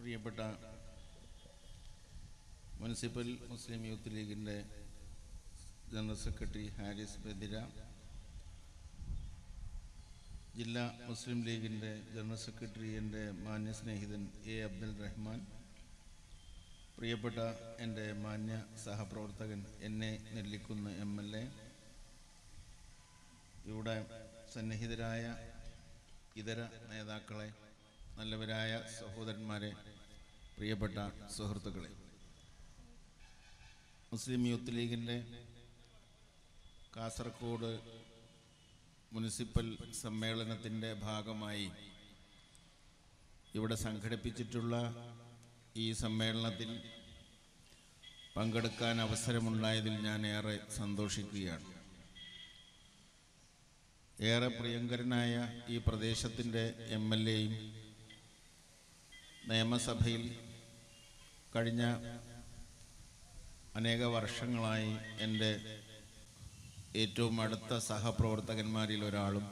പ്രിയപ്പെട്ട മുനിസിപ്പൽ മുസ്ലിം യൂത്ത് ലീഗിൻ്റെ general secretary Haris Badira, ജില്ലാ മുസ്ലിം ലീഗിൻ്റെ ജനറൽ സെക്രട്ടറി എൻ്റെ മാന്യ സ്നേഹിതൻ എ അബ്ദുൽ റഹ്മാൻ, പ്രിയപ്പെട്ട എൻ്റെ മാന്യ സഹപ്രവർത്തകൻ എന്നെ നെല്ലിക്കുന്ന് MLA, ഇവിടെ സന്നിഹിതരായ ഇതര നേതാക്കളെ, നല്ലവരായ സഹോദരന്മാരെ, പ്രിയപ്പെട്ട സുഹൃത്തുക്കളെ, മുസ്ലിം യൂത്ത് ലീഗിൻ്റെ കാസർഗോഡ് മുനിസിപ്പൽ സമ്മേളനത്തിൻ്റെ ഭാഗമായി ഇവിടെ സംഘടിപ്പിച്ചിട്ടുള്ള ഈ സമ്മേളനത്തിൽ പങ്കെടുക്കാൻ അവസരമുണ്ടായതിൽ ഞാൻ ഏറെ സന്തോഷിക്കുകയാണ്. ഏറെ പ്രിയങ്കരനായ ഈ പ്രദേശത്തിൻ്റെ MLAയും നിയമസഭയിൽ കഴിഞ്ഞ അനേക വർഷങ്ങളായി എൻ്റെ ഏറ്റവും അടുത്ത സഹപ്രവർത്തകന്മാരിൽ ഒരാളും,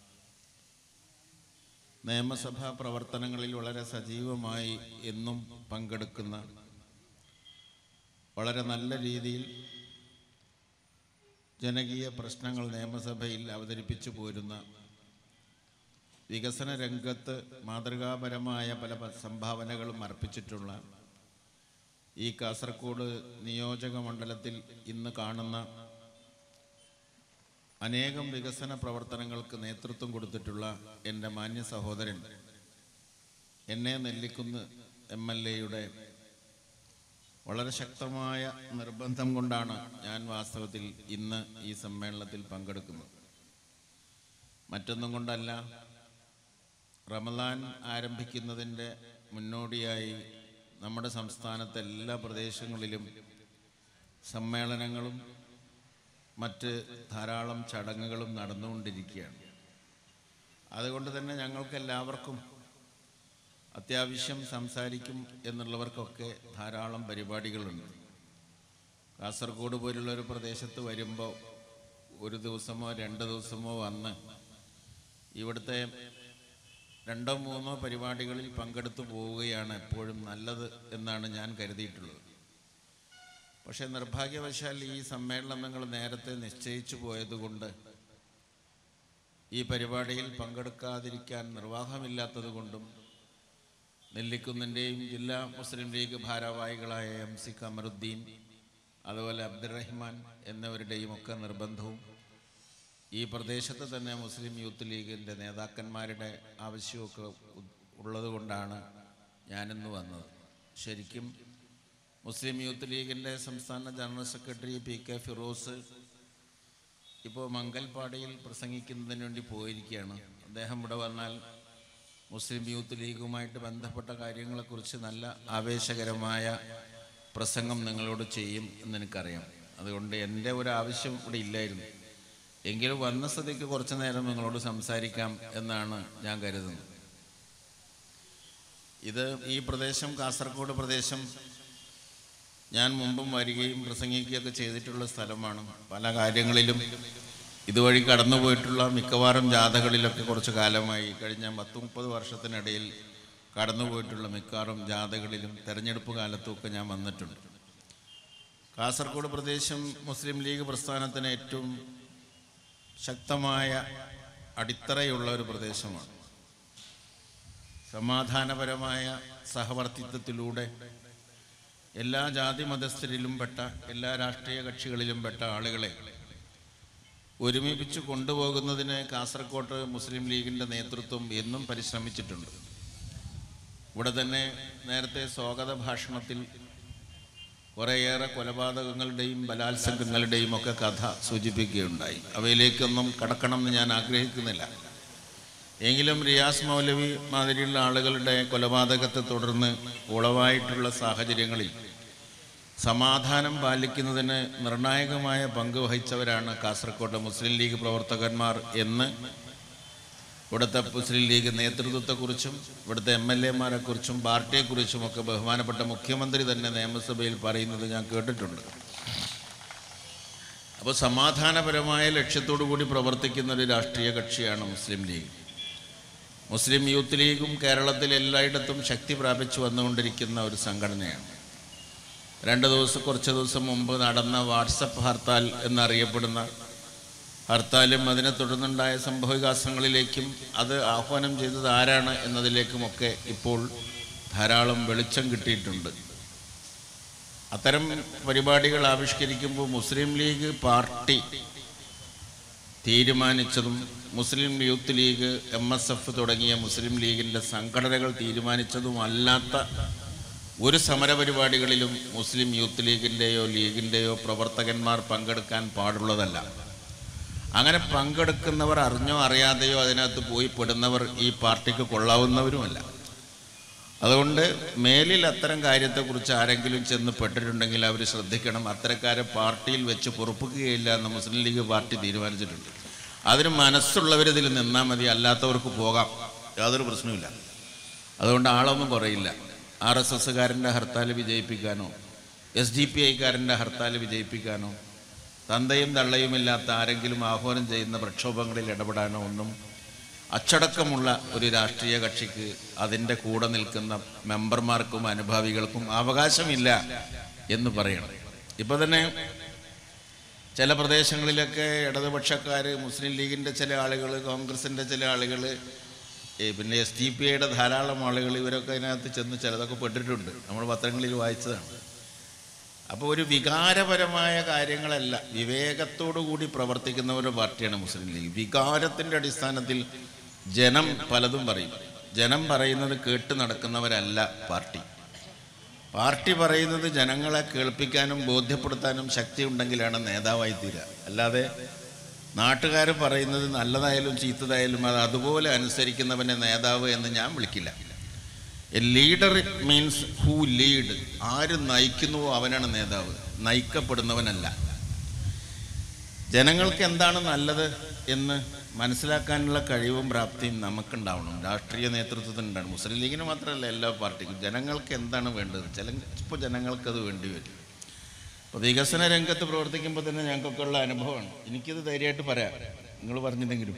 നിയമസഭാ പ്രവർത്തനങ്ങളിൽ വളരെ സജീവമായി എന്നും പങ്കെടുക്കുന്ന, വളരെ നല്ല രീതിയിൽ ജനകീയ പ്രശ്നങ്ങൾ നിയമസഭയിൽ അവതരിപ്പിച്ചു പോരുന്ന, വികസന രംഗത്ത് മാതൃകാപരമായ പല സംഭാവനകളും അർപ്പിച്ചിട്ടുള്ള ഈ കാസർഗോഡ് നിയോജക മണ്ഡലത്തിൽ ഇന്ന് കാണുന്ന അനേകം വികസന പ്രവർത്തനങ്ങൾക്ക് നേതൃത്വം കൊടുത്തിട്ടുള്ള എൻ്റെ മാന്യ സഹോദരൻ എന്നെ നെല്ലിക്കുന്ന് MLAയുടെ വളരെ ശക്തമായ നിർബന്ധം കൊണ്ടാണ് ഞാൻ വാസ്തവത്തിൽ ഇന്ന് ഈ സമ്മേളനത്തിൽ പങ്കെടുക്കുന്നത്. മറ്റൊന്നും കൊണ്ടല്ല, റമദാൻ ആരംഭിക്കുന്നതിൻ്റെ മുന്നോടിയായി നമ്മുടെ സംസ്ഥാനത്തെ എല്ലാ പ്രദേശങ്ങളിലും സമ്മേളനങ്ങളും മറ്റ് ധാരാളം ചടങ്ങുകളും നടന്നുകൊണ്ടിരിക്കുകയാണ്. അതുകൊണ്ട് തന്നെ ഞങ്ങൾക്കെല്ലാവർക്കും അത്യാവശ്യം സംസാരിക്കും എന്നുള്ളവർക്കൊക്കെ ധാരാളം പരിപാടികളുണ്ട്. കാസർഗോഡ് പോലുള്ളൊരു പ്രദേശത്ത് വരുമ്പോൾ ഒരു ദിവസമോ 2 ദിവസമോ വന്ന് ഇവിടുത്തെ 2-3 പരിപാടികളിൽ പങ്കെടുത്തു പോവുകയാണ് എപ്പോഴും നല്ലത് എന്നാണ് ഞാൻ കരുതിയിട്ടുള്ളത്. പക്ഷേ നിർഭാഗ്യവശാൽ ഈ സമ്മേളനങ്ങൾ നേരത്തെ നിശ്ചയിച്ചു പോയതുകൊണ്ട്, ഈ പരിപാടിയിൽ പങ്കെടുക്കാതിരിക്കാൻ നിർവാഹമില്ലാത്തത് കൊണ്ടും, നെല്ലിക്കുന്നിൻ്റെയും ജില്ലാ മുസ്ലിം ലീഗ് ഭാരവാഹികളായ MC കമറുദ്ദീൻ, അതുപോലെ അബ്ദുറഹ്മാൻ എന്നിവരുടെയും ഒക്കെ നിർബന്ധവും, ഈ പ്രദേശത്ത് തന്നെ മുസ്ലിം യൂത്ത് ലീഗിൻ്റെ നേതാക്കന്മാരുടെ ആവശ്യമൊക്കെ ഉള്ളതുകൊണ്ടാണ് ഞാനിന്ന് വന്നത്. ശരിക്കും മുസ്ലിം യൂത്ത് ലീഗിൻ്റെ സംസ്ഥാന ജനറൽ സെക്രട്ടറി PK ഫിറോസ് ഇപ്പോൾ മംഗൽപാടിയിൽ പ്രസംഗിക്കുന്നതിന് വേണ്ടി പോയിരിക്കുകയാണ്. അദ്ദേഹം ഇവിടെ വന്നാൽ മുസ്ലിം യൂത്ത് ലീഗുമായിട്ട് ബന്ധപ്പെട്ട കാര്യങ്ങളെക്കുറിച്ച് നല്ല ആവേശകരമായ പ്രസംഗം നിങ്ങളോട് ചെയ്യും എന്നെനിക്കറിയാം. അതുകൊണ്ട് എൻ്റെ ഒരു ആവശ്യം ഇവിടെ ഇല്ലായിരുന്നു. എങ്കിലും വന്ന സ്ഥിതിക്ക് കുറച്ചു നേരം നിങ്ങളോട് സംസാരിക്കാം എന്നാണ് ഞാൻ കരുതുന്നത്. ഈ പ്രദേശം, കാസർഗോഡ് പ്രദേശം, ഞാൻ മുമ്പും വരികയും പ്രസംഗിക്കുകയൊക്കെ ചെയ്തിട്ടുള്ള സ്ഥലമാണ്. പല കാര്യങ്ങളിലും ഇതുവഴി കടന്നുപോയിട്ടുള്ള മിക്കവാറും ജാഥകളിലൊക്കെ കുറച്ച് കാലമായി, കഴിഞ്ഞ 10-30 വർഷത്തിനിടയിൽ കടന്നുപോയിട്ടുള്ള മിക്കവാറും ജാഥകളിലും തെരഞ്ഞെടുപ്പ് കാലത്തുമൊക്കെ ഞാൻ വന്നിട്ടുണ്ട്. കാസർഗോഡ് പ്രദേശം മുസ്ലിം ലീഗ് പ്രസ്ഥാനത്തിന് ഏറ്റവും ശക്തമായ അടിത്തറയുള്ള ഒരു പ്രദേശമാണ്. സമാധാനപരമായ സഹവർത്തിത്വത്തിലൂടെ എല്ലാ ജാതി മതസ്ഥരിലും പെട്ട, എല്ലാ രാഷ്ട്രീയ കക്ഷികളിലും പെട്ട ആളുകളെ ഒരുമിപ്പിച്ച് കൊണ്ടുപോകുന്നതിന് കാസർഗോഡ് മുസ്ലിം ലീഗിൻ്റെ നേതൃത്വം എന്നും പരിശ്രമിച്ചിട്ടുണ്ട്. ഇവിടെ തന്നെ നേരത്തെ സ്വാഗത ഭാഷണത്തിൽ കുറേയേറെ കൊലപാതകങ്ങളുടെയും ബലാത്സംഗങ്ങളുടെയും ഒക്കെ കഥ സൂചിപ്പിക്കുകയുണ്ടായി. അവയിലേക്കൊന്നും കടക്കണമെന്ന് ഞാൻ ആഗ്രഹിക്കുന്നില്ല. എങ്കിലും റിയാസ് മൗലവി മാതിരിയുള്ള ആളുകളുടെ കൊലപാതകത്തെ തുടർന്ന് ഉളവായിട്ടുള്ള സാഹചര്യങ്ങളിൽ സമാധാനം പാലിക്കുന്നതിന് നിർണായകമായ പങ്ക് വഹിച്ചവരാണ് കാസർഗോഡ് മുസ്ലിം ലീഗ് പ്രവർത്തകന്മാർ എന്ന് ഇവിടുത്തെ മുസ്ലിം ലീഗ് നേതൃത്വത്തെക്കുറിച്ചും ഇവിടുത്തെ MLAമാരെക്കുറിച്ചും പാർട്ടിയെക്കുറിച്ചുമൊക്കെ ബഹുമാനപ്പെട്ട മുഖ്യമന്ത്രി തന്നെ നിയമസഭയിൽ പറയുന്നത് ഞാൻ കേട്ടിട്ടുണ്ട്. അപ്പോൾ സമാധാനപരമായ ലക്ഷ്യത്തോടു കൂടി പ്രവർത്തിക്കുന്ന ഒരു രാഷ്ട്രീയ കക്ഷിയാണ് മുസ്ലിം ലീഗ്. മുസ്ലിം യൂത്ത് ലീഗും കേരളത്തിൽ എല്ലായിടത്തും ശക്തി പ്രാപിച്ചു വന്നുകൊണ്ടിരിക്കുന്ന ഒരു സംഘടനയാണ്. കുറച്ച് ദിവസം മുമ്പ് നടന്ന വാട്സപ്പ് ഹർത്താൽ എന്നറിയപ്പെടുന്ന ഹർത്താലും അതിനെ തുടർന്നുണ്ടായ സംഭവവികാസങ്ങളിലേക്കും അത് ആഹ്വാനം ചെയ്തത് ആരാണ് എന്നതിലേക്കുമൊക്കെ ഇപ്പോൾ ധാരാളം വെളിച്ചം കിട്ടിയിട്ടുണ്ട്. അത്തരം പരിപാടികൾ ആവിഷ്കരിക്കുമ്പോൾ മുസ്ലിം ലീഗ് പാർട്ടി തീരുമാനിച്ചതും മുസ്ലിം യൂത്ത് ലീഗ്, MSF തുടങ്ങിയ മുസ്ലിം ലീഗിൻ്റെ സംഘടനകൾ തീരുമാനിച്ചതുമല്ലാത്ത ഒരു സമരപരിപാടികളിലും മുസ്ലിം യൂത്ത് ലീഗിൻ്റെയോ ലീഗിൻ്റെയോ പ്രവർത്തകന്മാർ പങ്കെടുക്കാൻ പാടുള്ളതല്ല. അങ്ങനെ പങ്കെടുക്കുന്നവർ അറിഞ്ഞോ അറിയാതെയോ അതിനകത്ത് പോയി പെടുന്നവർ ഈ പാർട്ടിക്ക് കൊള്ളാവുന്നവരുമല്ല. അതുകൊണ്ട് മേലിൽ അത്തരം കാര്യത്തെക്കുറിച്ച് ആരെങ്കിലും ചെന്ന് പെട്ടിട്ടുണ്ടെങ്കിൽ അവർ ശ്രദ്ധിക്കണം. അത്തരക്കാരെ പാർട്ടിയിൽ വെച്ച് പൊറുപ്പിക്കുകയില്ല എന്ന് മുസ്ലിം ലീഗ് പാർട്ടി തീരുമാനിച്ചിട്ടുണ്ട്. അതിന് മനസ്സുള്ളവരിതിൽ നിന്നാൽ മതി, അല്ലാത്തവർക്ക് പോകാം, യാതൊരു പ്രശ്നവുമില്ല. അതുകൊണ്ട് ആളൊന്നും കുറയില്ല. RSSകാരൻ്റെ ഹർത്താൽ വിജയിപ്പിക്കാനോ SDPIക്കാരൻ്റെ ഹർത്താൽ വിജയിപ്പിക്കാനോ തന്തയും തള്ളയുമില്ലാത്ത ആരെങ്കിലും ആഹ്വാനം ചെയ്യുന്ന പ്രക്ഷോഭങ്ങളിൽ ഇടപെടാനോ ഒന്നും അച്ചടക്കമുള്ള ഒരു രാഷ്ട്രീയ കക്ഷിക്ക് അതിൻ്റെ കൂടെ നിൽക്കുന്ന മെമ്പർമാർക്കും അനുഭാവികൾക്കും അവകാശമില്ല എന്ന് പറയണം. ഇപ്പോൾ തന്നെ ചില പ്രദേശങ്ങളിലൊക്കെ ഇടതുപക്ഷക്കാർ, മുസ്ലിം ലീഗിൻ്റെ ചില ആളുകൾ, കോൺഗ്രസിൻ്റെ ചില ആളുകൾ, പിന്നെ SDPIയുടെ ധാരാളം ആളുകൾ, ഇവരൊക്കെ അതിനകത്ത് ചെന്ന് ചിലതൊക്കെ പെട്ടിട്ടുണ്ട്. നമ്മൾ പത്രങ്ങളിൽ വായിച്ചതാണ്. അപ്പോൾ ഒരു വികാരപരമായ കാര്യങ്ങളല്ല, വിവേകത്തോടു കൂടി പ്രവർത്തിക്കുന്ന ഒരു പാർട്ടിയാണ് മുസ്ലിം ലീഗ്. വികാരത്തിൻ്റെ അടിസ്ഥാനത്തിൽ ജനം പലതും പറയും. ജനം പറയുന്നത് കേട്ട് നടക്കുന്നവരല്ല പാർട്ടി. പാർട്ടി പറയുന്നത് ജനങ്ങളെ കേൾപ്പിക്കാനും ബോധ്യപ്പെടുത്താനും ശക്തി ഉണ്ടെങ്കിലാണ് നേതാവായി തീരുക. അല്ലാതെ നാട്ടുകാർ പറയുന്നത് നല്ലതായാലും ചീത്തതായാലും അത് അതുപോലെ അനുസരിക്കുന്നവനെ നേതാവ് എന്ന് ഞാൻ വിളിക്കില്ല. A leader means who lead. ആര് നയിക്കുന്നുവോ അവനാണ് നേതാവ്, നയിക്കപ്പെടുന്നവനല്ല. ജനങ്ങൾക്ക് എന്താണ് നല്ലത് എന്ന് മനസ്സിലാക്കാനുള്ള കഴിവും പ്രാപ്തിയും നമുക്കുണ്ടാവണം. രാഷ്ട്രീയ നേതൃത്വത്തിനുണ്ടാണ്. മുസ്ലിം ലീഗിന് മാത്രമല്ല, എല്ലാ പാർട്ടിക്കും ജനങ്ങൾക്ക് എന്താണ് വേണ്ടത്. ചിലപ്പോൾ ജനങ്ങൾക്കത് വേണ്ടി വരും. അപ്പോൾ വികസന രംഗത്ത് പ്രവർത്തിക്കുമ്പോൾ തന്നെ ഞങ്ങൾക്കൊക്കെ ഉള്ള അനുഭവമാണ്. എനിക്കിത് ധൈര്യമായിട്ട് പറയാം, നിങ്ങൾ പറഞ്ഞില്ലെങ്കിലും.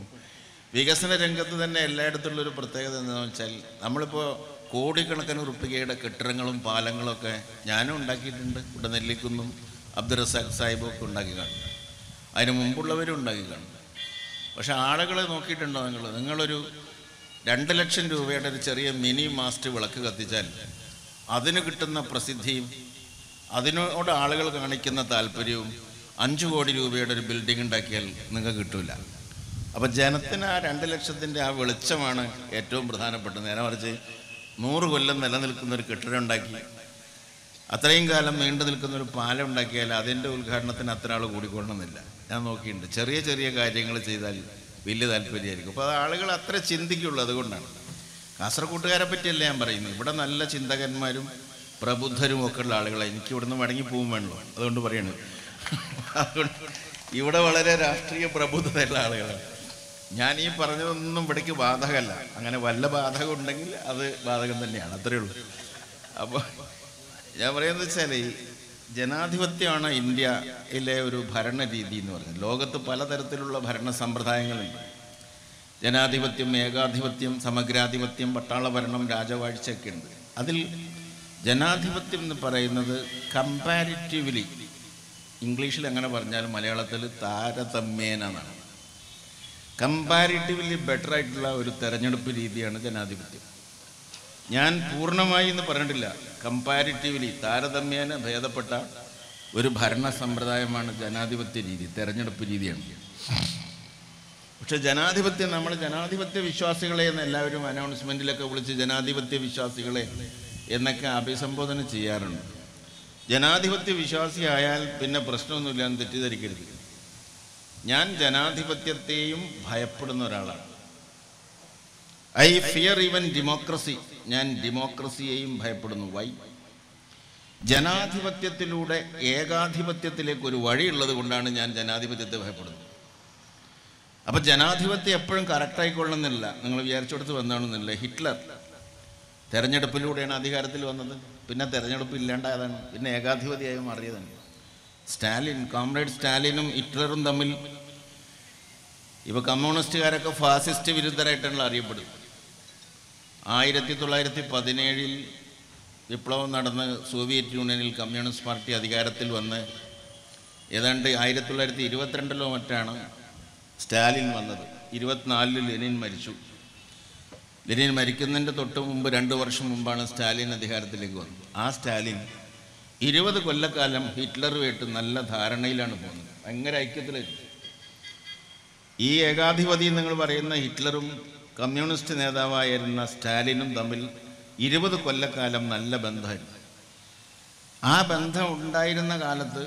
വികസന രംഗത്ത് തന്നെ എല്ലായിടത്തുള്ളൊരു പ്രത്യേകത എന്താണെന്ന് വെച്ചാൽ, നമ്മളിപ്പോൾ കോടിക്കണക്കിന് റുപ്പികയുടെ കെട്ടിടങ്ങളും പാലങ്ങളും ഒക്കെ ഞാനും ഉണ്ടാക്കിയിട്ടുണ്ട്. ഇവിടെ നെല്ലിക്കുന്നും അബ്ദുറസാഖ് സാഹിബും ഒക്കെ ഉണ്ടാക്കി കാണും. അതിന് മുമ്പുള്ളവരും ഉണ്ടാക്കി കാണും. പക്ഷെ ആളുകളെ നോക്കിയിട്ടുണ്ടോ നിങ്ങളൊരു 2 ലക്ഷം രൂപയുടെ ഒരു ചെറിയ മിനി മാസ്റ്റ് വിളക്ക് കത്തിച്ചാൽ അതിന് കിട്ടുന്ന പ്രസിദ്ധിയും അതിനോട് ആളുകൾ കാണിക്കുന്ന താല്പര്യവും 5 കോടി രൂപയുടെ ഒരു ബിൽഡിംഗ് ഉണ്ടാക്കിയാൽ നിങ്ങൾക്ക് കിട്ടില്ല. അപ്പോൾ ജനത്തിന് ആ 2 ലക്ഷത്തിൻ്റെ ആ വെളിച്ചമാണ് ഏറ്റവും പ്രധാനപ്പെട്ടത്. നേരെ മറിച്ച് 100 കൊല്ലം നിലനിൽക്കുന്ന ഒരു കെട്ടിടം ഉണ്ടാക്കി അത്രയും കാലം നീണ്ടു നിൽക്കുന്ന ഒരു പാലം ഉണ്ടാക്കിയാൽ അതിൻ്റെ ഉദ്ഘാടനത്തിന് അത്ര ആൾ കൂടിക്കൊള്ളണമെന്നില്ല. ഞാൻ നോക്കിയിട്ടുണ്ട്. ചെറിയ ചെറിയ കാര്യങ്ങൾ ചെയ്താൽ വലിയ താല്പര്യമായിരിക്കും. അപ്പോൾ അത് ആളുകൾ അത്ര ചിന്തിക്കുള്ളൂ. അതുകൊണ്ടാണ്. കാസർഗോട്ടുകാരെ പറ്റിയല്ല ഞാൻ പറയുന്നത്. ഇവിടെ നല്ല ചിന്തകന്മാരും പ്രബുദ്ധരും ഒക്കെ ഉള്ള ആളുകളെ എനിക്ക് ഇവിടുന്ന് മടങ്ങി പോകും വേണമല്ലോ, അതുകൊണ്ട് പറയണത്. അതുകൊണ്ട് ഇവിടെ വളരെ രാഷ്ട്രീയ പ്രബുദ്ധതയുള്ള ആളുകളാണ്. ഞാൻ ഈ പറഞ്ഞതൊന്നും ഇവിടേക്ക് ബാധകമല്ല. അങ്ങനെ വല്ല ബാധകം ഉണ്ടെങ്കിൽ അത് ബാധകം തന്നെയാണ്, അത്രയേ ഉള്ളൂ. അപ്പോൾ ഞാൻ പറയുന്നത് വെച്ചാൽ, ജനാധിപത്യമാണ് ഇന്ത്യയിലെ ഒരു ഭരണരീതി എന്ന് പറയുന്നത്. ലോകത്ത് പലതരത്തിലുള്ള ഭരണ സമ്പ്രദായങ്ങളുണ്ട്. ജനാധിപത്യം, ഏകാധിപത്യം, സമഗ്രാധിപത്യം, പട്ടാള ഭരണം, രാജവാഴ്ചയൊക്കെ ഉണ്ട്. അതിൽ ജനാധിപത്യം എന്ന് പറയുന്നത് കമ്പാരിറ്റീവ്ലി, ഇംഗ്ലീഷിൽ അങ്ങനെ പറഞ്ഞാൽ മലയാളത്തിൽ താരതമ്യേന എന്നാണ്. കമ്പാരിറ്റീവ്ലി ബെറ്റർ ആയിട്ടുള്ള ഒരു തെരഞ്ഞെടുപ്പ് രീതിയാണ് ജനാധിപത്യം. ഞാൻ പൂർണ്ണമായി എന്ന് പറഞ്ഞിട്ടില്ല, കമ്പാരിറ്റീവ്ലി താരതമ്യേന ഭേദപ്പെട്ട ഒരു ഭരണ സമ്പ്രദായമാണ് ജനാധിപത്യ രീതി, തെരഞ്ഞെടുപ്പ് രീതിയാണ്. പക്ഷെ ജനാധിപത്യം, നമ്മൾ ജനാധിപത്യ വിശ്വാസികളെ എന്ന് എല്ലാവരും അനൗൺസ്മെൻറ്റിലൊക്കെ വിളിച്ച് ജനാധിപത്യ വിശ്വാസികളെ എന്നൊക്കെ അഭിസംബോധന ചെയ്യാറുണ്ട്. ജനാധിപത്യ വിശ്വാസിയായാൽ പിന്നെ പ്രശ്നമൊന്നുമില്ല എന്ന് തെറ്റിദ്ധരിക്കരുത്. ഞാൻ ജനാധിപത്യത്തെയും ഭയപ്പെടുന്ന ഒരാളാണ്. I fear even democracy. ഞാൻ ഡെമോക്രസിയെയും ഭയപ്പെടുന്നു. വൈ? ജനാധിപത്യത്തിലൂടെ ഏകാധിപത്യത്തിലേക്ക് ഒരു വഴിയുള്ളത് കൊണ്ടാണ് ഞാൻ ജനാധിപത്യത്തെ ഭയപ്പെടുന്നത്. അപ്പം ജനാധിപത്യം എപ്പോഴും കറക്റ്റായിക്കൊള്ളുന്നില്ല. നിങ്ങൾ വിചാരിച്ചെടുത്ത് വന്നാണെന്നില്ല. ഹിറ്റ്ലർ തെരഞ്ഞെടുപ്പിലൂടെയാണ് അധികാരത്തിൽ വന്നത്. പിന്നെ തെരഞ്ഞെടുപ്പ് ഇല്ലാണ്ടായതാണ്. പിന്നെ ഏകാധിപതിയായി മാറിയതാണ്. സ്റ്റാലിൻ, കോമ്രേഡ് സ്റ്റാലിനും ഹിറ്റ്ലറും തമ്മിൽ ഇപ്പോൾ കമ്മ്യൂണിസ്റ്റുകാരൊക്കെ ഫാസിസ്റ്റ് വിരുദ്ധരായിട്ടാണല്ലോ അറിയപ്പെടുന്നത്. 1917 വിപ്ലവം നടന്ന് സോവിയറ്റ് യൂണിയനിൽ കമ്മ്യൂണിസ്റ്റ് പാർട്ടി അധികാരത്തിൽ വന്ന് ഏതാണ്ട് 1922 മറ്റാണ് സ്റ്റാലിൻ വന്നത്. 24 ലെനിൻ മരിച്ചു. ലെനിൻ മരിക്കുന്നതിൻ്റെ തൊട്ട് മുമ്പ് 2 വർഷം മുമ്പാണ് സ്റ്റാലിൻ അധികാരത്തിലേക്ക് വന്നത്. ആ സ്റ്റാലിൻ 20 കൊല്ലക്കാലം ഹിറ്റ്ലറുമായിട്ട് നല്ല ധാരണയിലാണ് പോകുന്നത്, ഭയങ്കര ഐക്യത്തിലായിരുന്നു. ഈ ഏകാധിപതി നിങ്ങൾ പറയുന്ന ഹിറ്റ്ലറും കമ്മ്യൂണിസ്റ്റ് നേതാവായിരുന്ന സ്റ്റാലിനും തമ്മിൽ 20 കൊല്ലക്കാലം നല്ല ബന്ധമായിരുന്നു. ആ ബന്ധം ഉണ്ടായിരുന്ന കാലത്ത്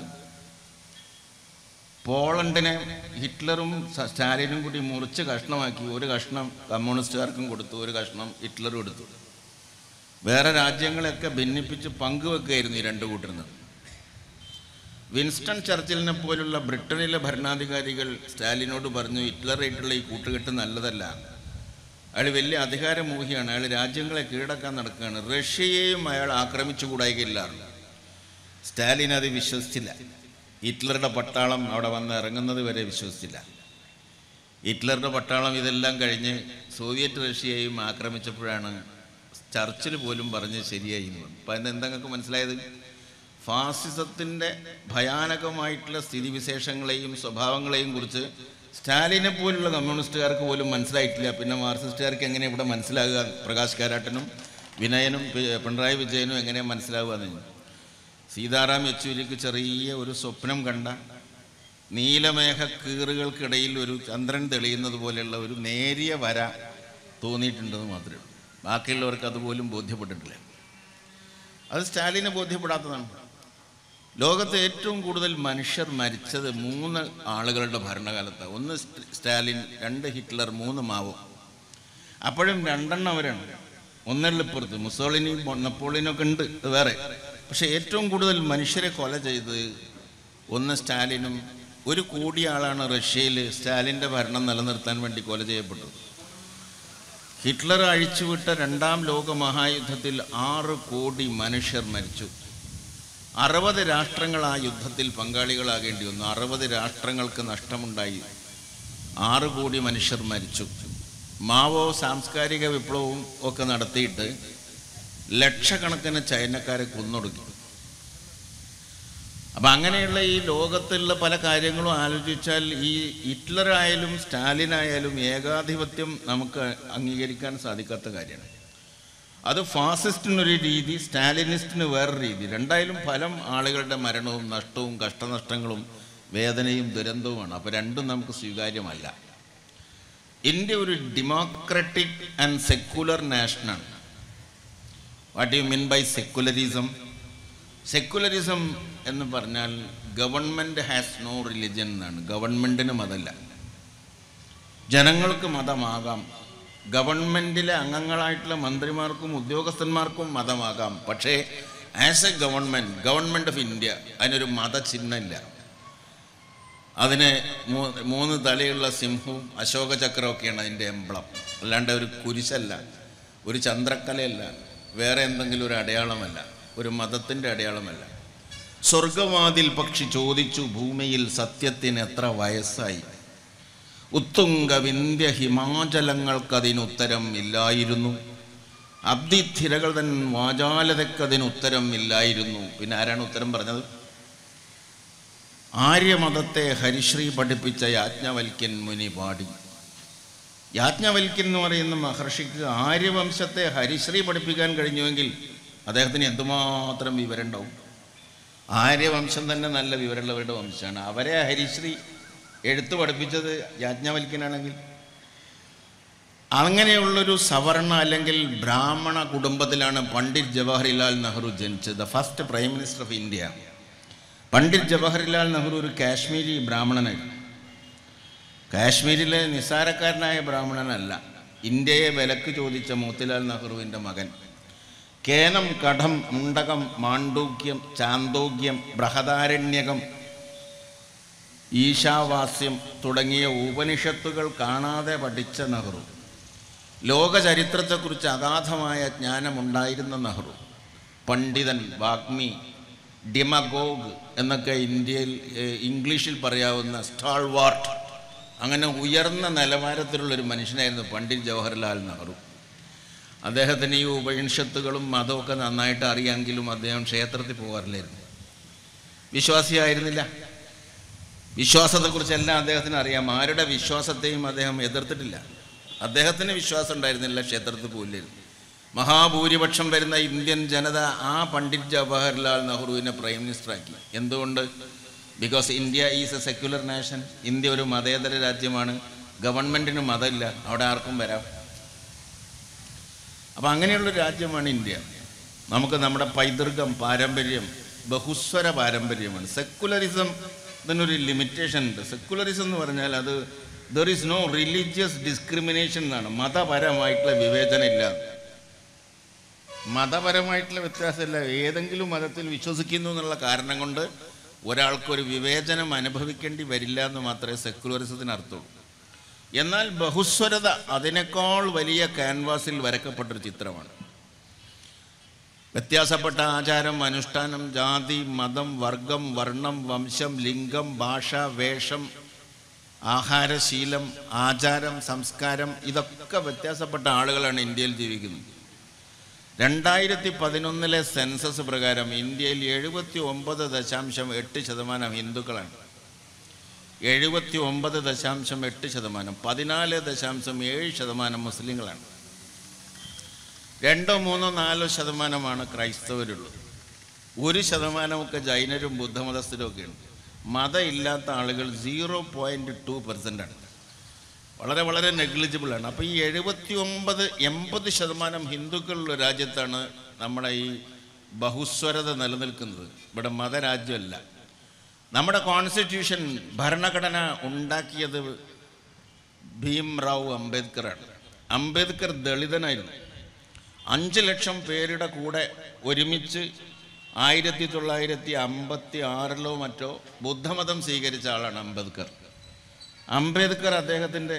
പോളണ്ടിനെ ഹിറ്റ്ലറും സ്റ്റാലിനും കൂടി മുറിച്ച് കഷ്ണമാക്കി. ഒരു കഷ്ണം കമ്മ്യൂണിസ്റ്റുകാർക്കും കൊടുത്തു, ഒരു കഷ്ണം ഹിറ്റ്ലറും എടുത്തു. വേറെ രാജ്യങ്ങളെയൊക്കെ ഭിന്നിപ്പിച്ച് പങ്കുവെക്കുകയായിരുന്നു ഈ രണ്ടു കൂട്ടരുന്നത്. വിൻസ്റ്റൺ ചർച്ചിലിനെ പോലുള്ള ബ്രിട്ടനിലെ ഭരണാധികാരികൾ സ്റ്റാലിനോട് പറഞ്ഞു, ഹിറ്റ്ലറായിട്ടുള്ള ഈ കൂട്ടുകെട്ട് നല്ലതല്ല, അയാൾ വലിയ അധികാരമോഹിയാണ്, അയാൾ രാജ്യങ്ങളെ കീഴടക്കാൻ നടക്കുകയാണ്, റഷ്യയെയും അയാൾ ആക്രമിച്ചുകൂടായില്ല. സ്റ്റാലിൻ അത് വിശ്വസിച്ചില്ല. ഹിറ്റ്ലറുടെ പട്ടാളം അവിടെ വന്ന് ഇറങ്ങുന്നത് വരെ വിശ്വസിച്ചില്ല. ഹിറ്റ്ലറുടെ പട്ടാളം ഇതെല്ലാം കഴിഞ്ഞ് സോവിയറ്റ് റഷ്യയെയും ആക്രമിച്ചപ്പോഴാണ് ചർച്ചിൽ പോലും പറഞ്ഞ് ശരിയായി എന്ന് പറഞ്ഞു. അപ്പം അതിനെന്താ നിങ്ങൾക്ക് മനസ്സിലായത്? ഫാസിസത്തിൻ്റെ ഭയാനകമായിട്ടുള്ള സ്ഥിതിവിശേഷങ്ങളെയും സ്വഭാവങ്ങളെയും കുറിച്ച് സ്റ്റാലിനെ പോലുള്ള കമ്മ്യൂണിസ്റ്റുകാർക്ക് പോലും മനസ്സിലായിട്ടില്ല. പിന്നെ മാർക്സിസ്റ്റുകാർക്ക് എങ്ങനെ ഇവിടെ മനസ്സിലാകുക? പ്രകാശ് കാരാട്ടനും വിനയനും പിണറായി വിജയനും എങ്ങനെ മനസ്സിലാവുക? സീതാറാം യെച്ചൂരിക്ക് ചെറിയ ഒരു സ്വപ്നം കണ്ട നീലമേഘ കീറുകൾക്കിടയിൽ ഒരു ചന്ദ്രൻ തെളിയുന്നത് പോലെയുള്ള ഒരു നേരിയ വര തോന്നിയിട്ടുണ്ടെന്ന് മാത്രമേ ഉള്ളൂ. ബാക്കിയുള്ളവർക്ക് അതുപോലും ബോധ്യപ്പെട്ടിട്ടില്ല. അത് സ്റ്റാലിന് ബോധ്യപ്പെടാത്തതാണ്. ലോകത്തെ ഏറ്റവും കൂടുതൽ മനുഷ്യർ മരിച്ചത് 3 ആളുകളുടെ ഭരണകാലത്താണ്. 1 സ്റ്റാലിൻ, 2 ഹിറ്റ്ലർ, 3 മാവോ. അപ്പോഴും 2 അവരാണ്. ഒന്നിലിപ്പുറത്ത് മുസോളിനി നെപ്പോളിയനൊക്കെ ഉണ്ട്, വേറെ. പക്ഷെ ഏറ്റവും കൂടുതൽ മനുഷ്യരെ കൊല ചെയ്ത് 1 സ്റ്റാലിനും. 1 കോടി ആളാണ് റഷ്യയിൽ സ്റ്റാലിൻ്റെ ഭരണം നിലനിർത്താൻ വേണ്ടി കൊല ചെയ്യപ്പെട്ടത്. ഹിറ്റ്ലർ അഴിച്ചുവിട്ട 2ാം ലോക മഹായുദ്ധത്തിൽ 6 കോടി മനുഷ്യർ മരിച്ചു. 60 രാഷ്ട്രങ്ങൾ ആ യുദ്ധത്തിൽ പങ്കാളികളാകേണ്ടി വന്നു. 60 രാഷ്ട്രങ്ങൾക്ക് നഷ്ടമുണ്ടായി. 6 കോടി മനുഷ്യർ മരിച്ചു. മാവോ സാംസ്കാരിക വിപ്ലവവും ഒക്കെ നടത്തിയിട്ട് ലക്ഷക്കണക്കിന് ചൈനക്കാരെ കൊന്നൊടുക്കി. അപ്പം അങ്ങനെയുള്ള ഈ ലോകത്തുള്ള പല കാര്യങ്ങളും ആലോചിച്ചാൽ ഈ ഹിറ്റ്ലറായാലും സ്റ്റാലിനായാലും ഏകാധിപത്യം നമുക്ക് അംഗീകരിക്കാൻ സാധിക്കാത്ത കാര്യമാണ്. അത് ഫാസിസ്റ്റിനൊരു രീതി, സ്റ്റാലിനിസ്റ്റിന് വേറൊരു രീതി. രണ്ടായാലും ഫലം ആളുകളുടെ മരണവും നഷ്ടവും കഷ്ടനഷ്ടങ്ങളും വേദനയും ദുരന്തവുമാണ്. അപ്പോൾ രണ്ടും നമുക്ക് സ്വീകാര്യമല്ല. ഇന്ത്യ ഒരു ഡെമോക്രാറ്റിക് ആൻഡ് സെക്യുലർ നാഷനാണ്. What you mean by secularism? Secularism എന്ന് പറഞ്ഞാൽ ഗവൺമെൻറ് ഹാസ് നോ റിലിജൻ എന്നാണ്. ഗവൺമെൻറ്റിന് മതമല്ല. ജനങ്ങൾക്ക് മതമാകാം, ഗവൺമെൻറ്റിലെ അംഗങ്ങളായിട്ടുള്ള മന്ത്രിമാർക്കും ഉദ്യോഗസ്ഥന്മാർക്കും മതമാകാം. പക്ഷേ as a government of India അതിനൊരു മതചിഹ്നമില്ല. അതിന് 3 തലയുള്ള സിംഹവും അശോക ചക്രമൊക്കെയാണ് അതിൻ്റെ എംബ്ലം. അല്ലാണ്ട് ഒരു കുരിശല്ല, ഒരു ചന്ദ്രക്കലയല്ല, വേറെ എന്തെങ്കിലും ഒരു അടയാളമല്ല, ഒരു മതത്തിൻ്റെ അടയാളമല്ല. സ്വർഗവാതിൽ പക്ഷി ചോദിച്ചു ഭൂമിയിൽ സത്യത്തിന് എത്ര വയസ്സായി. ഉത്തുംഗ വിന്ധ്യ ഹിമാചലങ്ങൾക്കതിനുത്തരം ഇല്ലായിരുന്നു. അബ്ദിഥിരകൾ തൻ വാചാലതയ്ക്കതിനുത്തരം ഇല്ലായിരുന്നു. പിന്നെ ആരാണ് ഉത്തരം പറഞ്ഞത്? ആര്യമതത്തെ ഹരിശ്രീ പഠിപ്പിച്ച യാജ്ഞവൽക്യൻ മുനി പാടി. യാജ്ഞവൽക്യൻ എന്ന് പറയുന്ന മഹർഷിക്ക് ആര്യവംശത്തെ ഹരിശ്രീ പഠിപ്പിക്കാൻ കഴിഞ്ഞുവെങ്കിൽ അദ്ദേഹത്തിന് എന്തുമാത്രം വിവരം ഉണ്ടാവും. ആര്യവംശം തന്നെ നല്ല വിവരമുള്ളവരുടെ വംശമാണ്. അവരെ ഹരിശ്രീ എഴുത്ത് പഠിപ്പിച്ചത് യാജ്ഞവൽക്യനാണെങ്കിൽ. അങ്ങനെയുള്ളൊരു സവർണ അല്ലെങ്കിൽ ബ്രാഹ്മണ കുടുംബത്തിലാണ് പണ്ഡിറ്റ് ജവഹർലാൽ നെഹ്റു ജനിച്ചത്. The first prime minister of India. Pandit Jawaharlal Nehru ഒരു കാശ്മീരി ബ്രാഹ്മണനായിരുന്നു. കാശ്മീരിലെ നിസ്സാരക്കാരനായ ബ്രാഹ്മണനല്ല. ഇന്ത്യയെ വിലക്ക് ചോദിച്ച മോത്തിലാൽ നെഹ്റുവിൻ്റെ മകൻ. കേനം, കഠം, മുണ്ടകം, മാണ്ഡൂക്യം, ചാന്തോഗ്യം, ബൃഹദാരണ്യകം, ഈശാവാസ്യം തുടങ്ങിയ ഉപനിഷത്തുകൾ കാണാതെ പഠിച്ച നെഹ്റു. ലോകചരിത്രത്തെക്കുറിച്ച് അഗാധമായ ജ്ഞാനമുണ്ടായിരുന്ന നെഹ്റു പണ്ഡിതൻ, വാഗ്മി, ഡിമഗോഗ് എന്നൊക്കെ ഇന്ത്യയിൽ ഇംഗ്ലീഷിൽ പറയാവുന്ന സ്റ്റാൾവാർട്ട്, അങ്ങനെ ഉയർന്ന നിലവാരത്തിലുള്ളൊരു മനുഷ്യനായിരുന്നു പണ്ഡിറ്റ് ജവഹർലാൽ നെഹ്റു. അദ്ദേഹത്തിന് ഈ ഉപനിഷത്തുകളും മതമൊക്കെ നന്നായിട്ട് അറിയാമെങ്കിലും അദ്ദേഹം ക്ഷേത്രത്തിൽ പോകാറില്ലായിരുന്നു. വിശ്വാസിയായിരുന്നില്ല. വിശ്വാസത്തെക്കുറിച്ചെല്ലാം അദ്ദേഹത്തിന് അറിയാം. ആരുടെ വിശ്വാസത്തെയും അദ്ദേഹം എതിർത്തിട്ടില്ല. അദ്ദേഹത്തിന് വിശ്വാസം ഉണ്ടായിരുന്നില്ല, ക്ഷേത്രത്തിൽ പോയില്ലായിരുന്നു. മഹാഭൂരിപക്ഷം വരുന്ന ഇന്ത്യൻ ജനത ആ പണ്ഡിറ്റ് ജവഹർലാൽ നെഹ്റുവിനെ പ്രൈം മിനിസ്റ്ററാക്കി. എന്തുകൊണ്ട്? Because India is a secular nation. India ഒരു മതേതര രാജ്യമാണ്. ഗവൺമെൻറ്റിന് മതമില്ല, അവിടെ ആർക്കും വരാം. അപ്പം അങ്ങനെയുള്ളൊരു രാജ്യമാണ് ഇന്ത്യ. നമുക്ക് നമ്മുടെ പൈതൃകം, പാരമ്പര്യം ബഹുസ്വര പാരമ്പര്യമാണ്. സെക്കുലറിസം ഇതിനൊരു ലിമിറ്റേഷൻ ഉണ്ട്. സെക്കുലറിസം എന്ന് പറഞ്ഞാൽ അത് there is no religious discrimination എന്നാണ്. മതപരമായിട്ടുള്ള വിവേചനം ഇല്ല. മതപരമായിട്ടുള്ള വ്യത്യാസമില്ല. ഏതെങ്കിലും മതത്തിൽ വിശ്വസിക്കുന്നു എന്നുള്ള കാരണം കൊണ്ട് ഒരാൾക്കൊരു വിവേചനം അനുഭവിക്കേണ്ടി വരില്ല എന്ന് മാത്രമേ സെക്കുലറിസത്തിന് അർത്ഥമുള്ളൂ. എന്നാൽ ബഹുസ്വരത അതിനേക്കാൾ വലിയ ക്യാൻവാസിൽ വരക്കപ്പെട്ടൊരു ചിത്രമാണ്. വ്യത്യാസപ്പെട്ട ആചാരം, അനുഷ്ഠാനം, ജാതി, മതം, വർഗം, വർണ്ണം, വംശം, ലിംഗം, ഭാഷ, വേഷം, ആഹാരശീലം, ആചാരം, സംസ്കാരം, ഇതൊക്കെ വ്യത്യാസപ്പെട്ട ആളുകളാണ് ഇന്ത്യയിൽ ജീവിക്കുന്നത്. 2011 സെൻസസ് പ്രകാരം ഇന്ത്യയിൽ 79.8% ഹിന്ദുക്കളാണ്. 79.8%. 14.7% മുസ്ലിങ്ങളാണ്. 2, 3, 4% ക്രൈസ്തവരുള്ളത്. 1% ജൈനരും ബുദ്ധമതസ്ഥരും ഒക്കെയാണ്. മതം ഇല്ലാത്ത ആളുകൾ 0.2%. വളരെ വളരെ നെഗ്ലിജിബിളാണ്. അപ്പോൾ ഈ 79-80% ഹിന്ദുക്കളുള്ള രാജ്യത്താണ് നമ്മുടെ ഈ ബഹുസ്വരത നിലനിൽക്കുന്നത്. ഇവിടെ മതരാജ്യമല്ല. നമ്മുടെ കോൺസ്റ്റിറ്റ്യൂഷൻ, ഭരണഘടന ഉണ്ടാക്കിയത് ഭീംറാവു അംബേദ്കറാണ്. അംബേദ്കർ ദളിതനായിരുന്നു. 5 ലക്ഷം പേരുടെ കൂടെ ഒരുമിച്ച് 1956 മറ്റോ ബുദ്ധമതം സ്വീകരിച്ച ആളാണ് അംബേദ്കർ. അദ്ദേഹത്തിൻ്റെ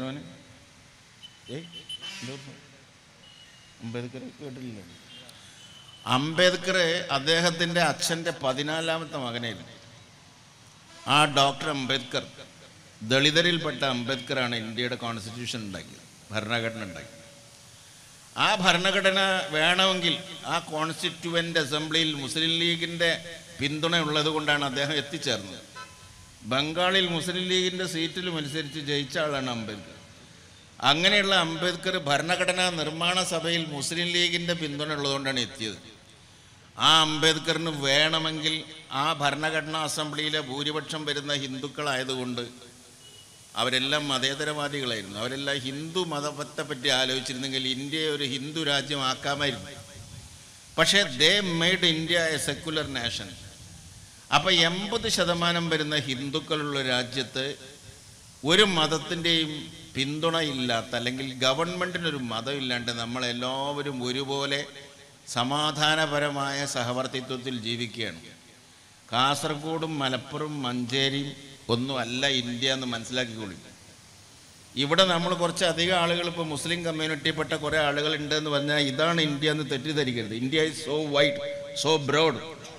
അംബേദ്കർ അദ്ദേഹത്തിൻ്റെ അച്ഛൻ്റെ 14ാമത്തെ മകനായിരുന്നു. ആ ഡോക്ടർ അംബേദ്കർ, ദളിതരിൽപ്പെട്ട അംബേദ്കറാണ് ഇന്ത്യയുടെ കോൺസ്റ്റിറ്റ്യൂഷൻ ഉണ്ടാക്കിയത്, ഭരണഘടന ഉണ്ടാക്കിയത്. ആ ഭരണഘടന വേണമെങ്കിൽ ആ കോൺസ്റ്റിറ്റ്യൂവൻ്റ് അസംബ്ലിയിൽ മുസ്ലിം ലീഗിൻ്റെ പിന്തുണ ഉള്ളത് കൊണ്ടാണ് അദ്ദേഹം എത്തിച്ചേർന്നത്. ബംഗാളിൽ മുസ്ലിം ലീഗിൻ്റെ സീറ്റിൽ മത്സരിച്ച് ജയിച്ച ആളാണ് അംബേദ്കർ. അങ്ങനെയുള്ള അംബേദ്കർ ഭരണഘടനാ നിർമ്മാണ സഭയിൽ മുസ്ലിം ലീഗിൻ്റെ പിന്തുണ ഉള്ളതുകൊണ്ടാണ് എത്തിയത്. ആ അംബേദ്കറിന് വേണമെങ്കിൽ ആ ഭരണഘടനാ അസംബ്ലിയിലെ ഭൂരിപക്ഷം വരുന്ന ഹിന്ദുക്കളായതുകൊണ്ട് അവരെല്ലാം മതേതരവാദികളായിരുന്നു. അവരെല്ലാം ഹിന്ദു മതത്തെ പറ്റി ആലോചിച്ചിരുന്നെങ്കിൽ ഇന്ത്യയെ ഒരു ഹിന്ദു രാജ്യമാക്കാമായിരുന്നു. പക്ഷേ they made India a secular nation. അപ്പോൾ 80% വരുന്ന ഹിന്ദുക്കളുള്ള രാജ്യത്ത് ഒരു മതത്തിൻ്റെയും പിന്തുണയില്ലാത്ത, അല്ലെങ്കിൽ ഗവൺമെൻറ്റിനൊരു മതമില്ലാണ്ട് നമ്മളെല്ലാവരും ഒരുപോലെ സമാധാനപരമായ സഹവർത്തിത്വത്തിൽ ജീവിക്കുകയാണ്. കാസർഗോഡും മലപ്പുറം മഞ്ചേരിയും ഒന്നും അല്ല ഇന്ത്യ എന്ന് മനസ്സിലാക്കിക്കൊള്ളി. ഇവിടെ നമ്മൾ കുറച്ചധികം ആളുകൾ, ഇപ്പോൾ മുസ്ലിം കമ്മ്യൂണിറ്റിയിൽപ്പെട്ട കുറേ ആളുകൾ ഉണ്ടെന്ന് പറഞ്ഞാൽ ഇതാണ് ഇന്ത്യ എന്ന് തെറ്റിദ്ധരിക്കരുത്. India is so wide, so broad.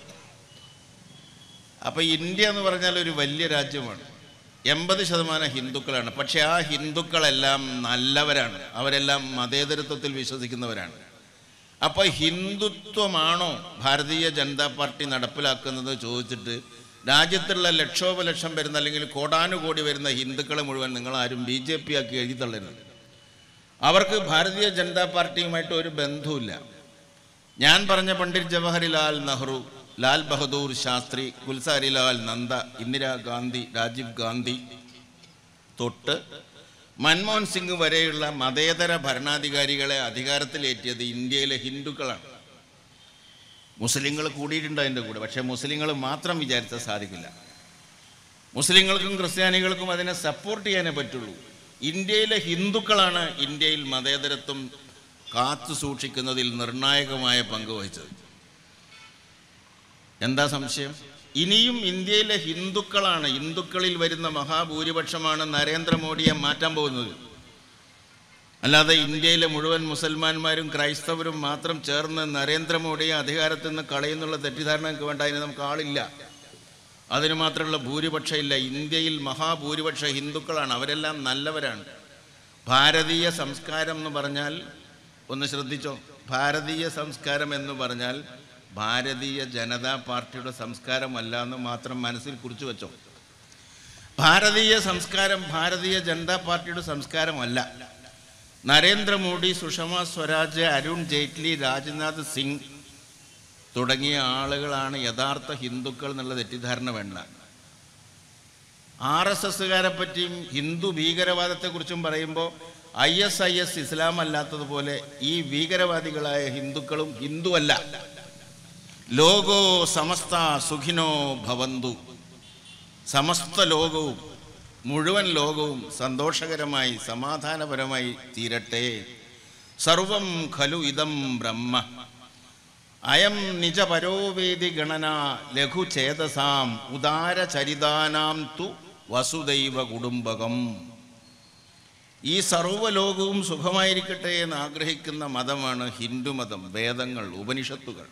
അപ്പോൾ ഇന്ത്യ എന്ന് പറഞ്ഞാൽ ഒരു വലിയ രാജ്യമാണ്. 80% ഹിന്ദുക്കളാണ്. പക്ഷേ ആ ഹിന്ദുക്കളെല്ലാം നല്ലവരാണ്. അവരെല്ലാം മതേതരത്വത്തിൽ വിശ്വസിക്കുന്നവരാണ്. അപ്പോൾ ഹിന്ദുത്വമാണോ ഭാരതീയ ജനതാ പാർട്ടി നടപ്പിലാക്കുന്നത് ചോദിച്ചിട്ട് രാജ്യത്തുള്ള ലക്ഷോപലക്ഷം വരുന്ന, അല്ലെങ്കിൽ കോടാനുകോടി വരുന്ന ഹിന്ദുക്കളെ മുഴുവൻ നിങ്ങളാരും BJP ആക്കി എഴുതി തള്ളരുത്. അവർക്ക് ഭാരതീയ ജനതാ പാർട്ടിയുമായിട്ട് ഒരു ബന്ധവുമില്ല. ഞാൻ പറഞ്ഞ പണ്ഡിറ്റ് ജവഹർലാൽ നെഹ്റു, ലാൽ ബഹദൂർ ശാസ്ത്രി, ഗുൽസാരിലാൽ നന്ദ, ഇന്ദിരാഗാന്ധി, രാജീവ് ഗാന്ധി തൊട്ട് മൻമോഹൻ സിംഗ് വരെയുള്ള മതേതര ഭരണാധികാരികളെ അധികാരത്തിലേറ്റിയത് ഇന്ത്യയിലെ ഹിന്ദുക്കളാണ്. മുസ്ലിങ്ങൾ കൂടിയിട്ടുണ്ട് അതിൻ്റെ കൂടെ. പക്ഷേ മുസ്ലിങ്ങൾ മാത്രം വിചാരിച്ചാൽ സാധിക്കില്ല. മുസ്ലിങ്ങൾക്കും ക്രിസ്ത്യാനികൾക്കും അതിനെ സപ്പോർട്ട് ചെയ്യാനേ പറ്റുള്ളൂ. ഇന്ത്യയിലെ ഹിന്ദുക്കളാണ് ഇന്ത്യയിൽ മതേതരത്വം കാത്തു സൂക്ഷിക്കുന്നതിൽ നിർണായകമായ പങ്ക് വഹിച്ചത്. എന്താ സംശയം? ഇനിയും ഇന്ത്യയിലെ ഹിന്ദുക്കളാണ്, ഹിന്ദുക്കളിൽ വരുന്ന മഹാഭൂരിപക്ഷമാണ് നരേന്ദ്രമോദിയെ മാറ്റാൻ പോകുന്നത്. അല്ലാതെ ഇന്ത്യയിലെ മുഴുവൻ മുസൽമാന്മാരും ക്രൈസ്തവരും മാത്രം ചേർന്ന് നരേന്ദ്രമോദിയെ അധികാരത്തിൽ നിന്ന് കളയുന്നുള്ള തെറ്റിദ്ധാരണയ്ക്ക് വേണ്ട. അതിന് നമുക്ക് ആളില്ല, അതിന് മാത്രമുള്ള ഭൂരിപക്ഷം ഇല്ല. ഇന്ത്യയിൽ മഹാഭൂരിപക്ഷ ഹിന്ദുക്കളാണ്. അവരെല്ലാം നല്ലവരാണ്. ഭാരതീയ സംസ്കാരം എന്ന് പറഞ്ഞാൽ ഒന്ന് ശ്രദ്ധിച്ചോ. ഭാരതീയ സംസ്കാരം എന്ന് പറഞ്ഞാൽ ഭാരതീയ ജനതാ പാർട്ടിയുടെ സംസ്കാരമല്ല എന്ന് മാത്രം മനസ്സിൽ കുറിച്ച് വെച്ചോ. ഭാരതീയ സംസ്കാരം ഭാരതീയ ജനതാ പാർട്ടിയുടെ സംസ്കാരമല്ല. നരേന്ദ്രമോദി, സുഷമ സ്വരാജ്, അരുൺ ജെയ്റ്റ്ലി, രാജ്നാഥ് സിംഗ് തുടങ്ങിയ ആളുകളാണ് യഥാർത്ഥ ഹിന്ദുക്കൾ എന്നുള്ള തെറ്റിദ്ധാരണ വേണ്ട. RSSകാരെ പറ്റിയും ഹിന്ദു ഭീകരവാദത്തെക്കുറിച്ചും പറയുമ്പോൾ ISIS ഇസ്ലാം അല്ലാത്തതുപോലെ ഈ ഭീകരവാദികളായ ഹിന്ദുക്കളും ഹിന്ദുവല്ല. ലോകോ സമസ്ത സുഖിനോ ഭവന്തു, സമസ്ത ലോകവും മുഴുവൻ ലോകവും സന്തോഷകരമായി സമാധാനപരമായി തീരട്ടെ. സർവം ഖലു ഇദം ബ്രഹ്മ അയം നിജപരോവേദി ഗണന ലഘുചേതസാം ഉദാരചരിതാനാം തു വസുദൈവ കുടുംബകം. ഈ സർവ്വലോകവും സുഖമായിരിക്കട്ടെ എന്ന് ആഗ്രഹിക്കുന്ന മതമാണ് ഹിന്ദുമതം. വേദങ്ങൾ, ഉപനിഷത്തുകൾ.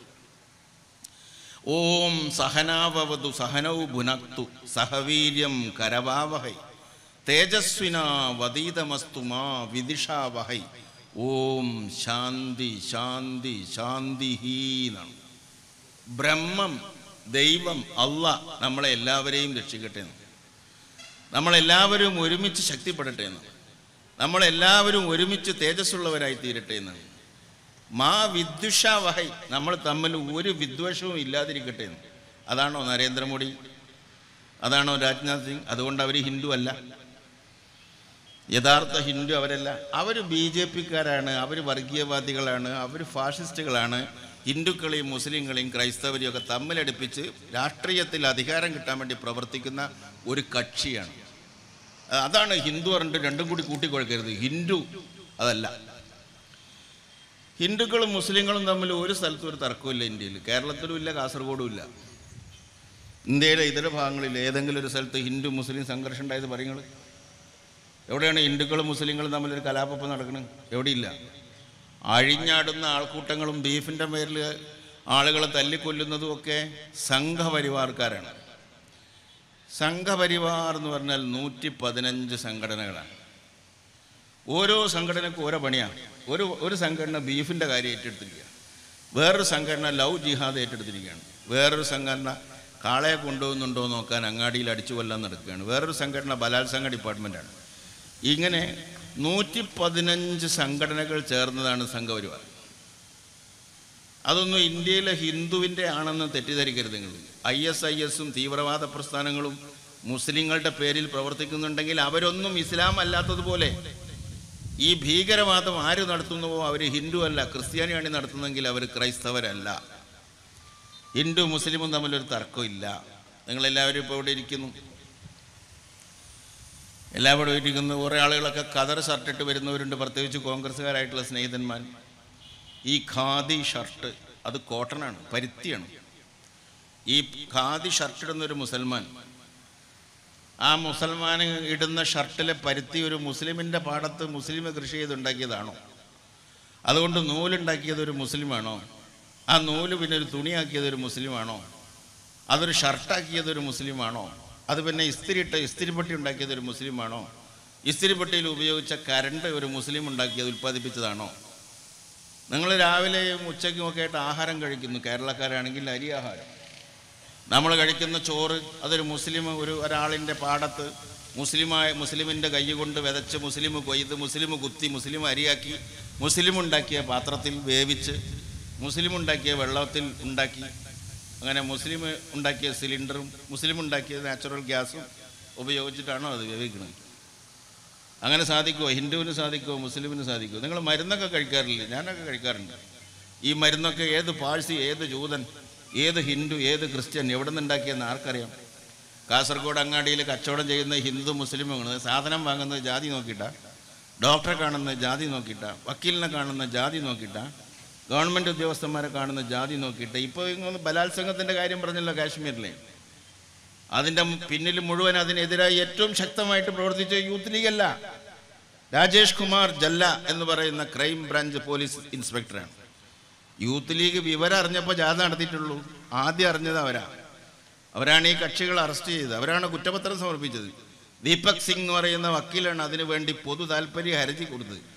ഓം സഹനാവവതു സഹനൗ ഭുനക്തു സഹവീര്യം കരവാവഹൈ തേജസ്വിനാ വദീതമസ്തു മാ വിദിഷാവഹൈ. ഓം ശാന്തി ശാന്തി ശാന്തി എന്നാണ്. ബ്രഹ്മം, ദൈവം, അള്ളാഹ് നമ്മളെ എല്ലാവരെയും രക്ഷിക്കട്ടെ എന്ന്, നമ്മളെല്ലാവരും ഒരുമിച്ച് ശക്തിപ്പെടട്ടെ എന്ന്, നമ്മളെല്ലാവരും ഒരുമിച്ച് തേജസ്സുള്ളവരായി തീരട്ടെ എന്നാണ്. മാ വിദ്വേഷാവഹൈ, നമ്മൾ തമ്മിൽ ഒരു വിദ്വേഷവും ഇല്ലാതിരിക്കട്ടെ എന്ന്. അതാണോ നരേന്ദ്രമോദി? അതാണോ രാജ്നാഥ് സിംഗ്? അതുകൊണ്ട് അവർ ഹിന്ദു അല്ല. യഥാർത്ഥ ഹിന്ദു അവരല്ല. അവർ BJPക്കാരാണ്, അവർ വർഗീയവാദികളാണ്, അവർ ഫാഷിസ്റ്റുകളാണ്. ഹിന്ദുക്കളെയും മുസ്ലിങ്ങളെയും ക്രൈസ്തവരെയും ഒക്കെ തമ്മിലടുപ്പിച്ച് രാഷ്ട്രീയത്തിൽ അധികാരം കിട്ടാൻ വേണ്ടി പ്രവർത്തിക്കുന്ന ഒരു കക്ഷിയാണ്. അതാണ് ഹിന്ദു പറഞ്ഞിട്ട് രണ്ടും കൂടി കൂട്ടിക്കൊടുക്കരുത്. ഹിന്ദു അതല്ല. ഹിന്ദുക്കളും മുസ്ലിങ്ങളും തമ്മിൽ ഒരു സ്ഥലത്തും ഒരു തർക്കമില്ല. ഇന്ത്യയിൽ, കേരളത്തിലും ഇല്ല, കാസർഗോഡും ഇല്ല. ഇന്ത്യയിലെ ഇതര ഭാഗങ്ങളിൽ ഏതെങ്കിലും ഒരു സ്ഥലത്ത് ഹിന്ദു മുസ്ലിം സംഘർഷം ഉണ്ടായത് പറയുങ്ങൾ? എവിടെയാണ് ഹിന്ദുക്കളും മുസ്ലിങ്ങളും തമ്മിലൊരു കലാപം നടക്കുന്നത്? എവിടെയില്ല. അഴിഞ്ഞാടുന്ന ആൾക്കൂട്ടങ്ങളും ബീഫിൻ്റെ പേരിൽ ആളുകളെ തല്ലിക്കൊല്ലുന്നതും ഒക്കെ സംഘപരിവാർക്കാരാണ്. സംഘപരിവാർ എന്ന് പറഞ്ഞാൽ 115 സംഘടനകളാണ്. ഓരോ സംഘടനയ്ക്കും ഓരോ പണിയാണ്. ഒരു സംഘടന ബീഫിൻ്റെ കാര്യം ഏറ്റെടുത്തിരിക്കുക, വേറൊരു സംഘടന ലവ് ജിഹാദ് ഏറ്റെടുത്തിരിക്കുകയാണ്, വേറൊരു സംഘടന കാളയെ കൊണ്ടുപോകുന്നുണ്ടോ നോക്കാൻ അങ്ങാടിയിൽ അടിച്ചു കൊല്ലാൻ നടക്കുകയാണ്, വേറൊരു സംഘടന ബലാത്സംഗ ഡിപ്പാർട്ട്മെൻറ്റാണ്. ഇങ്ങനെ 115 സംഘടനകൾ ചേർന്നതാണ് സംഘപരിവാർ. അതൊന്നും ഇന്ത്യയിലെ ഹിന്ദുവിൻ്റെ ആണെന്ന് തെറ്റിദ്ധരിക്കരുത് നിങ്ങൾ. ISISും തീവ്രവാദ പ്രസ്ഥാനങ്ങളും മുസ്ലിങ്ങളുടെ പേരിൽ പ്രവർത്തിക്കുന്നുണ്ടെങ്കിൽ അവരൊന്നും ഇസ്ലാം അല്ലാത്തതുപോലെ ഈ ഭീകരവാദം ആര് നടത്തുന്നുവോ അവർ ഹിന്ദു അല്ല. ക്രിസ്ത്യാനിയാണ് നടത്തുന്നതെങ്കിൽ അവർ ക്രൈസ്തവരല്ല. ഹിന്ദു മുസ്ലിമും തമ്മിലൊരു തർക്കമില്ല. നിങ്ങളെല്ലാവരും ഇപ്പോൾ ഇവിടെ ഇരിക്കുന്നു, എല്ലാവരും ഇരിക്കുന്നു. കുറേ ആളുകളൊക്കെ കതർ ഷർട്ടിട്ട് വരുന്നവരുണ്ട്, പ്രത്യേകിച്ച് കോൺഗ്രസ്സുകാരായിട്ടുള്ള സ്നേഹിതന്മാർ. ഈ ഖാദി ഷർട്ട് അത് കോട്ടണാണ്, പരുത്തിയാണ്. ഈ ഖാദി ഷർട്ടിടുന്നൊരു മുസൽമാൻ, ആ മുസൽമാന് ഇടുന്ന ഷർട്ടിലെ പരുത്തി ഒരു മുസ്ലിമിൻ്റെ പാടത്ത് മുസ്ലിം കൃഷി ചെയ്തുണ്ടാക്കിയതാണോ? അതുകൊണ്ട് നൂലുണ്ടാക്കിയത് ഒരു മുസ്ലിമാണോ? ആ നൂല് പിന്നെ ഒരു തുണിയാക്കിയത് ഒരു മുസ്ലിമാണോ? അതൊരു ഷർട്ടാക്കിയത് ഒരു മുസ്ലിമാണോ? അത് പിന്നെ ഇസ്തിരിപ്പെട്ടി ഉണ്ടാക്കിയത് ഒരു മുസ്ലിമാണോ? ഇസ്തിരിപ്പെട്ടിയിൽ ഉപയോഗിച്ച കരണ്ട് ഒരു മുസ്ലിം ഉണ്ടാക്കിയത് ഉൽപ്പാദിപ്പിച്ചതാണോ? നിങ്ങൾ രാവിലെയും ഉച്ചയ്ക്കും ഒക്കെ ആയിട്ട് ആഹാരം കഴിക്കുന്നു. കേരളക്കാരാണെങ്കിൽ അരി ആഹാരം. നമ്മൾ കഴിക്കുന്ന ചോറ് അതൊരു മുസ്ലിം ഒരാളിൻ്റെ പാടത്ത് മുസ്ലിമിൻ്റെ കൈ കൊണ്ട് വിതച്ച് മുസ്ലിം കൊയ്ത് മുസ്ലിം കുത്തി മുസ്ലിം അരിയാക്കി മുസ്ലിം ഉണ്ടാക്കിയ പാത്രത്തിൽ വേവിച്ച് മുസ്ലിം ഉണ്ടാക്കിയ വെള്ളത്തിൽ ഉണ്ടാക്കി, അങ്ങനെ മുസ്ലിം ഉണ്ടാക്കിയ സിലിണ്ടറും മുസ്ലിം ഉണ്ടാക്കിയ നാച്ചുറൽ ഗ്യാസും ഉപയോഗിച്ചിട്ടാണോ അത് വേവിക്കുന്നത്? അങ്ങനെ സാധിക്കുമോ? ഹിന്ദുവിന് സാധിക്കുമോ? മുസ്ലിമിന് സാധിക്കുമോ? നിങ്ങൾ മരുന്നൊക്കെ കഴിക്കാറില്ലേ? ഞാനൊക്കെ കഴിക്കാറുണ്ട്. ഈ മരുന്നൊക്കെ ഏത് പാഴ്സി, ഏത് ജൂതൻ, ഏത് ഹിന്ദു, ഏത് ക്രിസ്ത്യൻ എവിടെ നിന്നുണ്ടാക്കിയെന്ന് ആർക്കറിയാം? കാസർഗോഡ് അങ്ങാടിയിൽ കച്ചവടം ചെയ്യുന്ന ഹിന്ദു മുസ്ലിമുകൾ സാധനം വാങ്ങുന്നത് ജാതി നോക്കിയിട്ടാണ്, ഡോക്ടറെ കാണുന്ന ജാതി നോക്കിയിട്ടാണ്, വക്കീലിനെ കാണുന്ന ജാതി നോക്കിയിട്ടാണ്, ഗവൺമെൻറ് ഉദ്യോഗസ്ഥന്മാരെ കാണുന്ന ജാതി നോക്കിയിട്ട്. ഇപ്പോൾ ഇങ്ങനെ ബലാത്സംഗത്തിൻ്റെ കാര്യം പറഞ്ഞല്ലോ കാശ്മീരിലെ, അതിൻ്റെ പിന്നിൽ മുഴുവൻ അതിനെതിരായി ഏറ്റവും ശക്തമായിട്ട് പ്രവർത്തിച്ച യൂത്ത് ലീഗ് അല്ല, രാജേഷ് കുമാർ ജല്ല എന്ന് പറയുന്ന ക്രൈം ബ്രാഞ്ച് പോലീസ് ഇൻസ്പെക്ടറാണ്. യൂത്ത് ലീഗ് വിവരം അറിഞ്ഞപ്പോൾ ജാഥ നടത്തിയിട്ടുള്ളൂ. ആദ്യം അറിഞ്ഞത് അവരാണ് ഈ കക്ഷികൾ അറസ്റ്റ് ചെയ്തത്, അവരാണ് കുറ്റപത്രം സമർപ്പിച്ചത്. ദീപക് സിംഗ് എന്ന് പറയുന്ന വക്കീലാണ് അതിനു വേണ്ടി പൊതു താല്പര്യ ഹർജി കൊടുത്തത്.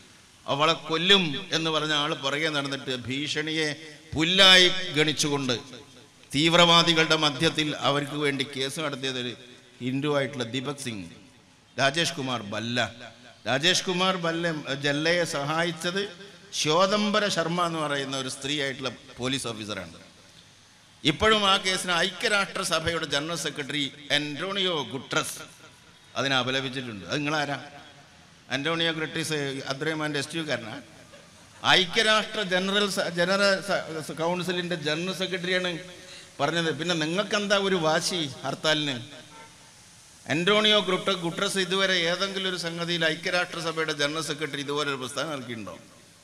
അവളെ കൊല്ലും എന്ന് പറഞ്ഞ ആൾ പുറകെ നടന്നിട്ട് ഭീഷണിയെ പുല്ലായി ഗണിച്ചുകൊണ്ട് തീവ്രവാദികളുടെ മധ്യത്തിൽ അവർക്ക് വേണ്ടി കേസ് നടത്തിയത് ഒരു ഹിന്ദുവായിട്ടുള്ള ദീപക് സിംഗ്, രാജേഷ് കുമാർ ജല്ലയെ സഹായിച്ചത് ശ്വേതംബര ശർമ്മ എന്ന് പറയുന്ന ഒരു സ്ത്രീ ആയിട്ടുള്ള പോലീസ് ഓഫീസറാണ്. ഇപ്പോഴും ആ കേസിന് ഐക്യരാഷ്ട്രസഭയുടെ ജനറൽ സെക്രട്ടറി ആന്റോണിയോ ഗുട്ടറസ് അതിനെ അപലപിച്ചിട്ടുണ്ട്. അത് നിങ്ങളാരാ? ആന്റോണിയോ ഗുട്ടറസ് അബ്ദുറഹ്മാൻ്റെ എസ്റ്റുകാരനാണ്. ഐക്യരാഷ്ട്ര ജനറൽ കൗൺസിലിൻ്റെ ജനറൽ സെക്രട്ടറിയാണ് പറഞ്ഞത്. പിന്നെ നിങ്ങൾക്കെന്താ ഒരു വാശി ഹർത്താലിന്? ആന്റോണിയോ ഗുട്ടറസ് ഇതുവരെ ഏതെങ്കിലും ഒരു സംഗതിയിൽ ഐക്യരാഷ്ട്രസഭയുടെ ജനറൽ സെക്രട്ടറി ഇതുപോലെ ഒരു പ്രസ്താവന നൽകിയിട്ടുണ്ടോ?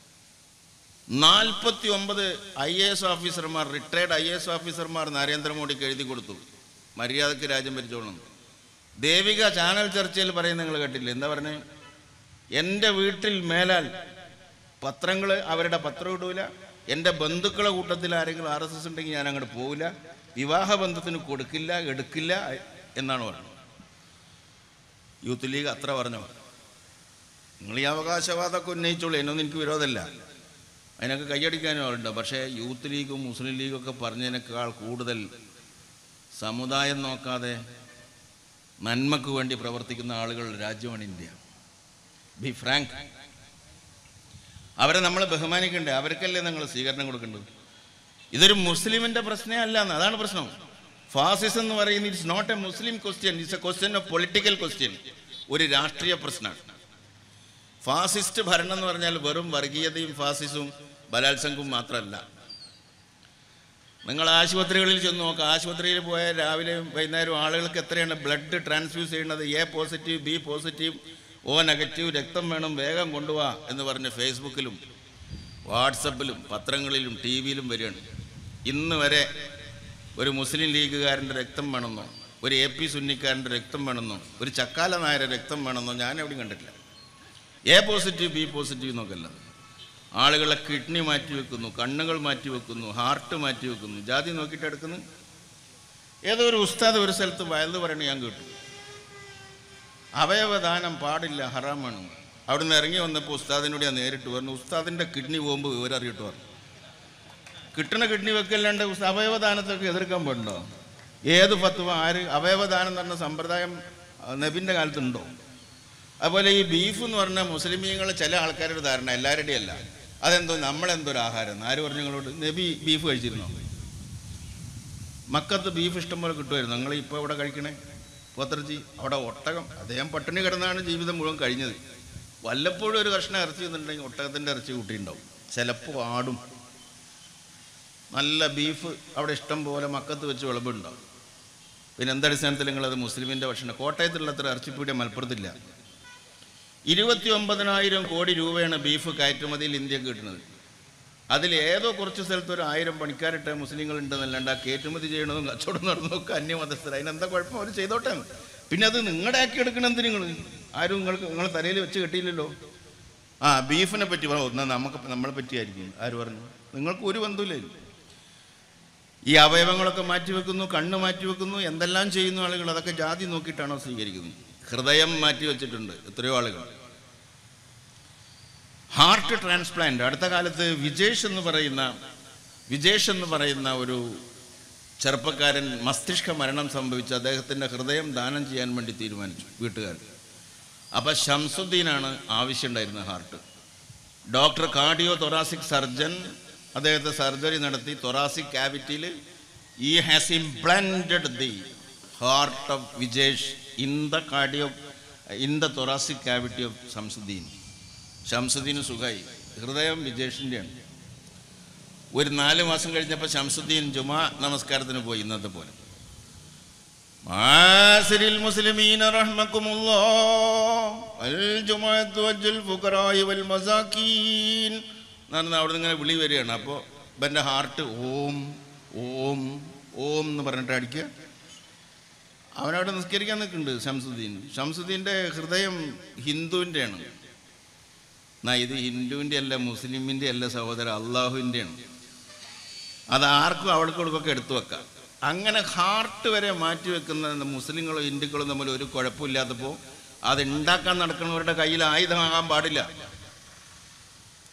49 IAS ഓഫീസർമാർ, റിട്ടയർഡ് IAS ഓഫീസർമാർ നരേന്ദ്രമോദിക്ക് എഴുതി കൊടുത്തു മര്യാദയ്ക്ക് രാജ്യം ഭരിച്ചോളണം. ദേവിക ചാനൽ ചർച്ചയിൽ പറയുന്നത് നിങ്ങൾ കേട്ടില്ലേ? എന്താ പറഞ്ഞേ? എൻ്റെ വീട്ടിൽ മേലാൽ പത്രങ്ങൾ അവരുടെ പത്രം ഇടൂല, എൻ്റെ ബന്ധുക്കളെ കൂട്ടത്തിൽ ആരെങ്കിലും RSS ഉണ്ടെങ്കിൽ ഞാൻ അങ്ങോട്ട് പോവില്ല, വിവാഹബന്ധത്തിന് കൊടുക്കില്ല, എടുക്കില്ല എന്നാണ് പറഞ്ഞത്. യൂത്ത് ലീഗ് അത്ര പറഞ്ഞോ? നിങ്ങൾ ഈ അവകാശവാദമൊക്കെ ഉന്നയിച്ചോളൂ, എന്നൊന്നും എനിക്ക് വിരോധമല്ല, അതിനൊക്കെ കൈയടിക്കാനും ആളുണ്ട്. പക്ഷേ യൂത്ത് ലീഗും മുസ്ലിം ലീഗൊക്കെ പറഞ്ഞതിനേക്കാൾ കൂടുതൽ സമുദായം നോക്കാതെ നന്മക്ക് വേണ്ടി പ്രവർത്തിക്കുന്ന ആളുകളുടെ രാജ്യമാണ് ഇന്ത്യ. ബി ഫ്രാങ്ക്, അവരെ നമ്മൾ ബഹുമാനിക്കണ്ടേ? അവർക്കല്ലേ നിങ്ങൾ സ്വീകരണം കൊടുക്കേണ്ടത്? ഇതൊരു മുസ്ലിമിൻ്റെ പ്രശ്നമേ അല്ല എന്ന്, അതാണ് പ്രശ്നം. ഫാസിസം എന്ന് പറയുന്നത് it's not a Muslim question, it's a question of political question. ഒരു രാഷ്ട്രീയ പ്രശ്നമാണ്. ഫാസിസ്റ്റ് ഭരണം എന്ന് പറഞ്ഞാൽ വെറും വർഗീയതയും ഫാസിസവും ബലാത്സംഗവും മാത്രമല്ല. നിങ്ങൾ ആശുപത്രികളിൽ ചെന്ന് നോക്കുക. ആശുപത്രിയിൽ പോയാൽ രാവിലെയും വൈകുന്നേരവും ആളുകൾക്ക് എത്രയാണ് ബ്ലഡ് ട്രാൻസ്ഫ്യൂസ് ചെയ്യുന്നത്? A positive, B positive, O negative, രക്തം വേണം, വേഗം കൊണ്ടുപോവാ എന്ന് പറഞ്ഞ് ഫേസ്ബുക്കിലും വാട്സപ്പിലും പത്രങ്ങളിലും TV-യിലും വരികയാണ്. ഇന്ന് വരെ ഒരു മുസ്ലിം ലീഗുകാരൻ്റെ രക്തം വേണമെന്നോ, ഒരു AP സുന്നിക്കാരൻ്റെ രക്തം വേണമെന്നോ, ഒരു ചക്കാല നായരുടെ രക്തം വേണമെന്നോ ഞാൻ എവിടെയും കണ്ടിട്ടില്ല. A പോസിറ്റീവ്, B പോസിറ്റീവ് എന്നൊക്കെയല്ല. ആളുകളെ കിഡ്നി മാറ്റിവെക്കുന്നു, കണ്ണുകൾ മാറ്റിവെക്കുന്നു, ഹാർട്ട് മാറ്റിവെക്കുന്നു, ജാതി നോക്കിയിട്ട് എടുക്കുന്നു. ഏതോ ഒരു ഉസ്താദ് ഒരു സ്ഥലത്ത് വയല് പറയണ ഞാൻ കേട്ടു, അവയവദാനം പാടില്ല, ഹറാമാണ്. അവിടെ നിന്ന് ഇറങ്ങി വന്നപ്പോൾ ഉസ്താദിനോട് ഞാൻ നേരിട്ട് പറഞ്ഞു, ഉസ്താദിൻ്റെ കിഡ്നി പോകുമ്പോൾ വിവരം അറിയിട്ട് പറഞ്ഞു. കിട്ടണ കിഡ്നി വെക്കല്ലാണ്ട് അവയവദാനത്തൊക്കെ എതിർക്കാൻ പാടുണ്ടോ? ഏത് ഫത്വ? ആര്? അവയവദാനം എന്ന് പറഞ്ഞ സമ്പ്രദായം നബിൻ്റെ കാലത്തുണ്ടോ? അതുപോലെ ഈ ബീഫ് എന്ന് പറഞ്ഞാൽ മുസ്ലിമീങ്ങൾ ചില ആൾക്കാരുടെ ധാരണ, എല്ലാവരുടെയും അല്ല. അതെന്തോ നമ്മളെന്തൊരു ആഹാരം? ആര് പറഞ്ഞു നിങ്ങളോട്? നബി ബീഫ് കഴിച്ചിരുന്നോ? മക്കത്ത് ബീഫ് ഇഷ്ടംപോലെ കിട്ടുമായിരുന്നു. നിങ്ങൾ ഇപ്പോൾ ഇവിടെ കഴിക്കണേ പോത്തിറച്ചി, അവിടെ ഒട്ടകം, അദ്ദേഹം പട്ടിണി കിടന്നാണ് ജീവിതം മുഴുവൻ കഴിഞ്ഞത്. വല്ലപ്പോഴും ഒരു കഷ്ണം ഇറച്ചി എന്നുണ്ടെങ്കിൽ ഒട്ടകത്തിൻ്റെ ഇറച്ചി കൂട്ടിയിട്ടുണ്ടാവും, ചിലപ്പോൾ ആടും. നല്ല ബീഫ് അവിടെ ഇഷ്ടം പോലെ മക്കത്ത് വെച്ച് വിളമ്പുണ്ടാവും. പിന്നെ എന്തടിസ്ഥാനത്തിൽ നിങ്ങളത് മുസ്ലിമിൻ്റെ ഭക്ഷണം? കോട്ടയത്തുള്ള അത്ര ഇറച്ചിപ്പീടിയ മലപ്പുറത്തില്ല. 29,000 കോടി രൂപയാണ് ബീഫ് കയറ്റുമതിയിൽ ഇന്ത്യക്ക് കിട്ടുന്നത്. അതിൽ ഏതോ കുറച്ച് സ്ഥലത്ത് ഒരു 1000 പണിക്കാരിട്ട് മുസ്ലിങ്ങളുണ്ടെന്നല്ലാണ്ട് ആ കയറ്റുമതി ചെയ്യണതും കച്ചവടം നടന്നതൊക്കെ അന്യമതസ്ഥർ. അതിനെന്താ കുഴപ്പം? അവർ ചെയ്തോട്ടെ. പിന്നെ അത് നിങ്ങളുടെ ആക്കി എടുക്കണം. എന്ത് നിങ്ങൾ ആരും നിങ്ങളെ തലയിൽ വെച്ച് കെട്ടിയില്ലല്ലോ. ബീഫിനെ പറ്റി ഒന്നാ നമ്മളെ പറ്റിയായിരിക്കും. ആര് പറഞ്ഞു? നിങ്ങൾക്ക് ഒരു ബന്ധമില്ല. ഈ അവയവങ്ങളൊക്കെ മാറ്റിവെക്കുന്നു, കണ്ണ് മാറ്റിവെക്കുന്നു, എന്തെല്ലാം ചെയ്യുന്ന ആളുകൾ. അതൊക്കെ ജാതി നോക്കിയിട്ടാണോ സ്വീകരിക്കുന്നത്? ഹൃദയം മാറ്റിവെച്ചിട്ടുണ്ട് എത്രയോ ആളുകൾ. Heart transplant. അടുത്ത കാലത്ത് വിജേഷ് എന്ന് പറയുന്ന ഒരു ചെറുപ്പക്കാരൻ മസ്തിഷ്ക മരണം സംഭവിച്ച് അദ്ദേഹത്തിൻ്റെ ഹൃദയം ദാനം ചെയ്യാൻ വേണ്ടി തീരുമാനിച്ചു വീട്ടുകാർ. അപ്പോൾ ഷംസുദ്ദീനാണ് ആവശ്യമുണ്ടായിരുന്ന heart. Doctor cardio thoracic surgeon അദ്ദേഹത്തെ സർജറി നടത്തി തൊറാസിക് ക്യാവിറ്റിയിൽ he has implanted the heart of Vijesh in the thoracic cavity of Shamsuddin. ഷംസുദ്ദീന് സുഖമായി. ഹൃദയം വിജേഷിൻ്റെയാണ്. ഒരു 4 മാസം കഴിഞ്ഞപ്പോൾ ഷംസുദ്ദീൻ ജുമാ നമസ്കാരത്തിന് പോയി. ഇന്നത്തെ പോലെ മാസിരിൽ മുസ്ലിമീന റഹ്മക്കുമുല്ലാഹ് അൽ ജുമുഅത്തു വൽ ഫുഖറാഇ വൽ മസാകീൻ എന്നാണ് അവിടെ നിന്ന് ഇങ്ങനെ വിളി വരികയാണ്. അപ്പോൾ ഇവൻ്റെ ഹാർട്ട് ഓം ഓം ഓം എന്ന് പറഞ്ഞിട്ട് അടിക്കുക. അവനവിടെ നിസ്കരിക്കാൻ നിൽക്കുന്നുണ്ട് ഷംസുദ്ദീൻ്റെ ഹൃദയം ഹിന്ദുവിൻ്റെയാണ്. എന്നാ ഇത് ഹിന്ദുവിൻ്റെ അല്ല, മുസ്ലിമിൻ്റെ അല്ല സഹോദര, അള്ളാഹുവിൻ്റെയാണ്. അത് ആർക്കും അവിടേക്കൊക്കെ എടുത്തു വെക്കാം. അങ്ങനെ ഹാർട്ട് വരെ മാറ്റിവെക്കുന്ന മുസ്ലിങ്ങളും ഹിന്ദുക്കളും തമ്മിൽ ഒരു കുഴപ്പമില്ലാത്തപ്പോൾ അത് ഉണ്ടാക്കാൻ നടക്കുന്നവരുടെ കയ്യിൽ ആയുധമാകാൻ പാടില്ല.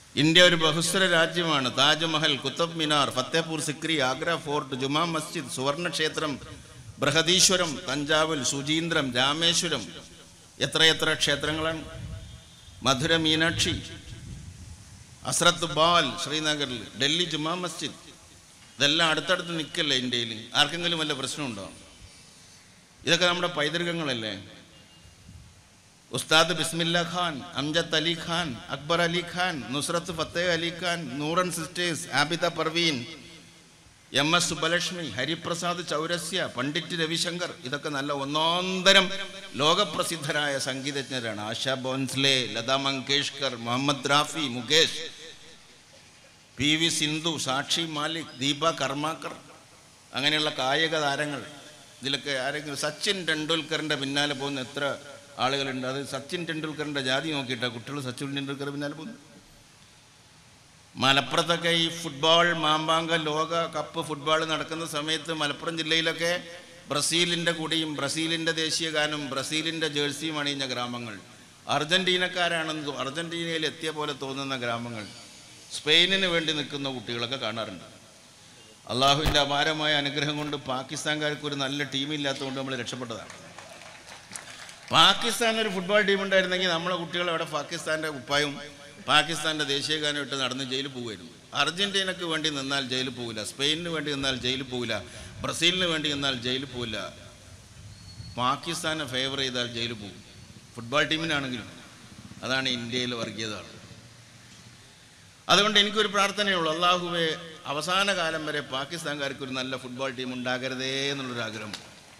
ഇന്ത്യ ഒരു ബഹുസ്വര രാജ്യമാണ്. താജ്മഹൽ, കുത്തബ് മിനാർ, ഫത്തേപൂർ സിക്രി, ആഗ്ര ഫോർട്ട്, ജുമാ മസ്ജിദ്, സുവർണക്ഷേത്രം, ബൃഹദീശ്വരം, തഞ്ചാവൂർ, ശുചീന്ദ്രം, രാമേശ്വരം, എത്രയെത്ര ക്ഷേത്രങ്ങളാണ്. മധുര മീനാക്ഷി, അസ്രത്ത് ബാൽ ശ്രീനഗറിൽ, ഡൽഹി ജുമാ മസ്ജിദ്, ഇതെല്ലാം അടുത്തടുത്ത് നിൽക്കല്ലേ ഇന്ത്യയിൽ? ആർക്കെങ്കിലും വല്ല പ്രശ്നമുണ്ടോ? ഇതൊക്കെ നമ്മുടെ പൈതൃകങ്ങളല്ലേ? ഉസ്താദ് ബിസ്മില്ല ഖാൻ, അംജദ് അലി ഖാൻ, അക്ബർ അലി ഖാൻ, നുസ്രത്ത് ഫത്തേഹ് അലി ഖാൻ, നൂറൻ സിസ്റ്റേഴ്സ്, ആബിദ പർവീൻ, MS സുബ്ബലക്ഷ്മി, ഹരിപ്രസാദ് ചൗരസ്യ, പണ്ഡിറ്റ് രവിശങ്കർ, ഇതൊക്കെ നല്ല ഒന്നാന്തരം ലോകപ്രസിദ്ധരായ സംഗീതജ്ഞരാണ്. ആശാ ഭോൻസ്ലെ, ലതാ മങ്കേഷ്കർ, മുഹമ്മദ് റാഫി, മുകേഷ്, PV സിന്ധു, സാക്ഷി മാലിക്, ദീപ കർമാക്കർ, അങ്ങനെയുള്ള കായിക താരങ്ങൾ. ഇതിലൊക്കെ ആരെങ്കിലും സച്ചിൻ ടെണ്ടുൽക്കറിൻ്റെ പിന്നാലെ പോകുന്ന എത്ര ആളുകളുണ്ട്? അത് സച്ചിൻ ടെണ്ടുൽക്കറിൻ്റെ ജാതി നോക്കിയിട്ടാണ് കുട്ടികൾ സച്ചിൻ ടെണ്ടുൽക്കർ പിന്നാലെ പോകുന്നു. മലപ്പുറത്തൊക്കെ ഈ ഫുട്ബോൾ മാമ്പാങ്ക ലോക കപ്പ് ഫുട്ബോൾ നടക്കുന്ന സമയത്ത് മലപ്പുറം ജില്ലയിലൊക്കെ ബ്രസീലിൻ്റെ കൂടിയും ബ്രസീലിൻ്റെ ദേശീയ ഗാനം, ബ്രസീലിൻ്റെ ജേഴ്സിയും അണിയുന്ന ഗ്രാമങ്ങൾ, അർജൻറ്റീനക്കാരാണെന്ന് അർജൻറ്റീനയിൽ എത്തിയ പോലെ തോന്നുന്ന ഗ്രാമങ്ങൾ, സ്പെയിനിന് വേണ്ടി നിൽക്കുന്ന കുട്ടികളൊക്കെ കാണാറുണ്ട്. അള്ളാഹുവിൻ്റെ അപാരമായ അനുഗ്രഹം കൊണ്ട് പാകിസ്ഥാൻകാർക്ക് ഒരു നല്ല ടീമില്ലാത്തതുകൊണ്ട് നമ്മൾ രക്ഷപ്പെട്ടതാണ്. പാകിസ്ഥാൻ ഒരു ഫുട്ബോൾ ടീം ഉണ്ടായിരുന്നെങ്കിൽ നമ്മളെ കുട്ടികൾ അവിടെ പാകിസ്ഥാൻ്റെ കുപ്പായും പാകിസ്ഥാൻ്റെ ദേശീയ ഗാനം ഇട്ട് നടന്ന് ജയിലിൽ പോകുമായിരുന്നു. അർജൻറ്റീനക്ക് വേണ്ടി നിന്നാൽ ജയിലിൽ പോകില്ല, സ്പെയിനിന് വേണ്ടി നിന്നാൽ ജയിലിൽ പോകില്ല, ബ്രസീലിന് വേണ്ടി നിന്നാൽ ജയിലിൽ പോകില്ല. പാകിസ്ഥാനെ ഫേവർ ചെയ്താൽ ജയിലിൽ പോകും, ഫുട്ബോൾ ടീമിനാണെങ്കിലും. അതാണ് ഇന്ത്യയിലെ വർഗീയത. അതുകൊണ്ട് എനിക്കൊരു പ്രാർത്ഥനയുള്ളൂ, അള്ളാഹുവേ അവസാന കാലം വരെ പാകിസ്ഥാൻകാർക്ക് ഒരു നല്ല ഫുട്ബോൾ ടീം ഉണ്ടാകരുതേ എന്നുള്ളൊരാഗ്രഹം.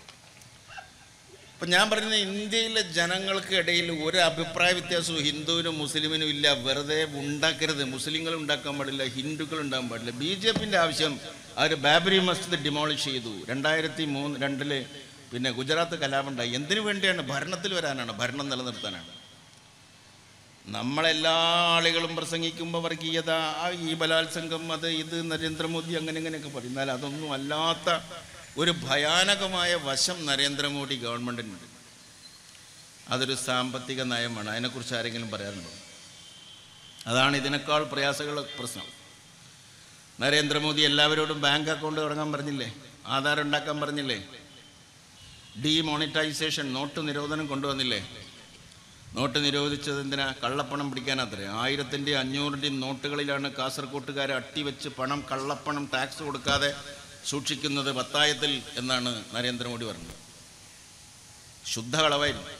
അപ്പം ഞാൻ പറയുന്നത്, ഇന്ത്യയിലെ ജനങ്ങൾക്ക് ഇടയിൽ ഒരു അഭിപ്രായ വ്യത്യാസവും ഹിന്ദുവിനും മുസ്ലിമിനും ഇല്ല. വെറുതെ ഉണ്ടാക്കരുത്. മുസ്ലിങ്ങൾ ഉണ്ടാക്കാൻ പാടില്ല, ഹിന്ദുക്കൾ ഉണ്ടാകാൻ പാടില്ല. BJPൻ്റെ ആവശ്യം അവർ ബാബരി മസ്ജിദ് ഡിമോളിഷ് ചെയ്തു. 2002 പിന്നെ ഗുജറാത്ത് കലാപം ഉണ്ടായി. എന്തിനു വേണ്ടിയാണ്? ഭരണത്തിൽ വരാനാണ്, ഭരണം നിലനിർത്താനാണ്. നമ്മളെല്ലാ ആളുകളും പ്രസംഗിക്കുമ്പോൾ വർഗീയത, ഈ ബലാത്സംഗം, അത് ഇത്, നരേന്ദ്രമോദി അങ്ങനെ ഇങ്ങനെയൊക്കെ പറയും. എന്നാൽ അതൊന്നും അല്ലാത്ത ഒരു ഭയാനകമായ വശം നരേന്ദ്രമോദി ഗവൺമെൻറ്റിനുണ്ട്. അതൊരു സാമ്പത്തിക നയമാണ്. അതിനെക്കുറിച്ച് ആരെങ്കിലും പറയാറുണ്ടോ? അതാണ് ഇതിനേക്കാൾ പ്രയാസമുള്ള പ്രശ്നം. നരേന്ദ്രമോദി എല്ലാവരോടും ബാങ്ക് അക്കൗണ്ട് തുടങ്ങാൻ പറഞ്ഞില്ലേ? ആധാർ ഉണ്ടാക്കാൻ പറഞ്ഞില്ലേ? ഡീമോണിറ്റൈസേഷൻ, നോട്ട് നിരോധനം കൊണ്ടുവന്നില്ലേ? നോട്ട് നിരോധിച്ചത് എന്തിനാ? കള്ളപ്പണം പിടിക്കാനത്രേ. 1000-ൻ്റെയും 500-ൻ്റെയും നോട്ടുകളിലാണ് കാസർകോട്ടുകാരെ അട്ടിവെച്ച് പണം, കള്ളപ്പണം, ടാക്സ് കൊടുക്കാതെ സൂക്ഷിക്കുന്നത് പത്തായത്തിൽ എന്നാണ് നരേന്ദ്രമോദി പറഞ്ഞത്. ശുദ്ധ കളവായിരുന്നു.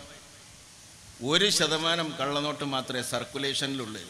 1% കള്ളനോട്ട് മാത്രമേ സർക്കുലേഷനിലുള്ളൂ.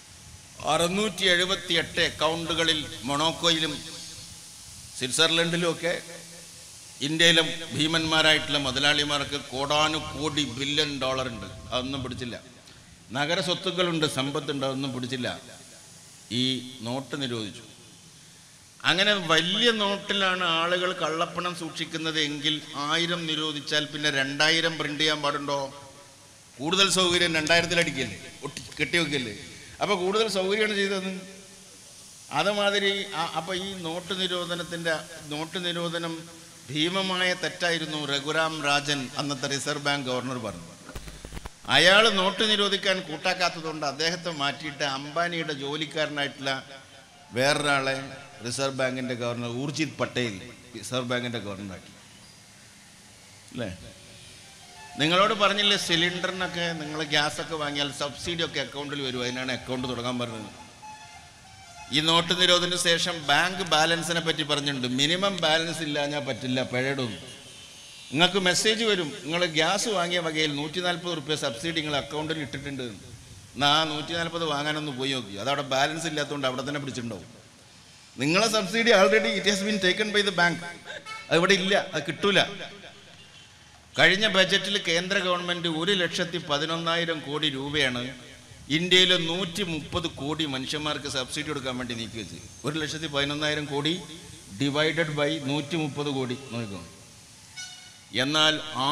678 അക്കൗണ്ടുകളിൽ മൊണോക്കോയിലും സ്വിറ്റ്സർലൻഡിലുമൊക്കെ ഇന്ത്യയിലും ഭീമന്മാരായിട്ടുള്ള മുതലാളിമാർക്ക് കോടാനുകോടി ബില്യൺ ഡോളർ ഉണ്ട്. അതൊന്നും പിടിച്ചില്ല. നഗര സ്വത്തുക്കളുണ്ട്, സമ്പത്തുണ്ട്, അതൊന്നും പിടിച്ചില്ല. ഈ നോട്ട് നിരോധിച്ചു. അങ്ങനെ വലിയ നോട്ടിലാണ് ആളുകൾ കള്ളപ്പണം സൂക്ഷിക്കുന്നത് എങ്കിൽ 1000 നിരോധിച്ചാൽ പിന്നെ 2000 പ്രിന്റ് ചെയ്യാൻ പാടുണ്ടോ? കൂടുതൽ സൗകര്യം 2000-ൽ അടിക്കല്ലേ, കെട്ടിവെക്കല്ലേ? അപ്പോൾ കൂടുതൽ സൗകര്യമാണ് ചെയ്തത്. അതുമാതിരി അപ്പോൾ ഈ നോട്ട് നിരോധനം ഭീമമായ തെറ്റായിരുന്നു. രഘുറാം രാജൻ, അന്നത്തെ റിസർവ് ബാങ്ക് ഗവർണർ, പറഞ്ഞു. അയാൾ നോട്ട് നിരോധിക്കാൻ കൂട്ടാക്കാത്തതുകൊണ്ട് അദ്ദേഹത്തെ മാറ്റിയിട്ട് അംബാനിയുടെ ജോലിക്കാരനായിട്ടുള്ള വേറൊരാളെ റിസർവ് ബാങ്കിൻ്റെ ഗവർണർ, ഊർജിത് പട്ടേൽ, റിസർവ് ബാങ്കിൻ്റെ ഗവർണറാക്കി. അല്ലേ? നിങ്ങളോട് പറഞ്ഞില്ലേ, സിലിണ്ടറിനൊക്കെ നിങ്ങൾ ഗ്യാസൊക്കെ വാങ്ങിയാൽ സബ്സിഡിയൊക്കെ അക്കൗണ്ടിൽ വരും. അതിനാണ് അക്കൗണ്ട് തുടങ്ങാൻ പറഞ്ഞത്. ഈ നോട്ട് നിരോധനത്തിന് ശേഷം ബാങ്ക് ബാലൻസിനെ പറ്റി പറഞ്ഞിട്ടുണ്ട്. മിനിമം ബാലൻസ് ഇല്ലാഞ്ഞാൽ പറ്റില്ല, പിഴയിടും. നിങ്ങൾക്ക് മെസ്സേജ് വരും, നിങ്ങൾ ഗ്യാസ് വാങ്ങിയ വകയിൽ 140 റുപ്യ സബ്സിഡി നിങ്ങൾ അക്കൗണ്ടിൽ ഇട്ടിട്ടുണ്ട്. എന്നാൽ ആ 140 വാങ്ങാനൊന്ന് പോയി നോക്കി. അതവിടെ ബാലൻസ് ഇല്ലാത്തതുകൊണ്ട് അവിടെ തന്നെ പിടിച്ചിട്ടുണ്ടാവും. നിങ്ങളെ subsidy already it has been taken by the bank. അതിവിടെ ഇല്ല, അത് കിട്ടൂല. കഴിഞ്ഞ ബജറ്റിൽ കേന്ദ്ര ഗവൺമെൻറ് 1,11,000 കോടി രൂപയാണ് ഇന്ത്യയിലെ 130 കോടി മനുഷ്യന്മാർക്ക് സബ്സിഡി കൊടുക്കാൻ വേണ്ടി നീക്കി വെച്ച്. 1,11,000 കോടി ഡിവൈഡഡ് ബൈ 130 കോടി നോക്കും. എന്നാൽ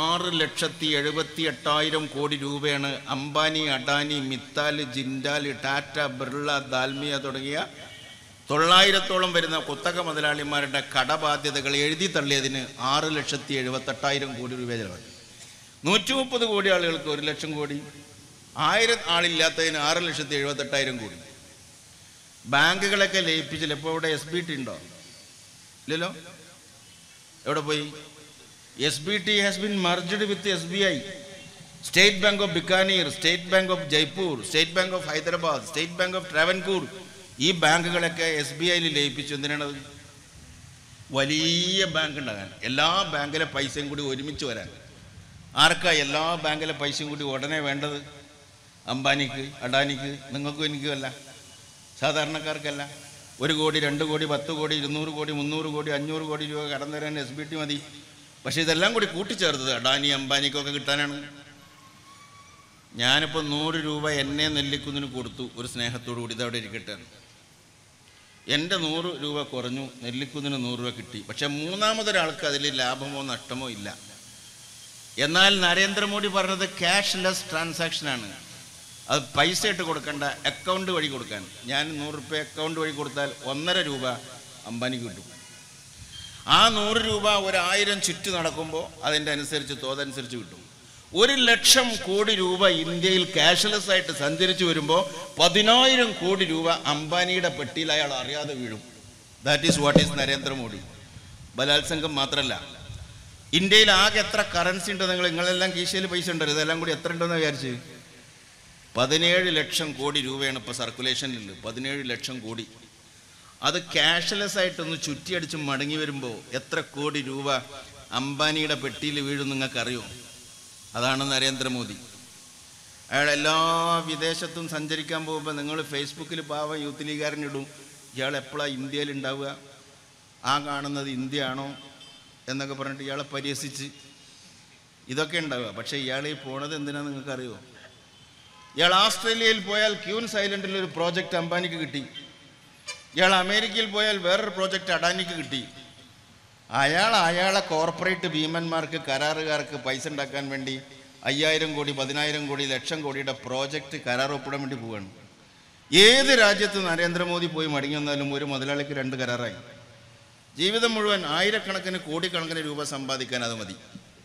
6,78,000 കോടി രൂപയാണ് അംബാനി, അഡാനി, മിത്താൽ, ജിൻഡാൽ, ടാറ്റ, ബിർള, ദാൽമിയ തുടങ്ങിയ 900-ഓളം വരുന്ന കുത്തക മുതലാളിമാരുടെ കടബാധ്യതകൾ എഴുതി തള്ളിയതിന് 6,78,000 കോടി രൂപ ചെലവാക്കി. 130 കോടി ആളുകൾക്ക് 1 ലക്ഷം കോടി, 1000 ആളില്ലാത്തതിന് 6,78,000 കോടി. ബാങ്കുകളൊക്കെ ലയിപ്പിച്ചില്ല. ഇപ്പോൾ ഇവിടെ SBT ഉണ്ടോ? ഇല്ലല്ലോ. എവിടെ പോയി? SBT has been merged with SBI. State bank of Bikaner, state bank of Jaipur, state bank of Hyderabad, state bank of Travancore, ഈ ബാങ്കുകളൊക്കെ SBIയിൽ ലയിപ്പിച്ചു. എന്തിനാണത്? വലിയ ബാങ്ക് ഉണ്ടാകാൻ, എല്ലാ ബാങ്കിലെ പൈസയും കൂടി ഒരുമിച്ച് വരാൻ. ആർക്കാ എല്ലാ ബാങ്കിലെ പൈസയും കൂടി ഉടനെ വേണ്ടത്? അംബാനിക്ക്, അഡാനിക്ക്, നിങ്ങൾക്കും എനിക്കുമല്ല, സാധാരണക്കാർക്കല്ല. 1 കോടി 2 കോടി 10 കോടി 200 കോടി 300 കോടി 500 കോടി രൂപ കടം തരാൻ SBT മതി. പക്ഷേ ഇതെല്ലാം കൂടി കൂട്ടിച്ചേർത്തത് അഡാനി അംബാനിക്കൊക്കെ കിട്ടാനാണ്. ഞാനിപ്പോൾ 100 രൂപ എന്നെ നെല്ലിക്കുന്നിന് കൊടുത്തു, ഒരു സ്നേഹത്തോടു കൂടി ഇതവിടെ ഇരിക്കട്ടെ. എൻ്റെ 100 രൂപ കുറഞ്ഞു, നെല്ലിക്കുന്നിന് 100 രൂപ കിട്ടി. പക്ഷെ മൂന്നാമതൊരാൾക്ക് അതിൽ ലാഭമോ നഷ്ടമോ ഇല്ല. എന്നാൽ നരേന്ദ്രമോദി പറഞ്ഞത് ക്യാഷ്ലെസ് ട്രാൻസാക്ഷനാണ്. അത് പൈസ ഇട്ട് കൊടുക്കേണ്ട, അക്കൗണ്ട് വഴി കൊടുക്കാൻ. ഞാൻ 100 രൂപ അക്കൗണ്ട് വഴി കൊടുത്താൽ 1.5 രൂപ അംബാനിക്ക് കിട്ടും. ആ 100 രൂപ 1000 ചുറ്റ് നടക്കുമ്പോൾ അതിൻ്റെ അനുസരിച്ച് തോതനുസരിച്ച് കിട്ടും. 1,00,000 കോടി രൂപ ഇന്ത്യയിൽ ക്യാഷ്ലെസ് ആയിട്ട് സഞ്ചരിച്ചു വരുമ്പോൾ 10,000 കോടി രൂപ അംബാനിയുടെ പെട്ടിയിൽ അയാൾ അറിയാതെ വീഴും. That is what is Narendra Modi. ബലാത്സംഗം മാത്രമല്ല, ഇന്ത്യയിൽ ആകെ എത്ര കറൻസി ഉണ്ട്? നിങ്ങളെല്ലാം കീശയിൽ പൈസ ഉണ്ടല്ലോ, ഇതെല്ലാം കൂടി എത്ര ഉണ്ടെന്ന് വിചാരിച്ച്? 17 ലക്ഷം കോടി രൂപയാണ് ഇപ്പോൾ സർക്കുലേഷനിൽ. 17 ലക്ഷം കോടി. അത് ക്യാഷ്ലെസ് ആയിട്ടൊന്ന് ചുറ്റിയടിച്ച് മടങ്ങി വരുമ്പോൾ എത്ര കോടി രൂപ അംബാനിയുടെ പെട്ടിയിൽ വീഴും നിങ്ങൾക്കറിയോ? അതാണ് നരേന്ദ്രമോദി. അയാൾ എല്ലാ വിദേശത്തും സഞ്ചരിക്കാൻ പോകുമ്പോൾ നിങ്ങൾ ഫേസ്ബുക്കിൽ പാവം യൂത്ത് ലീഗുകാരനിടും, ഇയാൾ എപ്പോഴാണ് ഇന്ത്യയിൽ ഉണ്ടാവുക, ആ കാണുന്നത് ഇന്ത്യ ആണോ എന്നൊക്കെ പറഞ്ഞിട്ട് ഇയാളെ പരിഹസിച്ച് ഇതൊക്കെ ഉണ്ടാവുക. പക്ഷേ ഇയാൾ ഈ പോണത് എന്തിനാണെന്ന് നിങ്ങൾക്കറിയോ? ഇയാൾ ഓസ്ട്രേലിയയിൽ പോയാൽ ക്യൂൻസ് ഐലൻഡിൽ ഒരു പ്രോജക്റ്റ് അംബാനിക്ക് കിട്ടി. ഇയാൾ അമേരിക്കയിൽ പോയാൽ വേറൊരു പ്രോജക്റ്റ് അഡാനിക്ക് കിട്ടി. അയാളെ കോർപ്പറേറ്റ് ഭീമന്മാർക്ക്, കരാറുകാർക്ക് പൈസ ഉണ്ടാക്കാൻ വേണ്ടി 5,000 കോടി 10,000 കോടി ലക്ഷം കോടിയുടെ പ്രോജക്റ്റ് കരാർ ഒപ്പിടാൻ വേണ്ടി പോവുകയാണ്. ഏത് രാജ്യത്ത് നരേന്ദ്രമോദി പോയി മടങ്ങി വന്നാലും ഒരു മുതലാളിക്ക് 2 കരാറായി. ജീവിതം മുഴുവൻ ആയിരക്കണക്കിന് കോടിക്കണക്കിന് രൂപ സമ്പാദിക്കാൻ അത് മതി.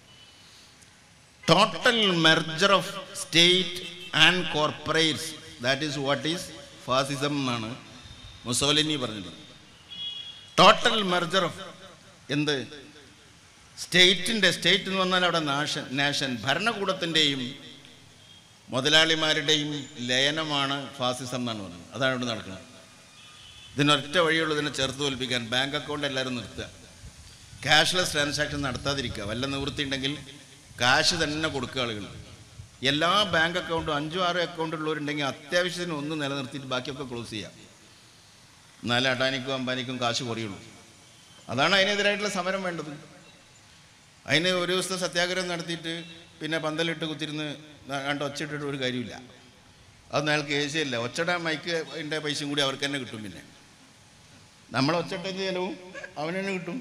Total merger of state and corporates, that is what is fascism എന്നാണ് മുസോലിനി പറഞ്ഞത്. ടോട്ടൽ മെർജർ ഓഫ് എന്ത്? സ്റ്റേറ്റ് എന്ന് പറഞ്ഞാൽ അവിടെ നാഷൻ, ഭരണകൂടത്തിൻ്റെയും മുതലാളിമാരുടെയും ലയനമാണ് ഫാസിസം എന്നാണ് പറഞ്ഞത്. അതാണ് ഇവിടെ നടക്കുന്നത്. ഇതിനൊറ്റ വഴിയുള്ളൂ ഇതിനെ ചേർത്ത് തോൽപ്പിക്കാൻ. ബാങ്ക് അക്കൗണ്ട് എല്ലാവരും നിർത്തുക, ക്യാഷ്ലെസ് ട്രാൻസാക്ഷൻ നടത്താതിരിക്കുക. വല്ല നിവൃത്തി ഉണ്ടെങ്കിൽ കാശ് തന്നെ കൊടുക്കുക ആളുകൾ. എല്ലാ ബാങ്ക് അക്കൗണ്ടും 5-6 അക്കൗണ്ട് ഉള്ളവരുണ്ടെങ്കിൽ അത്യാവശ്യത്തിന് ഒന്ന് നിലനിർത്തിയിട്ട് ബാക്കിയൊക്കെ ക്ലോസ് ചെയ്യാം. എന്നാലേ അഡാനിക്കും അംബാനിക്കും കാശ് കുറയുള്ളൂ. അതാണ് അതിനെതിരായിട്ടുള്ള സമരം വേണ്ടത്. അതിന് ഒരു ദിവസത്തെ സത്യാഗ്രഹം നടത്തിയിട്ട് പിന്നെ പന്തലിട്ട് കുത്തിരുന്ന് ഒച്ചയിട്ടിട്ട് ഒരു കാര്യമില്ല. അതൊന്നും അയാൾക്ക് ഏശയില്ല. ഒച്ചയുടെ മൈക്കിൻ്റെ പൈസയും കൂടി അവർക്ക് തന്നെ കിട്ടും. പിന്നെ നമ്മളെ ഒച്ചട്ടൻ്റെ ചിലവും അവന് തന്നെ കിട്ടും.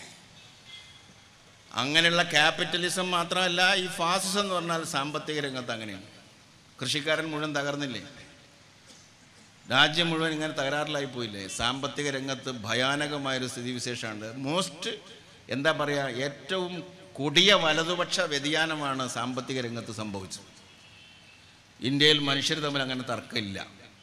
അങ്ങനെയുള്ള ക്യാപിറ്റലിസം മാത്രമല്ല, ഈ ഫാസിസം എന്ന് പറഞ്ഞാൽ സാമ്പത്തിക രംഗത്ത് അങ്ങനെയാണ്. കൃഷിക്കാരൻ മുഴുവൻ തകർന്നില്ലേ? രാജ്യം മുഴുവൻ ഇങ്ങനെ തകരാറിലായി പോയില്ലേ? സാമ്പത്തിക രംഗത്ത് ഭയാനകമായൊരു സ്ഥിതിവിശേഷമാണ്. എന്താ പറയുക, ഏറ്റവും കൊടിയ വലതുപക്ഷ വ്യതിയാനമാണ് സാമ്പത്തിക രംഗത്ത് സംഭവിച്ചത്. ഇന്ത്യയിൽ മനുഷ്യർ തമ്മിൽ അങ്ങനെ തർക്കമില്ല.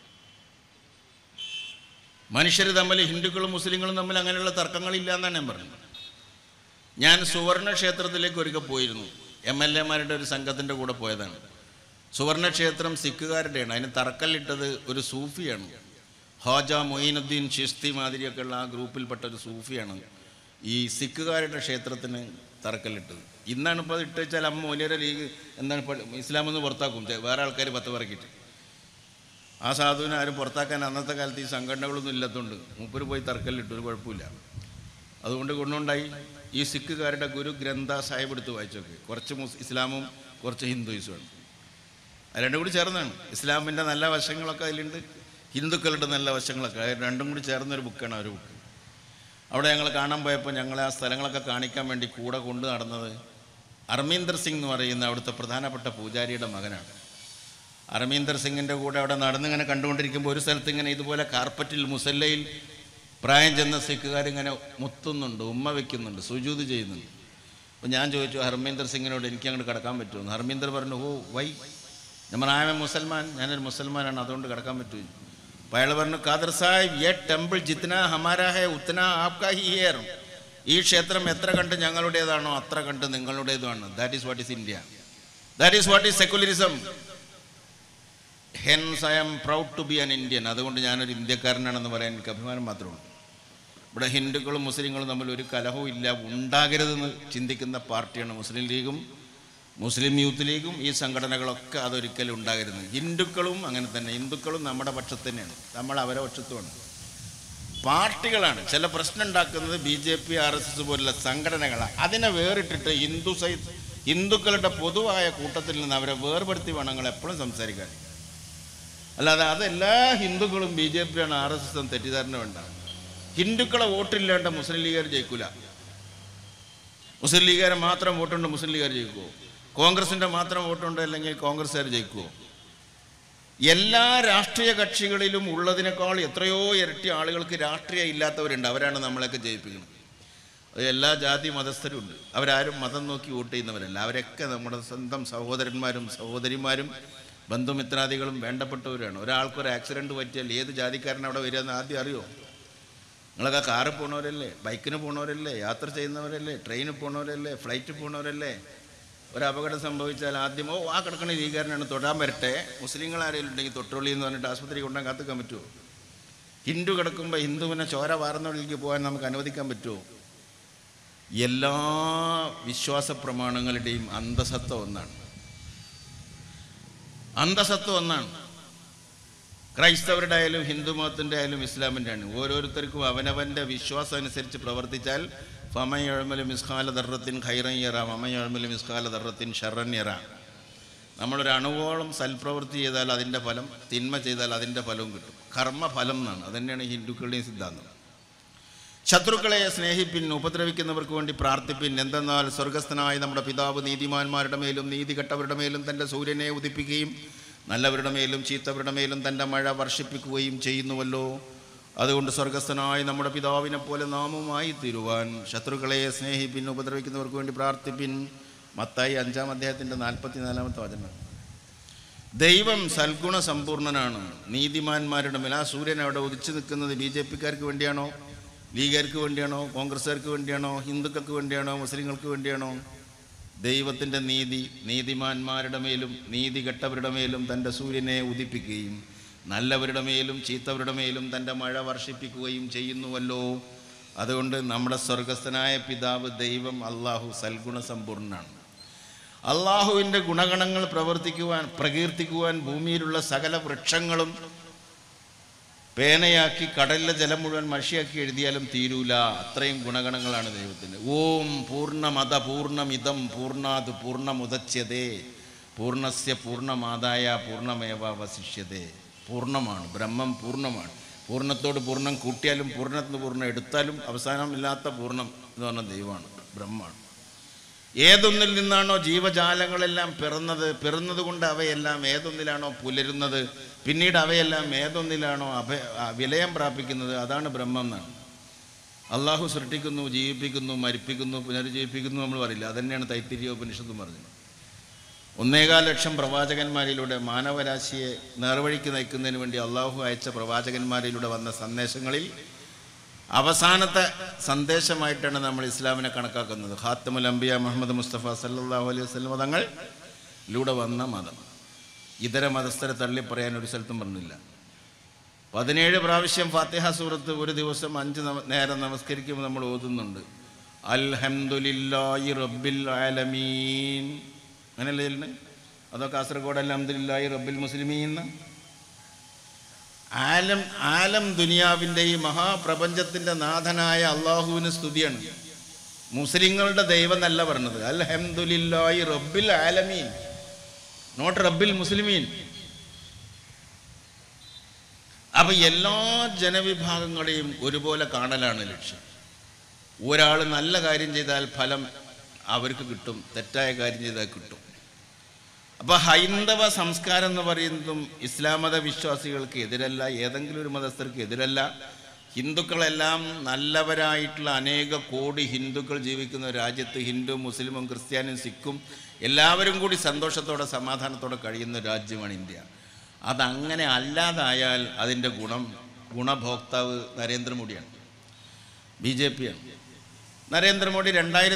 മനുഷ്യർ തമ്മിൽ, ഹിന്ദുക്കളും മുസ്ലിങ്ങളും തമ്മിൽ അങ്ങനെയുള്ള തർക്കങ്ങളില്ല എന്നാണ് ഞാൻ പറഞ്ഞത്. ഞാൻ സുവർണ ക്ഷേത്രത്തിലേക്ക് ഒരിക്കൽ പോയിരുന്നു. MLA-മാരുടെ ഒരു സംഘത്തിൻ്റെ കൂടെ പോയതാണ്. സുവർണക്ഷേത്രം സിഖുകാരുടെയാണ്. അതിന് തറക്കല്ലിട്ടത് ഒരു സൂഫിയാണ്. ഹാജ മൊയ്നുദ്ദീൻ ചിശ്തി മാതിരിയൊക്കെയുള്ള ആ ഗ്രൂപ്പിൽപ്പെട്ട ഒരു സൂഫിയാണ് ഈ സിഖുകാരുടെ ക്ഷേത്രത്തിന് തറക്കല്ലിട്ടത്. ഇന്നാണ് ഇപ്പോൾ അത് ഇട്ട് വെച്ചാൽ മൗലിയര ലീഗ് എന്താണ് ഇപ്പോൾ ഇസ്ലാമെന്ന് പുറത്താക്കും, വേറെ ആൾക്കാർ 10 പറക്കിയിട്ട്. ആ സാധുവിനെ ആരും പുറത്താക്കാൻ അന്നത്തെ കാലത്ത് ഈ സംഘടനകളൊന്നും ഇല്ലാത്തതുകൊണ്ട് മൂപ്പര് പോയി തറക്കല്ലിട്ടു, ഒരു കുഴപ്പമില്ല. അതുകൊണ്ട് ഗുണമുണ്ടായി. ഈ സിഖുകാരുടെ ഗുരു ഗ്രന്ഥ സാഹിബ് എടുത്ത് വായിച്ചൊക്കെ, കുറച്ച് ഇസ്ലാമും കുറച്ച് ഹിന്ദുയിസുമാണ്. അത് രണ്ടും കൂടി ചേർന്നാണ്. ഇസ്ലാമിൻ്റെ നല്ല വശങ്ങളൊക്കെ അതിലുണ്ട്, ഹിന്ദുക്കളുടെ നല്ല വശങ്ങളൊക്കെ, രണ്ടും കൂടി ചേർന്നൊരു ബുക്കാണ് ആ ഒരു ബുക്ക്. അവിടെ ഞങ്ങൾ കാണാൻ പോയപ്പോൾ ഞങ്ങളെ ആ സ്ഥലങ്ങളൊക്കെ കാണിക്കാൻ വേണ്ടി കൂടെ കൊണ്ടു നടന്നത് അർമീന്ദർ സിംഗ് എന്ന് പറയുന്ന അവിടുത്തെ പ്രധാനപ്പെട്ട പൂജാരിയുടെ മകനാണ്. അർമീന്ദർ സിംഗിൻ്റെ കൂടെ അവിടെ നടന്നിങ്ങനെ കണ്ടുകൊണ്ടിരിക്കുമ്പോൾ ഒരു സ്ഥലത്ത് ഇങ്ങനെ ഇതുപോലെ കാർപ്പറ്റിൽ മുസല്ലയിൽ പ്രായം ചെന്ന സിഖുകാരിങ്ങനെ മുത്തുന്നുണ്ട്, ഉമ്മ വയ്ക്കുന്നുണ്ട്, സുജൂദ് ചെയ്യുന്നുണ്ട്. അപ്പോൾ ഞാൻ ചോദിച്ചു ഹർമീന്ദർ സിംഗിനോട് എനിക്ക് അങ്ങോട്ട് കിടക്കാൻ പറ്റുമെന്ന്. ഹർമീന്ദർ പറഞ്ഞു, ഓ വൈ, നമ്മൾ ആയ മുസൽമാൻ, ഞാനൊരു മുസൽമാനാണ്, അതുകൊണ്ട് കിടക്കാൻ പറ്റുമോ? അപ്പോൾ അയാൾ പറഞ്ഞു, ഖാദർ സാഹിബ്, യെ ടെമ്പിൾ ജിത്ന ഹമാരാ ഹെ ഉത്തന ആപ്കാ ഹി ഹെയർ. ഈ ക്ഷേത്രം എത്ര കണ്ട് ഞങ്ങളുടേതാണോ അത്ര കണ്ട് നിങ്ങളുടേതുമാണ്. That is what is India. That is what is secularism. Hence I am proud to be an Indian. അതുകൊണ്ട് ഞാനൊരു ഇന്ത്യക്കാരനാണെന്ന് പറയാൻ എനിക്ക് അഭിമാനം മാത്രമേ ഉള്ളൂ. ഇവിടെ ഹിന്ദുക്കളും മുസ്ലിങ്ങളും തമ്മിൽ ഒരു കലഹവും ഇല്ല, ഉണ്ടാകരുതെന്ന് ചിന്തിക്കുന്ന പാർട്ടിയാണ് മുസ്ലിം ലീഗും മുസ്ലിം യൂത്ത് ലീഗും. ഈ സംഘടനകളൊക്കെ അതൊരിക്കലും ഉണ്ടാകരുത്. ഹിന്ദുക്കളും അങ്ങനെ തന്നെ. ഹിന്ദുക്കളും നമ്മുടെ പക്ഷത്ത് തന്നെയാണ്, നമ്മൾ അവരെ പക്ഷത്തുമാണ്. പാർട്ടികളാണ് ചില പ്രശ്നം ഉണ്ടാക്കുന്നത്. BJP RSS പോലുള്ള സംഘടനകളാണ്. അതിനെ വേറിട്ടിട്ട് ഹിന്ദുക്കളുടെ പൊതുവായ കൂട്ടത്തിൽ നിന്ന് അവരെ വേർപെടുത്തി വേണം നിങ്ങൾ എപ്പോഴും സംസാരിക്കാൻ. അല്ലാതെ അതെല്ലാ ഹിന്ദുക്കളും BJP ആണ് RSS എന്ന് തെറ്റിദ്ധാരണ വേണ്ട. ഹിന്ദുക്കളെ വോട്ടില്ലാണ്ട് മുസ്ലിം ലീഗുകാർ ജയിക്കൂല. മുസ്ലിം ലീഗുകാരെ മാത്രം വോട്ടുണ്ട് മുസ്ലിം ലീഗുകാർ ജയിക്കുമോ? കോൺഗ്രസിൻ്റെ മാത്രം വോട്ടുണ്ട് അല്ലെങ്കിൽ കോൺഗ്രസ്സുകാർ ജയിക്കുമോ? എല്ലാ രാഷ്ട്രീയ കക്ഷികളിലും ഉള്ളതിനേക്കാൾ എത്രയോ ഇരട്ടി ആളുകൾക്ക് രാഷ്ട്രീയം ഇല്ലാത്തവരുണ്ട്. അവരാണ് നമ്മളെയൊക്കെ ജയിപ്പിക്കുന്നത്. അത് എല്ലാ ജാതി മതസ്ഥരും ഉണ്ട്. അവരാരും മതം നോക്കി വോട്ട് ചെയ്യുന്നവരല്ല. അവരൊക്കെ നമ്മുടെ സ്വന്തം സഹോദരന്മാരും സഹോദരിമാരും ബന്ധുമിത്രാദികളും വേണ്ടപ്പെട്ടവരാണ്. ഒരാൾക്കൊരു ആക്സിഡൻറ്റ് പറ്റിയാൽ ഏത് ജാതിക്കാരൻ അവിടെ വരിക എന്ന് ആദ്യം അറിയോ? നിങ്ങളൊക്കെ കാറിൽ പോണവരല്ലേ, ബൈക്കിന് പോണവരല്ലേ, യാത്ര ചെയ്യുന്നവരല്ലേ, ട്രെയിനിൽ പോണവരല്ലേ, ഫ്ലൈറ്റിൽ പോണവരല്ലേ? ഒരപകടം സംഭവിച്ചാൽ ആദ്യം ആ കിടക്കണ ലീഗുകാരനാണ്, തൊടാൻ വരട്ടെ, മുസ്ലിങ്ങൾ ആരെങ്കിലും ഉണ്ടെങ്കിൽ തൊട്ടുള്ളി എന്ന് പറഞ്ഞിട്ട് ആശുപത്രി കൊണ്ടാൽ കാത്തുക്കാൻ പറ്റുമോ? ഹിന്ദു കിടക്കുമ്പോൾ ഹിന്ദുവിനെ ചോര വാർന്നവരിലേക്ക് പോകാൻ നമുക്ക് അനുവദിക്കാൻ പറ്റുമോ? എല്ലാ വിശ്വാസ പ്രമാണങ്ങളുടെയും അന്തസത്വം ഒന്നാണ്. അന്തസത്വം ഒന്നാണ്. ക്രൈസ്തവരുടെ ആയാലും ഹിന്ദു മതത്തിൻ്റെ ആയാലും ഇസ്ലാമിൻ്റെ ആണ്. ഓരോരുത്തർക്കും അവനവൻ്റെ വിശ്വാസം അനുസരിച്ച് പ്രവർത്തിച്ചാൽ ഫമയഴമലു മിസ്ഖാല ദർറത്തിൻ ഖൈറൻ യറ ഫമയഴമലു മിസ്ഖാല ദർറത്തിൻ ഷറൻ യറ. നമ്മളൊരു അണുവോളം സൽപ്രവൃത്തി ചെയ്താൽ അതിൻ്റെ ഫലം, തിന്മ ചെയ്താൽ അതിൻ്റെ ഫലവും കിട്ടും. കർമ്മഫലം എന്നാണ്. അതുതന്നെയാണ് ഹിന്ദുക്കളുടെയും സിദ്ധാന്തം. ശത്രുക്കളെ സ്നേഹിപ്പിൻ, ഉപദ്രവിക്കുന്നവർക്ക് വേണ്ടി പ്രാർത്ഥിപ്പിൻ. എന്തെന്നാൽ സ്വർഗസ്ഥനായ നമ്മുടെ പിതാവ് നീതിമാന്മാരുടെ മേലും നീതികെട്ടവരുടെ മേലും തൻ്റെ സൂര്യനെ ഉദിപ്പിക്കുകയും നല്ലവരുടെ മേലും ചീത്തവരുടെ മേലും തൻ്റെ മഴ വർഷിപ്പിക്കുകയും ചെയ്യുന്നുവല്ലോ. അതുകൊണ്ട് സ്വർഗസ്ഥനായ നമ്മുടെ പിതാവിനെ പോലെ നാമുമായി തീരുവാൻ ശത്രുക്കളെ സ്നേഹിപ്പിൻ, ഉപദ്രവിക്കുന്നവർക്ക് വേണ്ടി പ്രാർത്ഥിപ്പിൻ. മത്തായി 5-ാം അധ്യായത്തിൻ്റെ 44-ാമത്തെ വചനം. ദൈവം സൽഗുണ സമ്പൂർണനാണ്. നീതിമാന്മാരുടെ മേൽ ആ സൂര്യൻ അവിടെ ഉദിച്ചു നിൽക്കുന്നത് BJPക്കാർക്ക് വേണ്ടിയാണോ, ലീഗുകാർക്ക് വേണ്ടിയാണോ, കോൺഗ്രസ്സുകാർക്ക് വേണ്ടിയാണോ, ഹിന്ദുക്കൾക്ക് വേണ്ടിയാണോ, മുസ്ലിങ്ങൾക്ക് വേണ്ടിയാണോ? ദൈവത്തിൻ്റെ നീതി നീതിമാന്മാരുടെ മേലും നീതികെട്ടവരുടെ മേലും തൻ്റെ സൂര്യനെ ഉദിപ്പിക്കുകയും നല്ലവരുടെ മേലും ചീത്തവരുടെ മേലും തൻ്റെ മഴ വർഷിപ്പിക്കുകയും ചെയ്യുന്നുവല്ലോ. അതുകൊണ്ട് നമ്മുടെ സ്വർഗസ്ഥനായ പിതാവ് ദൈവം അള്ളാഹു സൽഗുണ സമ്പൂർണ്ണനാണ്. അള്ളാഹുവിൻ്റെ ഗുണഗണങ്ങൾ പ്രകീർത്തിക്കുവാൻ ഭൂമിയിലുള്ള സകല വൃക്ഷങ്ങളും പേനയാക്കി കടലിലെ ജലം മുഴുവൻ മഷിയാക്കി എഴുതിയാലും തീരൂല. അത്രയും ഗുണഗണങ്ങളാണ് ദൈവത്തിന്. ഓം പൂർണ്ണമത പൂർണ്ണമിതം പൂർണ്ണാത് പൂർണ്ണമുദച്യതേ പൂർണ്ണസ്യ പൂർണ്ണമാദായ പൂർണ്ണമേവാവശിഷ്യതേ. പൂർണ്ണമാണ് ബ്രഹ്മം, പൂർണ്ണമാണ്. പൂർണ്ണത്തോട് പൂർണ്ണം കൂട്ടിയാലും പൂർണ്ണത്തിന് പൂർണ്ണം എടുത്താലും അവസാനമില്ലാത്ത പൂർണ്ണം എന്ന് പറഞ്ഞ ദൈവമാണ്, ബ്രഹ്മമാണ്. ഏതൊന്നിൽ നിന്നാണോ ജീവജാലങ്ങളെല്ലാം പിറന്നത് കൊണ്ട് അവയെല്ലാം ഏതൊന്നിലാണോ പുലരുന്നത്, പിന്നീട് അവയെല്ലാം ഏതൊന്നിലാണോ വിലയം പ്രാപിക്കുന്നത്, അതാണ് ബ്രഹ്മം എന്നാണ്. അള്ളാഹു സൃഷ്ടിക്കുന്നു, ജീവിപ്പിക്കുന്നു, മരിപ്പിക്കുന്നു, പുനരുജ്ജീവിപ്പിക്കുന്നു നമ്മൾ പറയില്ല. അതന്നെയാണ് തൈത്തിരീയോപനിഷത്തും പറഞ്ഞത്. 1.25 ലക്ഷം പ്രവാചകന്മാരിലൂടെ മാനവരാശിയെ നേർവഴിക്ക് നയിക്കുന്നതിന് വേണ്ടി അള്ളാഹു അയച്ച പ്രവാചകന്മാരിലൂടെ വന്ന സന്ദേശങ്ങളിൽ അവസാനത്തെ സന്ദേശമായിട്ടാണ് നമ്മൾ ഇസ്ലാമിനെ കണക്കാക്കുന്നത്. ഖാത്തമുൽ അംബിയ മുഹമ്മദ് മുസ്തഫ സല്ലല്ലാഹു അലൈഹി വസല്ലം തങ്ങളിലൂടെ വന്ന മതം. ഇതര മതസ്ഥരെ തള്ളിപ്പറയാൻ ഒരു സ്ഥലത്തും പറഞ്ഞില്ല. 17 പ്രാവശ്യം ഫാത്തിഹ സൂറത്ത് ഒരു ദിവസം 5 നേരം നമസ്കരിക്കുമ്പോൾ നമ്മൾ ഓതുന്നുണ്ട്. അൽഹംദുലില്ലാഹി റബ്ബിൽ ആലമീൻ. അങ്ങനെയല്ലേ ചെല്ലുന്നത്? അതോ കാസർഗോഡ് അൽഹംദുലില്ലാഹി റബ്ബിൽ മുസ്ലിമീൻ. ആലം ദുനിയാവിൻ്റെ ഈ മഹാപ്രപഞ്ചത്തിൻ്റെ നാഥനായ അള്ളാഹുവിന് സ്തുതിയാണ്. മുസ്ലിങ്ങളുടെ ദൈവം എന്നല്ല പറഞ്ഞത്. അൽഹംദുലില്ലാഹി റബ്ബിൽ ആലമീൻ, നോട്ട് റബ്ബിൽ മുസ്ലിമീൻ. അപ്പം എല്ലാ ജനവിഭാഗങ്ങളെയും ഒരുപോലെ കാണലാണ് ലക്ഷ്യം. ഒരാൾ നല്ല കാര്യം ചെയ്താൽ ഫലം അവർക്ക് കിട്ടും, തെറ്റായ കാര്യം ചെയ്താൽ കിട്ടും. അപ്പോൾ ഹൈന്ദവ സംസ്കാരം എന്ന് പറയുന്നതും ഇസ്ലാം മത വിശ്വാസികൾക്ക് എതിരല്ല, ഏതെങ്കിലും ഒരു മതസ്ഥർക്ക് എതിരല്ല. ഹിന്ദുക്കളെല്ലാം നല്ലവരായിട്ടുള്ള അനേക കോടി ഹിന്ദുക്കൾ ജീവിക്കുന്ന രാജ്യത്ത് ഹിന്ദു, മുസ്ലിമും, ക്രിസ്ത്യാനും, സിഖും എല്ലാവരും കൂടി സന്തോഷത്തോടെ സമാധാനത്തോടെ കഴിയുന്ന രാജ്യമാണ് ഇന്ത്യ. അതങ്ങനെ അല്ലാതായാൽ അതിൻ്റെ ഗുണഭോക്താവ് നരേന്ദ്രമോദിയാണ്, BJP ആണ്. നരേന്ദ്രമോദി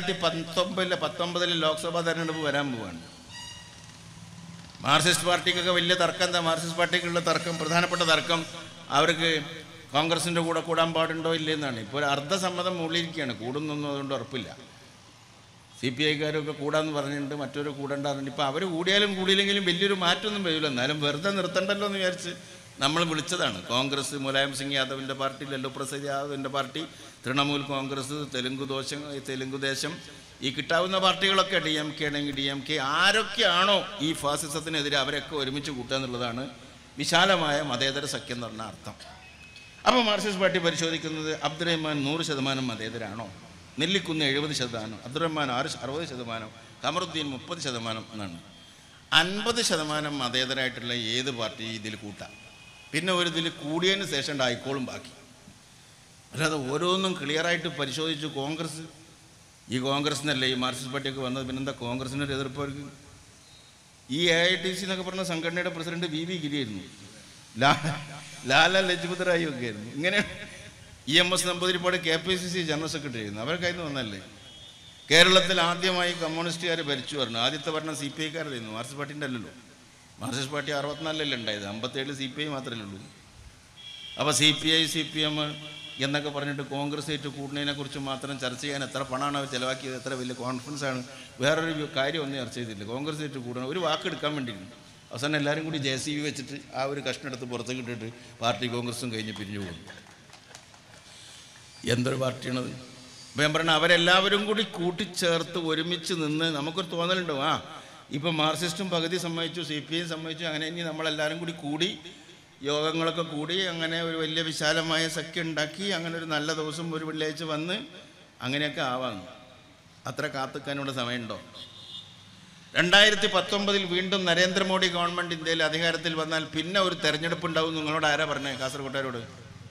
2019 ലോക്സഭാ തെരഞ്ഞെടുപ്പ് വരാൻ പോവുകയാണ്. മാർക്സിസ്റ്റ് പാർട്ടിക്കൊക്കെ വലിയ തർക്കം എന്താ? മാർക്സിസ്റ്റ് പാർട്ടിക്കുള്ള തർക്കം, പ്രധാനപ്പെട്ട തർക്കം, അവർക്ക് കോൺഗ്രസിൻ്റെ കൂടെ കൂടാൻ പാടുണ്ടോ ഇല്ലെന്നാണ്. ഇപ്പോൾ ഒരു അർദ്ധസമ്മതം മുകളിലിരിക്കുകയാണ്, കൂടുന്നൊന്നും അതുകൊണ്ട് ഉറപ്പില്ല. CPIക്കാരൊക്കെ കൂടാന്ന് പറഞ്ഞിട്ടുണ്ട്, മറ്റൊരു കൂടണ്ടാറുണ്ട്. ഇപ്പോൾ അവർ കൂടിയാലും കൂടിയില്ലെങ്കിലും വലിയൊരു മാറ്റമൊന്നും വരില്ല. എന്നാലും വെറുതെ നിർത്തണ്ടല്ലോ എന്ന് വിചാരിച്ച് നമ്മൾ വിളിച്ചതാണ്. കോൺഗ്രസ് മുലായം സിംഗ് യാദവിൻ്റെ പാർട്ടി, ലല്ലു പ്രസാദ് യാദവിൻ്റെ പാർട്ടി, തൃണമൂൽ കോൺഗ്രസ്, തെലുങ്ക് ദേശം, ഈ കിട്ടാവുന്ന പാർട്ടികളൊക്കെ DMK ആണെങ്കിൽ DMK, ആരൊക്കെയാണോ ഈ ഫാസിസത്തിനെതിരെ അവരൊക്കെ ഒരുമിച്ച് കൂട്ടുക എന്നുള്ളതാണ് വിശാലമായ മതേതര സഖ്യം എന്ന് പറഞ്ഞ അർത്ഥം. അപ്പോൾ മാർക്സിസ്റ്റ് പാർട്ടി പരിശോധിക്കുന്നത് അബ്ദുറഹ്മാൻ 100% മതേതരാണോ, നെല്ലിക്കുന്ന് 70%, അബ്ദുറഹ്മാൻ 60%, കമറുദ്ദീൻ 30% എന്നാണ്. 50% മതേതരായിട്ടുള്ള ഏത് പാർട്ടി ഇതിൽ കൂട്ടാം. പിന്നെ ഒരു ഇതിൽ കൂടിയതിന് ശേഷം ആയിക്കോളും ബാക്കി. അല്ലാതെ ഓരോന്നും ക്ലിയറായിട്ട് പരിശോധിച്ചു ഈ കോൺഗ്രസ് എന്നല്ലേ ഈ മാർക്സിസ്റ്റ് പാർട്ടിയൊക്കെ വന്നത്, പിന്നെന്താ കോൺഗ്രസിനൊരു എതിർപ്പ് അവർക്ക്? ഈ AITC എന്നൊക്കെ പറഞ്ഞ സംഘടനയുടെ പ്രസിഡന്റ് VV ഗിരിയായിരുന്നു, ലാല ലജ്പത് റായി ഒക്കെ ആയിരുന്നു. ഇങ്ങനെ EMS Namboodiripad KPCC general secretary ആയിരുന്നു. അവരൊക്കെ ആയിരുന്നു വന്നല്ലേ. കേരളത്തിൽ ആദ്യമായി കമ്മ്യൂണിസ്റ്റുകാർ ഭരിച്ചു പറഞ്ഞു. ആദ്യത്തെ ഭരണം CPIക്കാരായിരുന്നു, മാർക്സിസ്റ്റ് പാർട്ടിൻ്റെ അല്ലല്ലോ. മാർക്സിസ്റ്റ് പാർട്ടി 64 ഉണ്ടായത്, 57 CPI മാത്രമേ ഉള്ളൂ. അപ്പോൾ CPI CPM എന്നൊക്കെ പറഞ്ഞിട്ട് കോൺഗ്രസ് ആയിട്ട് കൂടുന്നതിനെക്കുറിച്ച് മാത്രം ചർച്ച ചെയ്യാൻ എത്ര പണമാണ് അവർ ചിലവാക്കിയത്, എത്ര വലിയ കോൺഫിഡൻസ് ആണ്. വേറൊരു കാര്യം ഒന്നും ചർച്ച ചെയ്തില്ല. കോൺഗ്രസ് ആയിട്ട് കൂടണം, ഒരു വാക്ക് എടുക്കാൻ വേണ്ടിയിരുന്നു. അവസാനം എല്ലാവരും കൂടി JCB വെച്ചിട്ട് ആ ഒരു കഷ്ണം എടുത്ത് പുറത്തേക്ക് ഇട്ടിട്ട് പാർട്ടി കോൺഗ്രസും കഴിഞ്ഞ് പിരിഞ്ഞു പോകുന്നു. എന്തൊരു പാർട്ടിയാണത്? അപ്പോൾ ഞാൻ പറഞ്ഞാൽ അവരെല്ലാവരും കൂടി കൂട്ടിച്ചേർത്ത് ഒരുമിച്ച് നിന്ന് നമുക്കൊരു തോന്നലുണ്ടോ, ഇപ്പം മാർക്സിസ്റ്റും പകുതി സമ്മതിച്ചു, CPI സമ്മതിച്ചു, അങ്ങനെ ഇനി നമ്മളെല്ലാവരും കൂടി യോഗങ്ങളൊക്കെ കൂടി അങ്ങനെ ഒരു വലിയ വിശാലമായ സഖ്യം ഉണ്ടാക്കി അങ്ങനെ ഒരു നല്ല ദിവസം ഒരു വെള്ളിയാഴ്ച വന്ന് അങ്ങനെയൊക്കെ ആവാന്ന്. അത്ര കാത്തുക്കാനുള്ള സമയമുണ്ടോ? 2019 വീണ്ടും നരേന്ദ്രമോദി ഗവൺമെൻറ് ഇന്ത്യയിൽ അധികാരത്തിൽ വന്നാൽ പിന്നെ ഒരു തെരഞ്ഞെടുപ്പ് ഉണ്ടാവും. നിങ്ങളോട് ആരാ പറഞ്ഞേ? കാസർഗോട്ടുകാരോട്.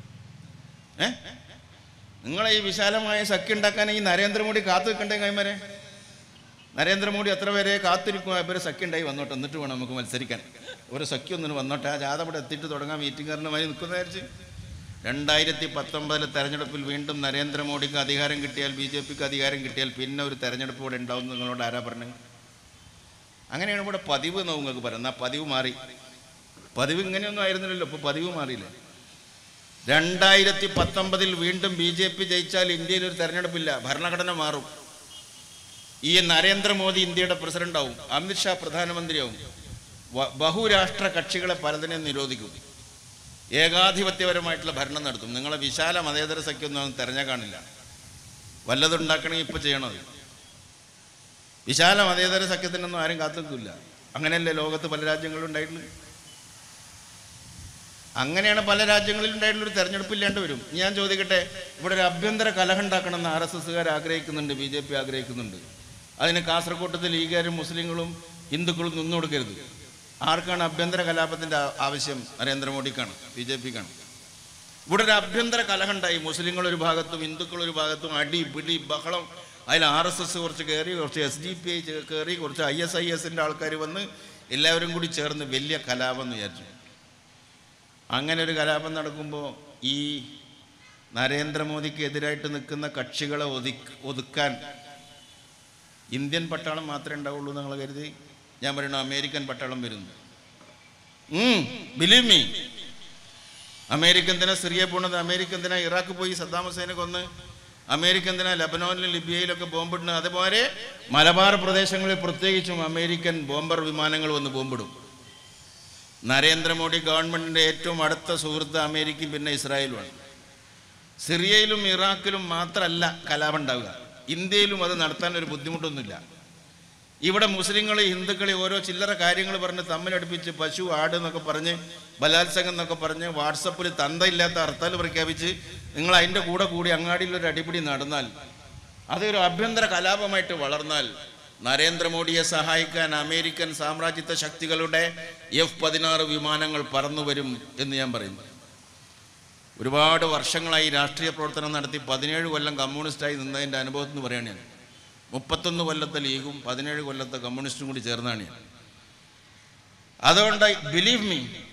നിങ്ങളെ ഈ വിശാലമായ സഖ്യം ഉണ്ടാക്കാൻ ഈ നരേന്ദ്രമോദി കാത്തു നിൽക്കണ്ടേ? കൈമാരെ നരേന്ദ്രമോദി എത്ര പേരെ കാത്തിരിക്കും? ഇവരെ സഖ്യം ഉണ്ടായി വന്നോട്ടെ, എന്നിട്ട് വേണം നമുക്ക് മത്സരിക്കാൻ. ഒരു സഖ്യം ഒന്നിന് വന്നോട്ടെ, ആ ജാഥ ഇവിടെ എത്തിയിട്ട് തുടങ്ങാൻ മീറ്റിംഗുകാരനുമായി നിൽക്കുന്ന വിചാരിച്ച്. 2019 തെരഞ്ഞെടുപ്പിൽ വീണ്ടും നരേന്ദ്രമോദിക്ക് അധികാരം കിട്ടിയാൽ, BJPക്ക് അധികാരം കിട്ടിയാൽ പിന്നെ ഒരു തെരഞ്ഞെടുപ്പ് ഇവിടെ ഉണ്ടാവും. നിങ്ങളോട് ആരാ പറഞ്ഞത്? അങ്ങനെയാണ് ഇവിടെ പതിവ് എന്ന് നിങ്ങൾക്ക് പറയുന്നത്. പതിവ് മാറി. പതിവ് ഇങ്ങനെയൊന്നും ആയിരുന്നില്ലല്ലോ, ഇപ്പോൾ പതിവ് മാറിയില്ലേ. 2019 വീണ്ടും BJP ജയിച്ചാൽ ഇന്ത്യയിൽ ഒരു തെരഞ്ഞെടുപ്പില്ല, ഭരണഘടന മാറും. ഈ നരേന്ദ്രമോദി ഇന്ത്യയുടെ പ്രസിഡന്റാവും, അമിത്ഷാ പ്രധാനമന്ത്രിയാവും, ബഹുരാഷ്ട്ര കക്ഷികളെ പലതിനെയും നിരോധിക്കും, ഏകാധിപത്യപരമായിട്ടുള്ള ഭരണം നടത്തും. നിങ്ങളെ വിശാല മതേതര സഖ്യമൊന്നും തിരഞ്ഞാൽ കാണില്ല. വല്ലതുണ്ടാക്കണമെങ്കിൽ ഇപ്പോൾ ചെയ്യണത്. വിശാല മതേതര സഖ്യത്തിനൊന്നും ആരും കാത്തുനിൽക്കില്ല. അങ്ങനെയല്ലേ ലോകത്ത് പല രാജ്യങ്ങളും ഉണ്ടായിട്ടുള്ളത്. അങ്ങനെയാണ് പല രാജ്യങ്ങളിലും ഉണ്ടായിട്ടുള്ളൊരു തെരഞ്ഞെടുപ്പ് ഇല്ലാണ്ട് വരും. ഞാൻ ചോദിക്കട്ടെ, ഇവിടെ ഒരു ആഭ്യന്തര കലഹം ഉണ്ടാക്കണമെന്ന് RSSകാർ ആഗ്രഹിക്കുന്നുണ്ട്, BJP ആഗ്രഹിക്കുന്നുണ്ട്. അതിന് കാസർകോട്ടത്തെ ലീഗുകാരും മുസ്ലിങ്ങളും ഹിന്ദുക്കളും നിന്നു കൊടുക്കരുത്. ആർക്കാണ് ആഭ്യന്തര കലാപത്തിൻ്റെ ആവശ്യം? നരേന്ദ്രമോദിക്കാണ്, BJPക്കാണ്. ഇവിടെ ഒരു ആഭ്യന്തര കലഹം ഉണ്ടായി. മുസ്ലിങ്ങൾ ഒരു ഭാഗത്തും ഹിന്ദുക്കൾ ഒരു ഭാഗത്തും, അടി പിടി ബഹളം. അതിൽ RSS കുറച്ച് കയറി, കുറച്ച് SDPI കയറി, കുറച്ച് ISISൻ്റെ ആൾക്കാർ വന്ന് എല്ലാവരും കൂടി ചേർന്ന് വലിയ കലാപം എന്ന് വിചാരിച്ചു. അങ്ങനെ ഒരു കലാപം നടക്കുമ്പോൾ ഈ നരേന്ദ്രമോദിക്ക് എതിരായിട്ട് നിൽക്കുന്ന കക്ഷികളെ ഒതുക്കാൻ ഇന്ത്യൻ പട്ടാളം മാത്രമേ ഉണ്ടാവുള്ളൂ നിങ്ങൾ കരുതി? ഞാൻ പറയണു, അമേരിക്കൻ പട്ടാളം വരുന്നു. Believe me. അമേരിക്ക എന്തിനാ സിറിയ പോണത്? അമേരിക്ക എന്തിനാ ഇറാഖ് പോയി സദ്ദാം ഹുസൈനെ കൊന്ന്? അമേരിക്ക എന്തിനാ ലബനോനിലും ലിബിയയിലൊക്കെ ബോംബിടുന്നത്? അതുപോലെ മലബാർ പ്രദേശങ്ങളിൽ പ്രത്യേകിച്ചും അമേരിക്കൻ ബോംബർ വിമാനങ്ങൾ വന്ന് ബോംബിടും. നരേന്ദ്രമോദി ഗവൺമെൻറ്റിൻ്റെ ഏറ്റവും അടുത്ത സുഹൃത്ത് അമേരിക്കയും പിന്നെ ഇസ്രായേലുമാണ്. സിറിയയിലും ഇറാഖിലും മാത്രമല്ല കലാപം ഉണ്ടാവുക, ഇന്ത്യയിലും അത് നടത്താൻ ഒരു ബുദ്ധിമുട്ടൊന്നുമില്ല. ഇവിടെ മുസ്ലിങ്ങൾ ഹിന്ദുക്കളെ ഓരോ ചില്ലറ കാര്യങ്ങൾ പറഞ്ഞ് തമ്മിലടുപ്പിച്ച് പശു ആട് എന്നൊക്കെ പറഞ്ഞ് ബലാത്സംഗം എന്നൊക്കെ പറഞ്ഞ് വാട്സപ്പിൽ തന്തയില്ലാത്ത ഹർത്താൽ പ്രഖ്യാപിച്ച് നിങ്ങൾ അതിൻ്റെ കൂടെ കൂടി അങ്ങാടിയിലൊരു അടിപിടി നടന്നാൽ, അതൊരു ആഭ്യന്തര കലാപമായിട്ട് വളർന്നാൽ, നരേന്ദ്രമോദിയെ സഹായിക്കാൻ അമേരിക്കൻ സാമ്രാജ്യത്വ ശക്തികളുടെ F-16 വിമാനങ്ങൾ പറന്നു വരും എന്ന് ഞാൻ പറയുന്നു. ഒരുപാട് വർഷങ്ങളായി രാഷ്ട്രീയ പ്രവർത്തനം നടത്തി 17 കൊല്ലം കമ്മ്യൂണിസ്റ്റായി നിന്നതിൻ്റെ അനുഭവത്തിൽ നിന്ന് പറയുകയാണ് ഞാൻ. 31 കൊല്ലത്തെ ലീഗും 17 കൊല്ലത്തെ കമ്മ്യൂണിസ്റ്റും കൂടി ചേർന്നാണ് ഞാൻ. അതുകൊണ്ട് ബിലീവ് മീ,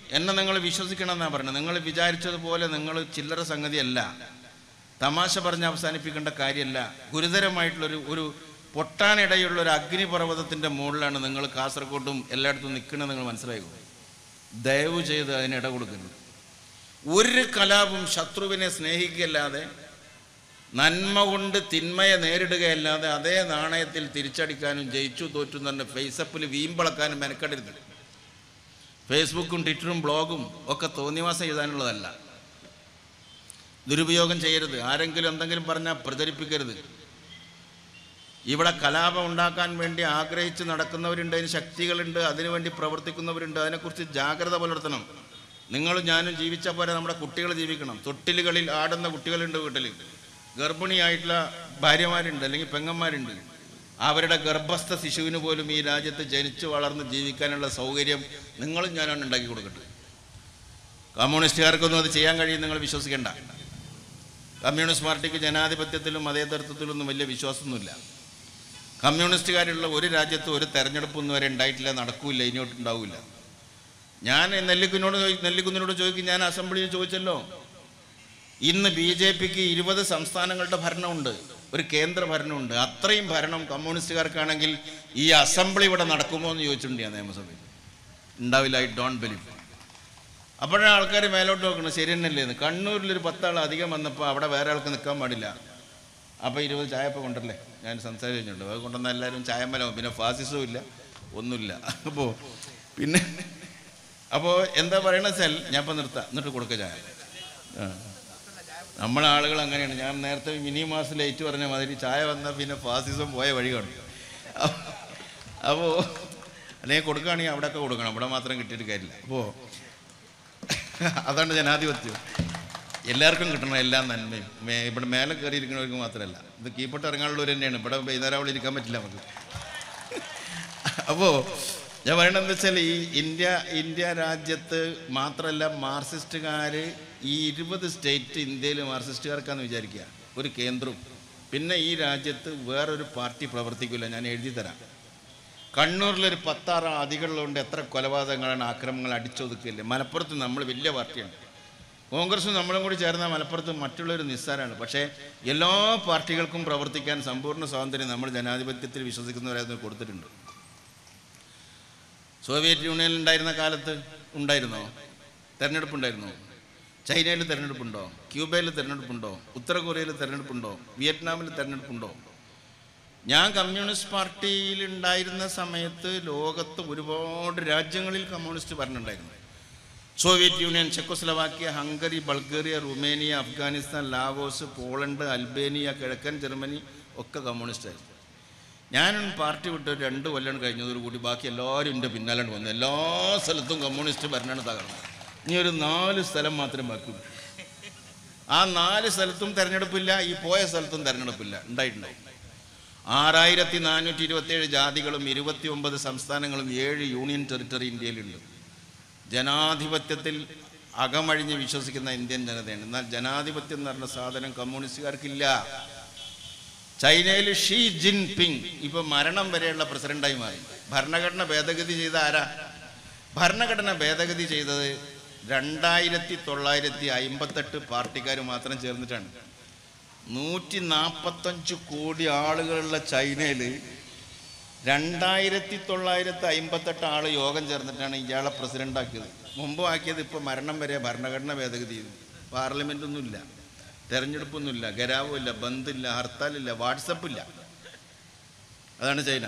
എന്നെ നിങ്ങൾ വിശ്വസിക്കണം എന്നാണ് പറഞ്ഞത്. നിങ്ങൾ വിചാരിച്ചതുപോലെ നിങ്ങൾ ചില്ലറ സംഗതിയല്ല, തമാശ പറഞ്ഞ് അവസാനിപ്പിക്കേണ്ട കാര്യമല്ല. ഗുരുതരമായിട്ടുള്ളൊരു പൊട്ടാനിടയുള്ള ഒരു അഗ്നിപർവ്വതത്തിൻ്റെ മുകളിലാണ് നിങ്ങൾ കാസർഗോഡും എല്ലായിടത്തും നിൽക്കുന്നത്. നിങ്ങൾ മനസ്സിലാക്കും. ദയവ് ചെയ്ത് അതിന് ഇട കൊടുക്കരുത്. ഒരു കലാപം ശത്രുവിനെ സ്നേഹിക്കുകയല്ലാതെ, നന്മ കൊണ്ട് തിന്മയെ നേരിടുകയല്ലാതെ അതേ നാണയത്തിൽ തിരിച്ചടിക്കാനും ജയിച്ചു തോറ്റും തന്നെ ഫേസ്ബുക്കിൽ വീമ്പളക്കാനും മെനക്കെടരുത്. ഫേസ്ബുക്കും ട്വിറ്ററും ബ്ലോഗും ഒക്കെ തോന്നിവാസം എഴുതാനുള്ളതല്ല. ദുരുപയോഗം ചെയ്യരുത്. ആരെങ്കിലും എന്തെങ്കിലും പറഞ്ഞാൽ പ്രചരിപ്പിക്കരുത്. ഇവിടെ കലാപം ഉണ്ടാക്കാൻ വേണ്ടി ആഗ്രഹിച്ച് നടക്കുന്നവരുണ്ട്, അതിന് ശക്തികളുണ്ട്, അതിനുവേണ്ടി പ്രവർത്തിക്കുന്നവരുണ്ട്. അതിനെക്കുറിച്ച് ജാഗ്രത പുലർത്തണം. നിങ്ങളും ഞാനും ജീവിച്ച പോലെ നമ്മുടെ കുട്ടികൾ ജീവിക്കണം. തൊട്ടിലുകളിൽ ആടുന്ന കുട്ടികളുണ്ട്, വീട്ടിൽ ഗർഭിണിയായിട്ടുള്ള ഭാര്യമാരുണ്ട്, അല്ലെങ്കിൽ പെങ്ങന്മാരുണ്ട്. അവരുടെ ഗർഭസ്ഥ ശിശുവിന് പോലും ഈ രാജ്യത്ത് ജനിച്ചു വളർന്ന് ജീവിക്കാനുള്ള സൗകര്യം നിങ്ങളും ഞാനാണ് ഉണ്ടാക്കി കൊടുക്കട്ടെ. കമ്മ്യൂണിസ്റ്റുകാർക്കൊന്നും അത് ചെയ്യാൻ കഴിയും നിങ്ങൾ വിശ്വസിക്കേണ്ട. കമ്മ്യൂണിസ്റ്റ് പാർട്ടിക്ക് ജനാധിപത്യത്തിലും മതേതരത്വത്തിലൊന്നും വലിയ വിശ്വാസമൊന്നുമില്ല. കമ്മ്യൂണിസ്റ്റുകാരുള്ള ഒരു രാജ്യത്ത് ഒരു തെരഞ്ഞെടുപ്പൊന്നും വരെ ഉണ്ടായിട്ടില്ല, നടക്കൂല, ഇനിയോട്ട് ഉണ്ടാവില്ല. ഞാൻ നെല്ലിക്കുന്നിനോട് ചോദിക്കും, ഞാൻ അസംബ്ലിയിൽ ചോദിച്ചല്ലോ, ഇന്ന് BJPക്ക് 20 സംസ്ഥാനങ്ങളുടെ ഭരണമുണ്ട്, ഒരു കേന്ദ്ര ഭരണമുണ്ട്. അത്രയും ഭരണം കമ്മ്യൂണിസ്റ്റുകാർക്കാണെങ്കിൽ ഈ അസംബ്ലി ഇവിടെ നടക്കുമോ എന്ന് ചോദിച്ചിട്ടുണ്ട് ഞാൻ നിയമസഭയിൽ. ഉണ്ടാവില്ല, ഐ ഡോണ്ട് ബിലീവ്. അപ്പോഴാണ് ആൾക്കാർ മേലോട്ട് നോക്കണം, ശരി തന്നെയല്ലേന്ന്. കണ്ണൂരിലൊരു 10 ആൾ അധികം വന്നപ്പോൾ അവിടെ വേറെ ആൾക്ക് നിൽക്കാൻ പാടില്ല. അപ്പോൾ 20 ചായപ്പം കൊണ്ടല്ലേ ഞാൻ സംസാരിച്ചിട്ടുണ്ട്. അത് കൊണ്ടുവന്നാൽ എല്ലാവരും ചായമ്മലാവും, പിന്നെ ഫാസിസവും ഇല്ല, ഒന്നുമില്ല. അപ്പോൾ എന്താ പറയണ വെച്ചാൽ, ഞാൻ ഇപ്പം നിർത്താം, എന്നിട്ട് കൊടുക്കുക ചായ. നമ്മളെ ആളുകൾ അങ്ങനെയാണ്. ഞാൻ നേരത്തെ മിനി മാസ് ലേറ്റ് പറഞ്ഞ മാതിരി ചായ വന്നാൽ പിന്നെ ഫാസിസം പോയ വഴി കാണും. അപ്പോൾ അല്ലെങ്കിൽ കൊടുക്കുകയാണെങ്കിൽ അവിടെയൊക്കെ കൊടുക്കണം, ഇവിടെ മാത്രം കിട്ടിയിട്ട് കാര്യമില്ല. അപ്പോൾ അതാണ് ജനാധിപത്യം. എല്ലാവർക്കും കിട്ടണം എല്ലാ നന്മയും. ഇവിടെ മേലെ കയറിയിരിക്കുന്നവർക്ക് മാത്രമല്ല, ഇത് കീഴ്പോട്ട് ഇറങ്ങാനുള്ളവർ തന്നെയാണ്. ഇവിടെ വൈകുന്നേരം അവിടെ ഇരിക്കാൻ പറ്റില്ല നമുക്ക്. അപ്പോൾ ഞാൻ പറയണതെന്ന് വെച്ചാൽ, ഈ ഇന്ത്യ രാജ്യത്ത് മാത്രമല്ല, മാർക്സിസ്റ്റുകാർ ഈ 20 സ്റ്റേറ്റ് ഇന്ത്യയിൽ മാർക്സിസ്റ്റുകാർക്കാന്ന് വിചാരിക്കുക, ഒരു കേന്ദ്രവും. പിന്നെ ഈ രാജ്യത്ത് വേറൊരു പാർട്ടി പ്രവർത്തിക്കില്ല. ഞാൻ എഴുതി തരാം. കണ്ണൂരിലൊരു 16 അധികമുള്ളതുകൊണ്ട് എത്ര കൊലപാതകങ്ങളാണ്, ആക്രമണങ്ങൾ അടിച്ചൊതുക്കില്ലേ. മലപ്പുറത്ത് നമ്മൾ വലിയ പാർട്ടിയാണ്. കോൺഗ്രസും നമ്മളും കൂടി ചേർന്നാൽ മലപ്പുറത്ത് മറ്റുള്ളൊരു നിസ്സാരമാണ്. പക്ഷേ എല്ലാ പാർട്ടികൾക്കും പ്രവർത്തിക്കാൻ സമ്പൂർണ്ണ സ്വാതന്ത്ര്യം നമ്മൾ ജനാധിപത്യത്തിൽ വിശ്വസിക്കുന്നവരായിരുന്നു കൊടുത്തിട്ടുണ്ട്. സോവിയറ്റ് യൂണിയനിൽ ഉണ്ടായിരുന്ന കാലത്ത് ഉണ്ടായിരുന്നോ? തെരഞ്ഞെടുപ്പുണ്ടായിരുന്നോ? ചൈനയിൽ തെരഞ്ഞെടുപ്പുണ്ടോ? ക്യൂബയിൽ തെരഞ്ഞെടുപ്പുണ്ടോ? ഉത്തര കൊറിയയിൽ തെരഞ്ഞെടുപ്പുണ്ടോ? വിയറ്റ്നാമിൽ തെരഞ്ഞെടുപ്പുണ്ടോ? ഞാൻ കമ്മ്യൂണിസ്റ്റ് പാർട്ടിയിലുണ്ടായിരുന്ന സമയത്ത് ലോകത്ത് ഒരുപാട് രാജ്യങ്ങളിൽ കമ്മ്യൂണിസ്റ്റ് ഭരണമുണ്ടായിരുന്നു. Soviet union, Czechoslovakia, Hungary, Bulgaria, Romania, Afghanistan, Laos, Poland, Albania, കിഴക്കൻ ജർമ്മനി ഒക്കെ കമ്മ്യൂണിസ്റ്റായിരുന്നു. ഞാൻ പാർട്ടി വിട്ട് 2 കൊല്ലം കഴിഞ്ഞതോടുകൂടി ബാക്കി എല്ലാവരും എൻ്റെ പിന്നാലെ വന്നു. എല്ലാ സ്ഥലത്തും കമ്മ്യൂണിസ്റ്റ് ഭരണമാണ് തകർന്നത്. ഇനി ഒരു 4 സ്ഥലം മാത്രമേ ബാക്കിയുള്ളൂ. ആ 4 സ്ഥലത്തും തെരഞ്ഞെടുപ്പില്ല, ഈ പോയ സ്ഥലത്തും തെരഞ്ഞെടുപ്പില്ല. ഉണ്ടായിട്ടുണ്ടാവും. 6427 ജാതികളും 29 സംസ്ഥാനങ്ങളും 7 യൂണിയൻ ടെറിട്ടറി ഇന്ത്യയിലുണ്ട്. ജനാധിപത്യത്തിൽ അകമഴിഞ്ഞ് വിശ്വസിക്കുന്ന ഇന്ത്യൻ ജനതയാണ്. എന്നാൽ ജനാധിപത്യം എന്ന് പറഞ്ഞ സാധനം കമ്മ്യൂണിസ്റ്റുകാർക്കില്ല. ചൈനയിൽ ഷീ ജിൻ പിങ് ഇപ്പോൾ മരണം വരെയുള്ള പ്രസിഡന്റായി മാറി. ഭരണഘടന ഭേദഗതി ചെയ്ത ആരാ? ഭരണഘടന ഭേദഗതി ചെയ്തത് 2958 പാർട്ടിക്കാർ മാത്രം ചേർന്നിട്ടാണ്. 145 കോടി ആളുകളുള്ള ചൈനയിൽ 2958 ആൾ യോഗം ചേർന്നിട്ടാണ് ഇയാളെ പ്രസിഡൻ്റാക്കിയത്. മുമ്പ് ആക്കിയത് ഇപ്പോൾ മരണം വരെ ഭരണഘടന ഭേദഗതി ചെയ്തു. പാർലമെൻറ്റൊന്നുമില്ല, തെരഞ്ഞെടുപ്പൊന്നുമില്ല, ഗരാവുമില്ല, ബന്ദില്ല, ഹർത്താലില്ല, വാട്സപ്പില്ല. അതാണ് ചൈന.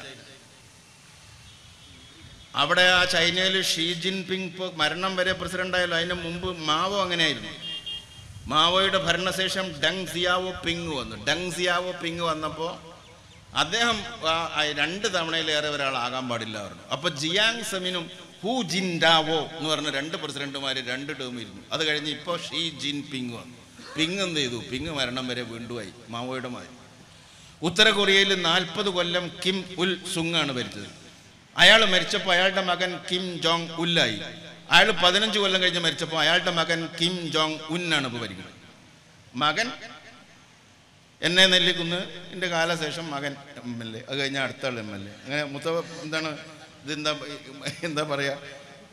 അവിടെ ആ ചൈനയിൽ ഷീ ജിൻ പിങ് ഇപ്പോൾ മരണം വരെ പ്രസിഡൻ്റായല്ലോ. അതിന് മുമ്പ് മാവോ അങ്ങനെയായിരുന്നു. മാവോയുടെ ഭരണശേഷം ഡങ് സിയാവോ പിങ് വന്നു. ഡങ് സിയാവോ പിങ് വന്നപ്പോൾ അദ്ദേഹം 2 തവണയിലേറെ ഒരാളാകാൻ പാടില്ല പറഞ്ഞു. അപ്പോൾ ജിയാങ് സെമിനും ഹു ജിൻഡാവോ എന്ന് പറഞ്ഞ 2 പ്രസിഡന്റുമാർ 2 ടേം ഇരുന്നു. അത് കഴിഞ്ഞ് ഇപ്പോൾ ഷീ ജിൻ പിങ് വന്നു. പിങ് എന്ത് ചെയ്തു? പിങ് മരണം വരെ വീണ്ടുമായി മാവോയുടെ മാതിരി. ഉത്തര കൊറിയയിൽ 40 കൊല്ലം കിം ഉൽ സുങ് ആണ് ഭരിച്ചത്. അയാൾ മരിച്ചപ്പോൾ അയാളുടെ മകൻ കിം ജോങ് ഉല്ലായി. അയാൾ 15 കൊല്ലം കഴിഞ്ഞ് മരിച്ചപ്പോൾ അയാളുടെ മകൻ കിം ജോങ് ഉന്നാണ് ഇപ്പോൾ ഭരിക്കുന്നത്. മകൻ എന്നെ നെല്ലിക്കുന്ന്, എൻ്റെ കാലശേഷം മകൻ MLA, അത് കഴിഞ്ഞാൽ അടുത്ത ആൾ MLA. അങ്ങനെ എന്താണ് ഇതെന്താ പറയുക,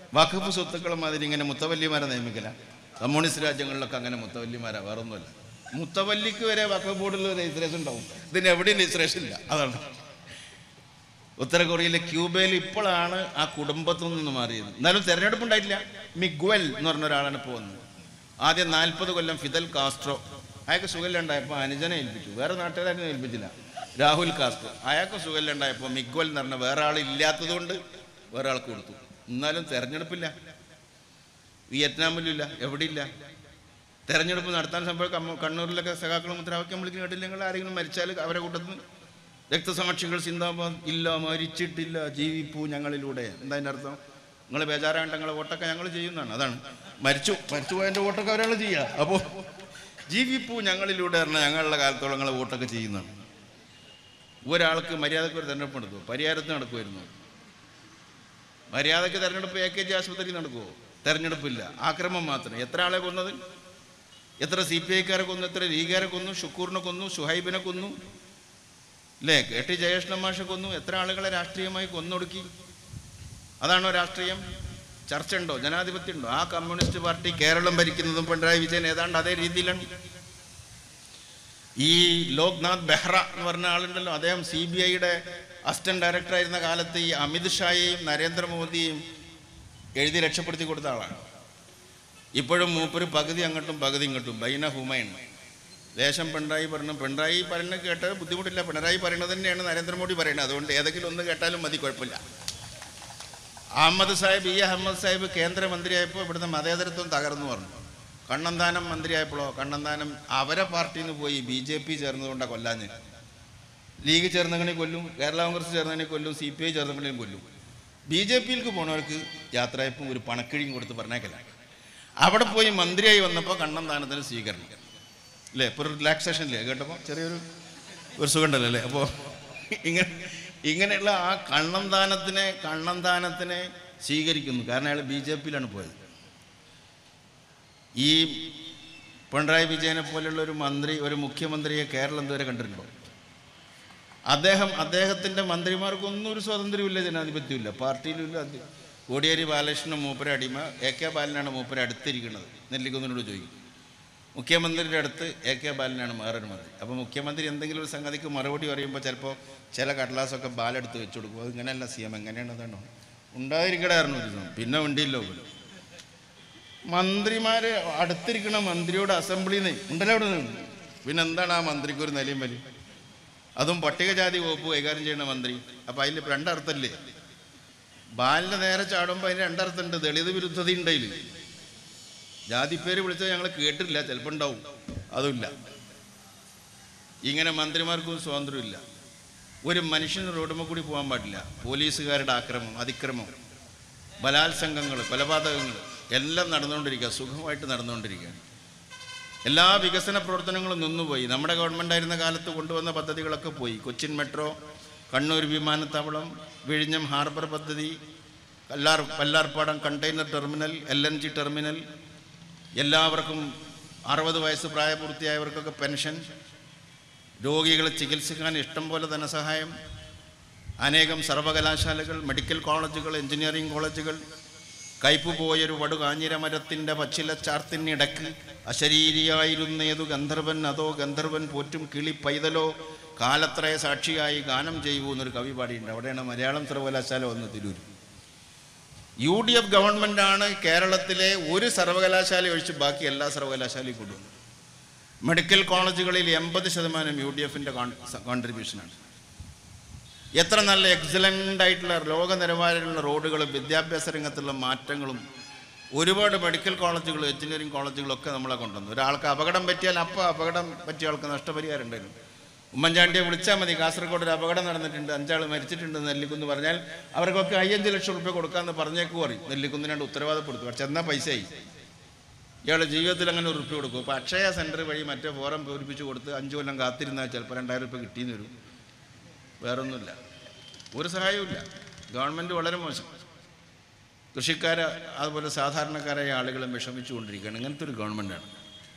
വഖഫ് സ്വത്തുക്കളും മാതിരി ഇങ്ങനെ മുത്തവല്ലിമാരെ നിയമിക്കില്ല. കമ്മ്യൂണിസ്റ്റ് രാജ്യങ്ങളിലൊക്കെ അങ്ങനെ മുത്തവല്ലിമാരാ, വേറൊന്നുമല്ല. മുത്തവല്ലിക്ക് വരെ വഖഫ് ബോർഡിൽ രജിസ്ട്രേഷൻ ഉണ്ടാവും, ഇതിന് എവിടെയും രജിസ്ട്രേഷൻ ഇല്ല. അതാണ് ഉത്തര കൊറിയയിലെ ക്യൂബയിൽ ഇപ്പോഴാണ് ആ കുടുംബത്തിൽ നിന്ന് മാറിയത്. എന്നാലും തെരഞ്ഞെടുപ്പ് ഉണ്ടായിട്ടില്ല. മിഗ്വൽ എന്ന് പറഞ്ഞ ഒരാളാണ് ഇപ്പോൾ വന്നത്. ആദ്യം 40 കൊല്ലം ഫിദൽ കാസ്ട്രോ, അയാൾക്ക് സുഖമില്ലാണ്ടായപ്പോൾ അനുജനെ ഏൽപ്പിച്ചു, വേറെ നാട്ടുകാരും ഏൽപ്പിച്ചില്ല. രാഹുൽ കാസ്ട്രോ, അയാൾക്ക് സുഖമില്ലാണ്ടായപ്പോൾ മിഗ്വൽ എന്ന് പറഞ്ഞ വേറെ ആളില്ലാത്തത് കൊണ്ട് വേറെ ആൾക്ക് കൊടുത്തു. എന്നാലും തെരഞ്ഞെടുപ്പില്ല. വിയറ്റ്നാമിലും ഇല്ല, എവിടെയില്ല. തെരഞ്ഞെടുപ്പ് നടത്താൻ സംഭവം കണ്ണൂരിലൊക്കെ സഖാക്കളും മുദ്രാവാക്യം വിളിക്കുന്ന കേട്ടില്ലെങ്കിൽ ആരെങ്കിലും മരിച്ചാൽ അവരെ കൂട്ടത്തിൽ രക്തസാക്ഷികൾ സിന്ദാബാദ്, ഇല്ല മരിച്ചിട്ടില്ല, ജീവിപ്പൂ ഞങ്ങളിലൂടെ. എന്താ അതിൻ്റെ അർത്ഥം? നിങ്ങൾ ബേജാറാണ്ട് ഞങ്ങളെ വോട്ടൊക്കെ ഞങ്ങൾ ചെയ്യുന്നതാണ്. അതാണ് മരിച്ചു പോയതിൻ്റെ വോട്ടൊക്കെ ഒരാൾ ചെയ്യുക. അപ്പോൾ ജീവിപ്പൂ ഞങ്ങളിലൂടെ പറഞ്ഞാൽ ഞങ്ങളുടെ കാലത്തോളം ഞങ്ങളെ വോട്ടൊക്കെ ചെയ്യുന്നതാണ്. ഒരാൾക്ക് മര്യാദക്ക് ഒരു തെരഞ്ഞെടുപ്പ് നടത്തുമോ? പരിഹാരത്തിന് നടക്കുമായിരുന്നു. മര്യാദയ്ക്ക് തെരഞ്ഞെടുപ്പ് AKG ആശുപത്രി നടക്കുമോ? തെരഞ്ഞെടുപ്പില്ല, ആക്രമം മാത്രം. എത്ര ആളെ കൊന്നത്? എത്ര CPI-ക്കാരെ കൊന്നു, എത്ര ലീഗുകാരെ കൊന്നു? ഷുക്കൂറിനെ കൊന്നു, ഷുഹൈബിനെ കൊന്നു, അല്ലേ? KT ജയകൃഷ്ണൻ മാഷെ കൊന്നു. എത്ര ആളുകളെ രാഷ്ട്രീയമായി കൊന്നൊടുക്കി? അതാണോ രാഷ്ട്രീയം? ചർച്ച ഉണ്ടോ? ജനാധിപത്യം ഉണ്ടോ? ആ കമ്മ്യൂണിസ്റ്റ് പാർട്ടി കേരളം ഭരിക്കുന്നതും പിണറായി വിജയൻ ഏതാണ്ട് അതേ രീതിയിലാണ്. ഈ ലോക്നാഥ് ബെഹ്റ എന്ന് പറഞ്ഞ ആളുണ്ടല്ലോ, അദ്ദേഹം CBI-യുടെ അസിസ്റ്റന്റ് ഡയറക്ടറായിരുന്ന കാലത്ത് ഈ അമിത് ഷായെയും നരേന്ദ്രമോദിയെയും എഴുതി രക്ഷപ്പെടുത്തി കൊടുത്ത ആളാണ്. ഇപ്പോഴും മൂപ്പര് പകുതി അങ്ങോട്ടും പകുതി ഇങ്ങോട്ടും ബൈന ഹുമൈൻ. ദേശം പിണറായി പറയുന്നത് കേട്ടാൽ ബുദ്ധിമുട്ടില്ല. പിണറായി പറയുന്നത് തന്നെയാണ് നരേന്ദ്രമോദി പറയുന്നത്. അതുകൊണ്ട് ഏതെങ്കിലും ഒന്ന് കേട്ടാലും മതി, കുഴപ്പമില്ല. അഹമ്മദ് സാഹിബ് കേന്ദ്രമന്ത്രിയായപ്പോൾ ഇവിടുന്ന് മതേതരത്വം തകർന്നു പറഞ്ഞു. കണ്ണന്താനം മന്ത്രിയായപ്പോഴോ കണ്ണന്താനം അവരെ പാർട്ടിയിൽ നിന്ന് പോയി BJP ചേർന്നതുകൊണ്ടാണ് കൊല്ലാഞ്ഞ്. ലീഗ് ചേർന്നങ്ങനെ കൊല്ലും, കേരള കോൺഗ്രസ് ചേർന്നതിനെ കൊല്ലും, CPI ചേർന്നതിനെയും കൊല്ലും. BJP-യിലേക്ക് പോണവർക്ക് യാത്രയപ്പും ഒരു പണക്കിഴിയും കൊടുത്ത് പറഞ്ഞേക്കല്ല. അവിടെ പോയി മന്ത്രിയായി വന്നപ്പോൾ കണ്ണന്താനത്തിന് സ്വീകരണം, അല്ലേ? ഇപ്പോൾ ഒരു റിലാക്സേഷനില്ലേ കേട്ടപ്പോൾ ചെറിയൊരു സുഖം ഉണ്ടല്ലോ, അല്ലേ? അപ്പോൾ ഇങ്ങനെയുള്ള ആ കണ്ണന്താനത്തിനെ സ്വീകരിക്കുന്നു. കാരണം അയാൾ BJP-യിലാണ് പോയത്. ഈ പിണറായി വിജയനെ പോലെയുള്ള ഒരു മുഖ്യമന്ത്രിയെ കേരളം ഇതുവരെ കണ്ടിട്ടുണ്ടോ? അദ്ദേഹത്തിൻ്റെ മന്ത്രിമാർക്കൊന്നും ഒരു സ്വാതന്ത്ര്യമില്ല, ജനാധിപത്യമില്ല, പാർട്ടിയിലുമില്ല. കോടിയേരി ബാലകൃഷ്ണൻ മൂപ്പര അടിമ, AK ബാലനാണ് മൂപ്പര അടുത്തിരിക്കുന്നത്. നെല്ലിക്കുന്നിനോട് ചോദിക്കും. മുഖ്യമന്ത്രിയുടെ അടുത്ത് AK ബാലനാണ് വേറൊരു മന്ത്രി. അപ്പോൾ മുഖ്യമന്ത്രി എന്തെങ്കിലും ഒരു സംഗതിക്ക് മറുപടി പറയുമ്പോൾ ചിലപ്പോൾ ചില കടലാസൊക്കെ ബാലെടുത്ത് വെച്ചു കൊടുക്കും. അത് ഇങ്ങനെയല്ല CM, എങ്ങനെയാണ് അതാണോ ഉണ്ടായിരിക്കടായിരുന്നു ഒരു ദിവസം. പിന്നെ ഉണ്ടില്ലോ പോലും. മന്ത്രിമാർ അടുത്തിരിക്കണ മന്ത്രിയോട് അസംബ്ലിയിൽ നിന്ന് ഉണ്ടല്ലോ അവിടെ നിന്ന്. പിന്നെ എന്താണ് ആ മന്ത്രിക്ക് ഒരു നിലയും വലിയ? അതും പട്ടികജാതി വകുപ്പ് കൈകാര്യം ചെയ്യുന്ന മന്ത്രി. അപ്പം അതിൽ രണ്ടർത്ഥമല്ലേ? ബാലിൻ്റെ നേരെ ചാടുമ്പോൾ അതിന് രണ്ടർത്ഥമുണ്ട്. ദളിത് വിരുദ്ധത ഉണ്ടതിൽ. ജാതിപ്പേര് വിളിച്ചത് ഞങ്ങൾ കേട്ടിട്ടില്ല, ചിലപ്പോൾ ഉണ്ടാവും, അതുമില്ല. ഇങ്ങനെ മന്ത്രിമാർക്കും സ്വാതന്ത്ര്യമില്ല. ഒരു മനുഷ്യന് റോഡുമ്മ കൂടി പോകാൻ പാടില്ല. പോലീസുകാരുടെ അതിക്രമം, ബലാത്സംഗങ്ങൾ, കൊലപാതകങ്ങൾ എല്ലാം നടന്നുകൊണ്ടിരിക്കുക, സുഖമായിട്ട് നടന്നുകൊണ്ടിരിക്കുക. എല്ലാ വികസന പ്രവർത്തനങ്ങളും നിന്നുപോയി. നമ്മുടെ ഗവൺമെൻറ് ആയിരുന്ന കാലത്ത് കൊണ്ടുവന്ന പദ്ധതികളൊക്കെ പോയി. കൊച്ചിൻ മെട്രോ, കണ്ണൂർ വിമാനത്താവളം, വിഴിഞ്ഞം ഹാർബർ പദ്ധതി, Vallarpadam container terminal, LNG terminal, എല്ലാവർക്കും 60 വയസ്സ് പ്രായപൂർത്തിയായവർക്കൊക്കെ പെൻഷൻ, രോഗികളെ ചികിത്സിക്കാൻ ഇഷ്ടം പോലെ ധനസഹായം, അനേകം സർവകലാശാലകൾ, മെഡിക്കൽ കോളേജുകൾ, എഞ്ചിനീയറിംഗ് കോളേജുകൾ. കയ്പു പോയൊരു വടുകാഞ്ഞിരമരത്തിൻ്റെ പച്ചില ചാർത്തിനിടക്ക് അശരീരിയായിരുന്നേതു ഗന്ധർവൻ, അതോ ഗന്ധർവൻ പോറ്റും കിളി പൈതലോ കാലത്രയ സാക്ഷിയായി ഗാനം ചെയ്യൂ എന്നൊരു കവി പാടിയുണ്ട്. അവിടെയാണ് മലയാളം സർവകലാശാല വന്ന് തിരൂർ. UDF ഗവൺമെൻറ്റാണ് കേരളത്തിലെ ഒരു സർവകലാശാല ഒഴിച്ച് ബാക്കി എല്ലാ സർവകലാശാലയും കൊണ്ടുവന്നു. മെഡിക്കൽ കോളേജുകളിൽ 80% UDF-ൻ്റെ കോൺട്രിബ്യൂഷനാണ്. എത്ര നല്ല എക്സലൻ്റ് ആയിട്ടുള്ള ലോക നിലവാരമുള്ള റോഡുകളും വിദ്യാഭ്യാസ രംഗത്തുള്ള മാറ്റങ്ങളും ഒരുപാട് മെഡിക്കൽ കോളേജുകളും എഞ്ചിനീയറിംഗ് കോളേജുകളൊക്കെ നമ്മളെ കൊണ്ടുവന്നു. ഒരാൾക്ക് അപകടം പറ്റിയാൽ അപ്പോൾ അപകടം പറ്റിയ ആൾക്ക് നഷ്ടപരിഹാരം ഉണ്ടായിരുന്നു. ഉമ്മൻചാണ്ടിയെ വിളിച്ചാൽ മതി, കാസർഗോഡ് ഒരു അപകടം നടന്നിട്ടുണ്ട്, 5 ആൾ മരിച്ചിട്ടുണ്ട് നെല്ലിക്കുന്ന് പറഞ്ഞാൽ അവർക്കൊക്കെ 5 ലക്ഷം റുപ്യ കൊടുക്കാമെന്ന് പറഞ്ഞേക്ക് പറയും. നെല്ലിക്കുന്നിനാണ്ട് ഉത്തരവാദപ്പെടുത്തും. പക്ഷെ എന്നാൽ പൈസയായി. ഇയാളുടെ ജീവിതത്തിൽ അങ്ങനെ ഒരു റുപ്യ കൊടുക്കും. ഇപ്പോൾ അക്ഷയ സെൻറ്റർ വഴി മറ്റേ ഫോറം പൂരിപ്പിച്ച് കൊടുത്ത് 5 കൊല്ലം കാത്തിരുന്നാൽ ചിലപ്പോൾ 2000 റുപ്യ കിട്ടിയെന്ന് വരും. വേറൊന്നുമില്ല, ഒരു സഹായവുമില്ല. ഗവൺമെൻറ് വളരെ മോശം. കൃഷിക്കാർ അതുപോലെ സാധാരണക്കാരായ ആളുകളും വിഷമിച്ചുകൊണ്ടിരിക്കുകയാണ്. ഇങ്ങനത്തെ ഒരു ഗവൺമെൻറ്റാണ്.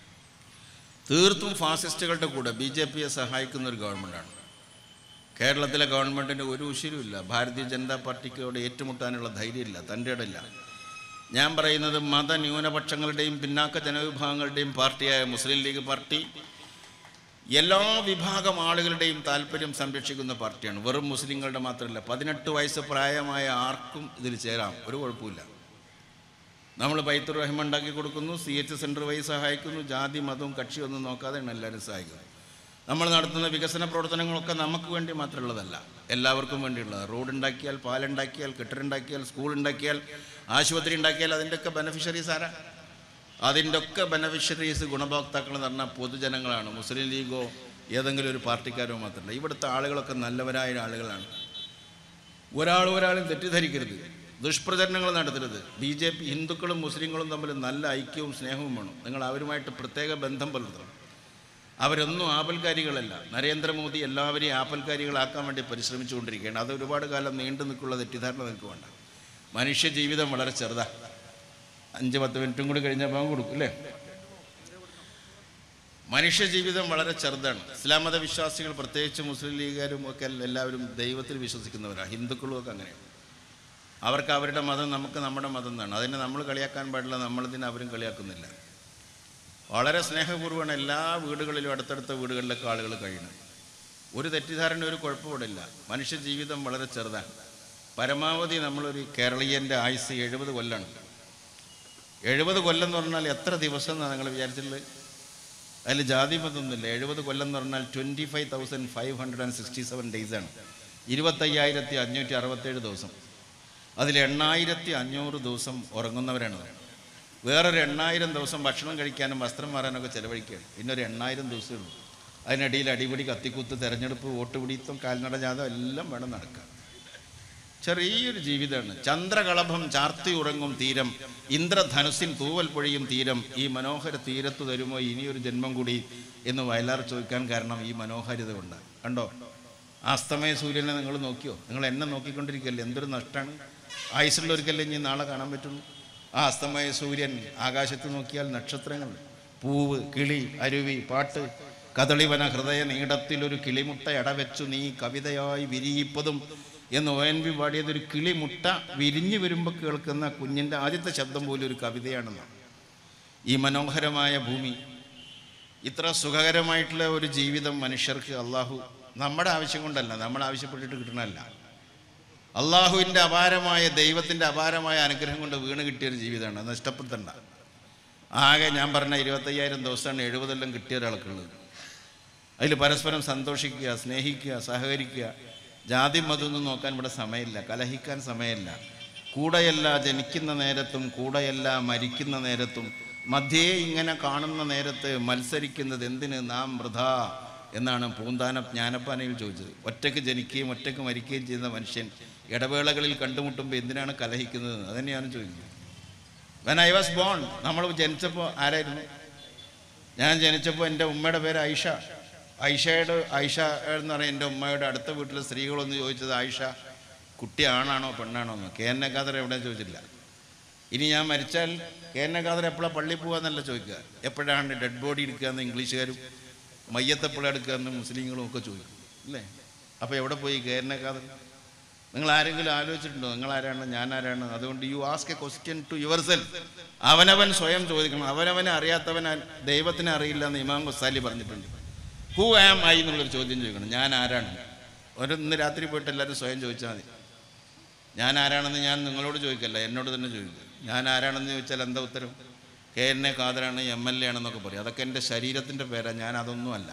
തീർത്തും ഫാസിസ്റ്റുകളുടെ കൂടെ BJP-യെ സഹായിക്കുന്ന ഒരു ഗവൺമെൻറ്റാണ്. കേരളത്തിലെ ഗവൺമെൻറ്റിന് ഒരു ഉശിരുമില്ല. ഭാരതീയ ജനതാ പാർട്ടിക്കോട് ഏറ്റുമുട്ടാനുള്ള ധൈര്യമില്ല, തൻ്റെ ഇടയില്ല. ഞാൻ പറയുന്നത് മതന്യൂനപക്ഷങ്ങളുടെയും പിന്നാക്ക ജനവിഭാഗങ്ങളുടെയും പാർട്ടിയായ മുസ്ലിം ലീഗ് പാർട്ടി എല്ലാ വിഭാഗം ആളുകളുടെയും താല്പര്യം സംരക്ഷിക്കുന്ന പാർട്ടിയാണ്. വെറും മുസ്ലിങ്ങളുടെ മാത്രമല്ല, 18 വയസ്സ് പ്രായമായ ആർക്കും ഇതിൽ ചേരാം, ഒരു കുഴപ്പമില്ല. നമ്മൾ ബൈത്തുർ റഹ്മ ഉണ്ടാക്കി കൊടുക്കുന്നു, CH സെൻറ്റർ വഴി സഹായിക്കുന്നു, ജാതി മതവും കക്ഷിയൊന്നും നോക്കാതെയാണ് എല്ലാവരും സഹായിക്കുന്നത്. നമ്മൾ നടത്തുന്ന വികസന പ്രവർത്തനങ്ങളൊക്കെ നമുക്ക് വേണ്ടി മാത്രമുള്ളതല്ല, എല്ലാവർക്കും വേണ്ടിയുള്ളത്. റോഡ് ഉണ്ടാക്കിയാൽ, പാലുണ്ടാക്കിയാൽ, കെട്ടിടമുണ്ടാക്കിയാൽ, സ്കൂൾ ഉണ്ടാക്കിയാൽ, ആശുപത്രി ഉണ്ടാക്കിയാൽ അതിൻ്റെയൊക്കെ ബെനഫിഷ്യറീസ് ആരാ? അതിൻ്റെയൊക്കെ ബെനഫിഷ്യറീസ് ഗുണഭോക്താക്കൾ എന്ന് പറഞ്ഞാൽ പൊതുജനങ്ങളാണ്. മുസ്ലിം ലീഗോ ഏതെങ്കിലും ഒരു പാർട്ടിക്കാരോ മാത്രമല്ല. ഇവിടുത്തെ ആളുകളൊക്കെ നല്ലവരായ ആളുകളാണ്. ഒരാളും തെറ്റിദ്ധരിക്കരുത്, ദുഷ്പ്രചരണങ്ങൾ നടത്തരുത്. BJP ഹിന്ദുക്കളും മുസ്ലിങ്ങളും തമ്മിൽ നല്ല ഐക്യവും സ്നേഹവും വേണം. നിങ്ങൾ അവരുമായിട്ട് പ്രത്യേക ബന്ധം പുലർത്തണം. അവരൊന്നും ആപൽക്കാരികളല്ല. നരേന്ദ്രമോദി എല്ലാവരെയും ആപൽക്കാരികളാക്കാൻ വേണ്ടി പരിശ്രമിച്ചുകൊണ്ടിരിക്കുകയാണ്. അത് ഒരുപാട് കാലം നീണ്ടു നിൽക്കുള്ള തെറ്റിദ്ധാരണ നിങ്ങൾക്ക് വേണ്ട. മനുഷ്യ ജീവിതം വളരെ ചെറുതാണ്. 5-10 മിനിറ്റും കൂടി കഴിഞ്ഞാൽ ബാങ്ക് കൊടുക്കും അല്ലേ? മനുഷ്യ ജീവിതം വളരെ ചെറുതാണ്. ഇസ്ലാം മത വിശ്വാസികൾ, പ്രത്യേകിച്ച് മുസ്ലിം ലീഗുകാരും ഒക്കെ എല്ലാവരും ദൈവത്തിൽ വിശ്വസിക്കുന്നവരാണ്. ഹിന്ദുക്കളും ഒക്കെ അങ്ങനെയാണ്. അവർക്ക് അവരുടെ മതം, നമുക്ക് നമ്മുടെ മതം എന്നാണ്. അതിനെ നമ്മൾ കളിയാക്കാൻ പാടില്ല, നമ്മളിതിനെ അവരും കളിയാക്കുന്നില്ല. വളരെ സ്നേഹപൂർവ്വമാണ് എല്ലാ വീടുകളിലും, അടുത്തടുത്ത വീടുകളിലൊക്കെ ആളുകൾ കഴിയുന്നത്. ഒരു തെറ്റിദ്ധാരണ, ഒരു കുഴപ്പമില്ല. മനുഷ്യ ജീവിതം വളരെ ചെറുതാണ്. പരമാവധി നമ്മളൊരു കേരളീയൻ്റെ ആയുസ് 70 കൊല്ലമാണ്. 70 കൊല്ലം എന്ന് പറഞ്ഞാൽ എത്ര ദിവസം എന്നാണ് നിങ്ങൾ വിചാരിച്ചിട്ടുള്ളത്? അതിൽ ജാതി മതമൊന്നുമില്ല. 70 കൊല്ലം എന്ന് പറഞ്ഞാൽ 25,567 ഡേയ്സാണ്. 25,567 ദിവസം. അതിൽ 8,500 ദിവസം ഉറങ്ങുന്നവരാണ്. വേറൊരു 8,000 ദിവസം ഭക്ഷണം കഴിക്കാനും വസ്ത്രം മാറാനൊക്കെ ചിലവഴിക്കുകയാണ്. പിന്നെ ഒരു 8,000 ദിവസമേ ഉള്ളൂ. അതിനിടയിൽ അടിപിടി, കത്തിക്കുത്ത്, തെരഞ്ഞെടുപ്പ്, വോട്ട് പിടിത്തം, കാൽനട ജാഥ എല്ലാം വേണം നടക്കുക. ചെറിയൊരു ജീവിതമാണ്. ചന്ദ്രകളഭം ചാർത്തി ഉറങ്ങും തീരം, ഇന്ദ്രധനുസിൻ തൂവൽ പൊഴിയും തീരം, ഈ മനോഹര തീരത്ത് തരുമോ ഇനിയൊരു ജന്മം കൂടി എന്ന് വയലാർ ചോദിക്കാൻ കാരണം ഈ മനോഹാരിത കൊണ്ട്. കണ്ടോ അസ്തമയ സൂര്യനെ നിങ്ങൾ നോക്കിയോ? നിങ്ങൾ എന്നെ നോക്കിക്കൊണ്ടിരിക്കുകയല്ലേ? എന്തൊരു നഷ്ടമാണ്. ആയുസുള്ളവർക്കല്ലേ ഇനി നാളെ കാണാൻ പറ്റുള്ളൂ. ആ അസ്തമയ സൂര്യൻ, ആകാശത്ത് നോക്കിയാൽ നക്ഷത്രങ്ങൾ, പൂവ്, കിളി, അരുവി, പാട്ട്, കദളിവന ഹൃദയ നീടത്തിലൊരു കിളിമുട്ട എടവെച്ചു നീ കവിതയായി വിരിയിപ്പതും എന്ന് ONV പാടിയതൊരു കിളിമുട്ട വിരിഞ്ഞു വരുമ്പോൾ കേൾക്കുന്ന കുഞ്ഞിൻ്റെ ആദ്യത്തെ ശബ്ദം പോലും ഒരു കവിതയാണെന്നാണ്. ഈ മനോഹരമായ ഭൂമി, ഇത്ര സുഖകരമായിട്ടുള്ള ഒരു ജീവിതം മനുഷ്യർക്ക് അള്ളാഹു നമ്മുടെ ആവശ്യം കൊണ്ടല്ല, നമ്മൾ ആവശ്യപ്പെട്ടിട്ട് കിട്ടണമല്ല, അള്ളാഹുവിൻ്റെ അപാരമായ, ദൈവത്തിൻ്റെ അപാരമായ അനുഗ്രഹം കൊണ്ട് വീണ് കിട്ടിയൊരു ജീവിതമാണ്. അത് നഷ്ടപ്പെടുത്തണ്ട. ആകെ ഞാൻ പറഞ്ഞ 25,000 ദിവസമാണ് 70 കൊല്ലം കിട്ടിയ ഒരാൾക്കുള്ളത്. അതിൽ പരസ്പരം സന്തോഷിക്കുക, സ്നേഹിക്കുക, സഹകരിക്കുക. ജാതി മതമൊന്നും നോക്കാൻ ഇവിടെ സമയമില്ല, കലഹിക്കാൻ സമയമില്ല. കൂടെയല്ല ജനിക്കുന്ന നേരത്തും കൂടെയല്ല മരിക്കുന്ന നേരത്തും മധ്യേ ഇങ്ങനെ കാണുന്ന നേരത്ത് മത്സരിക്കുന്നത് എന്തിന് നാം വൃഥാ എന്നാണ് പൂന്താന ജ്ഞാനപ്പാനയിൽ ചോദിച്ചത്. ഒറ്റയ്ക്ക് ജനിക്കുകയും ഒറ്റയ്ക്ക് മരിക്കുകയും ചെയ്യുന്ന മനുഷ്യൻ ഇടവേളകളിൽ കണ്ടുമുട്ടുമ്പോൾ എന്തിനാണ് കലഹിക്കുന്നത്? അതുതന്നെയാണ് ചോദിക്കുന്നത്. വെൻ ഐ വാസ് ബോൺ, നമ്മൾ ജനിച്ചപ്പോൾ ആരായിരുന്നു? ഞാൻ ജനിച്ചപ്പോൾ എൻ്റെ ഉമ്മയുടെ പേര് ആയിഷ. ആയിഷ എന്ന് പറയുന്നത് എൻ്റെ ഉമ്മയുടെ അടുത്ത വീട്ടിലെ സ്ത്രീകളൊന്ന് ചോദിച്ചത് ആയിഷ കുട്ടി ആണാണോ പെണ്ണാണോ എന്ന്. KN ഖാദർ എവിടെയും ചോദിച്ചില്ല. ഇനി ഞാൻ മരിച്ചാൽ KN ഖാദർ എപ്പോഴാണ് പള്ളിയിൽ പോകാമെന്നല്ല ചോദിക്കുക, എപ്പോഴാണ് ഡെഡ് ബോഡി എടുക്കുക എന്ന് ഇംഗ്ലീഷുകാരും മയ്യത്തെപ്പോഴാണ് എടുക്കുക എന്ന് മുസ്ലിങ്ങളും ഒക്കെ ചോദിക്കും അല്ലേ? അപ്പോൾ എവിടെ പോയി KN ഖാദർ? നിങ്ങൾ ആരെങ്കിലും ആലോചിച്ചിട്ടുണ്ടോ നിങ്ങളാരാണ്, ഞാനാരാണ്? അതുകൊണ്ട് you ask a question to yourself. അവനവൻ സ്വയം ചോദിക്കണം. അവനവനെ അറിയാത്തവൻ ദൈവത്തിനെ അറിയില്ല എന്ന് ഇമാം ഗസാലി പറഞ്ഞിട്ടുണ്ട്. ഹൂ ആം ഐ എന്നുള്ളൊരു ചോദ്യം ചോദിക്കണം. ഞാൻ ആരാണ്? ഇന്ന് രാത്രി പോയിട്ട് എല്ലാവരും സ്വയം ചോദിച്ചാൽ മതി. ഞാൻ ആരാണെന്ന് ഞാൻ നിങ്ങളോട് ചോദിക്കല്ല, എന്നോട് തന്നെ ചോദിക്കുക. ഞാൻ ആരാണെന്ന് ചോദിച്ചാൽ എന്താ ഉത്തരം? KN ഖാദറാണ്, MLA ആണെന്നൊക്കെ പറയും. അതൊക്കെ എൻ്റെ ശരീരത്തിൻ്റെ പേരാണ്, ഞാൻ അതൊന്നുമല്ല.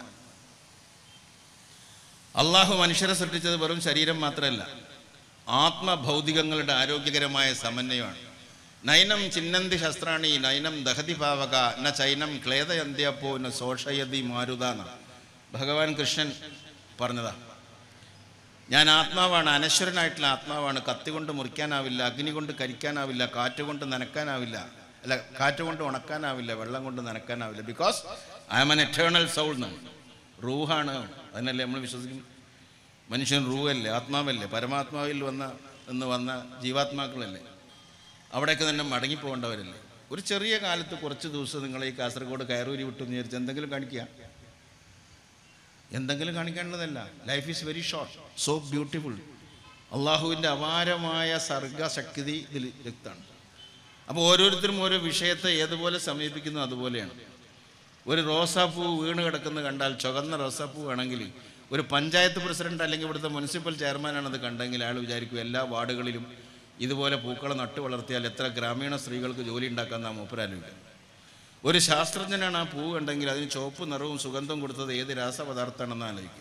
അള്ളാഹു മനുഷ്യരെ സൃഷ്ടിച്ചത് വെറും ശരീരം മാത്രമല്ല, ആത്മഭൗതികങ്ങളുടെ ആരോഗ്യകരമായ സമന്വയമാണ്. നൈനം ചിന്നന്തി ശസ്ത്രാണി നൈനം ദഹതി പാവക ന ചൈനം ക്ലേദയന്ത്യപ്പോ ന സോഷയതി മാരുതാന്ന ഭഗവാൻ കൃഷ്ണൻ പറഞ്ഞതാ. ഞാൻ ആത്മാവാണ്, അനശ്വരനായിട്ടുള്ള ആത്മാവാണ്. കത്തി കൊണ്ട് മുറിക്കാനാവില്ല, അഗ്നി കൊണ്ട് കരിക്കാനാവില്ല, കാറ്റ് കൊണ്ട് നനക്കാനാവില്ല, കാറ്റ് കൊണ്ട് ഉണക്കാനാവില്ല, വെള്ളം കൊണ്ട് നനക്കാനാവില്ല. Because I am an eternal soul. റൂഹാണ്, അതിനല്ലേ നമ്മൾ വിശ്വസിക്കും. മനുഷ്യൻ റൂഹല്ലേ, ആത്മാവല്ലേ, പരമാത്മാവിൽ വന്ന ജീവാത്മാക്കളല്ലേ. അവിടെയൊക്കെ തന്നെ മടങ്ങിപ്പോകേണ്ടവരല്ലേ. ഒരു ചെറിയ കാലത്ത് കുറച്ച് ദിവസം നിങ്ങൾ ഈ കാസർഗോഡ് കയറൂരി വിട്ടെന്ന് വിചാരിച്ച് എന്തെങ്കിലും കാണിക്കുക? എന്തെങ്കിലും കാണിക്കേണ്ടതല്ല. Life is very short, so beautiful. അള്ളാഹുവിൻ്റെ അപാരമായ സർഗശക്തി ഇതിൽ വ്യക്തമാണ്. അപ്പോൾ ഓരോരുത്തരും ഓരോ വിഷയത്തെ ഏതുപോലെ സമീപിക്കുന്നു അതുപോലെയാണ്. ഒരു റോസാപ്പൂ വീണ് കിടക്കുന്നത് കണ്ടാൽ, ചുവന്ന റോസാപ്പൂ ആണെങ്കിൽ ഒരു പഞ്ചായത്ത് പ്രസിഡന്റ് അല്ലെങ്കിൽ ഇവിടുത്തെ മുനിസിപ്പൽ ചെയർമാനാണത് കണ്ടെങ്കിൽ അയാൾ വിചാരിക്കും എല്ലാ വാർഡുകളിലും ഇതുപോലെ പൂക്കളെ നട്ടു വളർത്തിയാൽ എത്ര ഗ്രാമീണ സ്ത്രീകൾക്ക് ജോലി ഉണ്ടാക്കാൻ മൂപ്പരാലോചിക്കും. ഒരു ശാസ്ത്രജ്ഞനാണ് ആ പൂ കണ്ടെങ്കിൽ അതിന് ചുവപ്പ് നിറവും സുഗന്ധം കൊടുത്തത് ഏത് രാസപദാർത്ഥമാണെന്ന് ആലോചിക്കുക.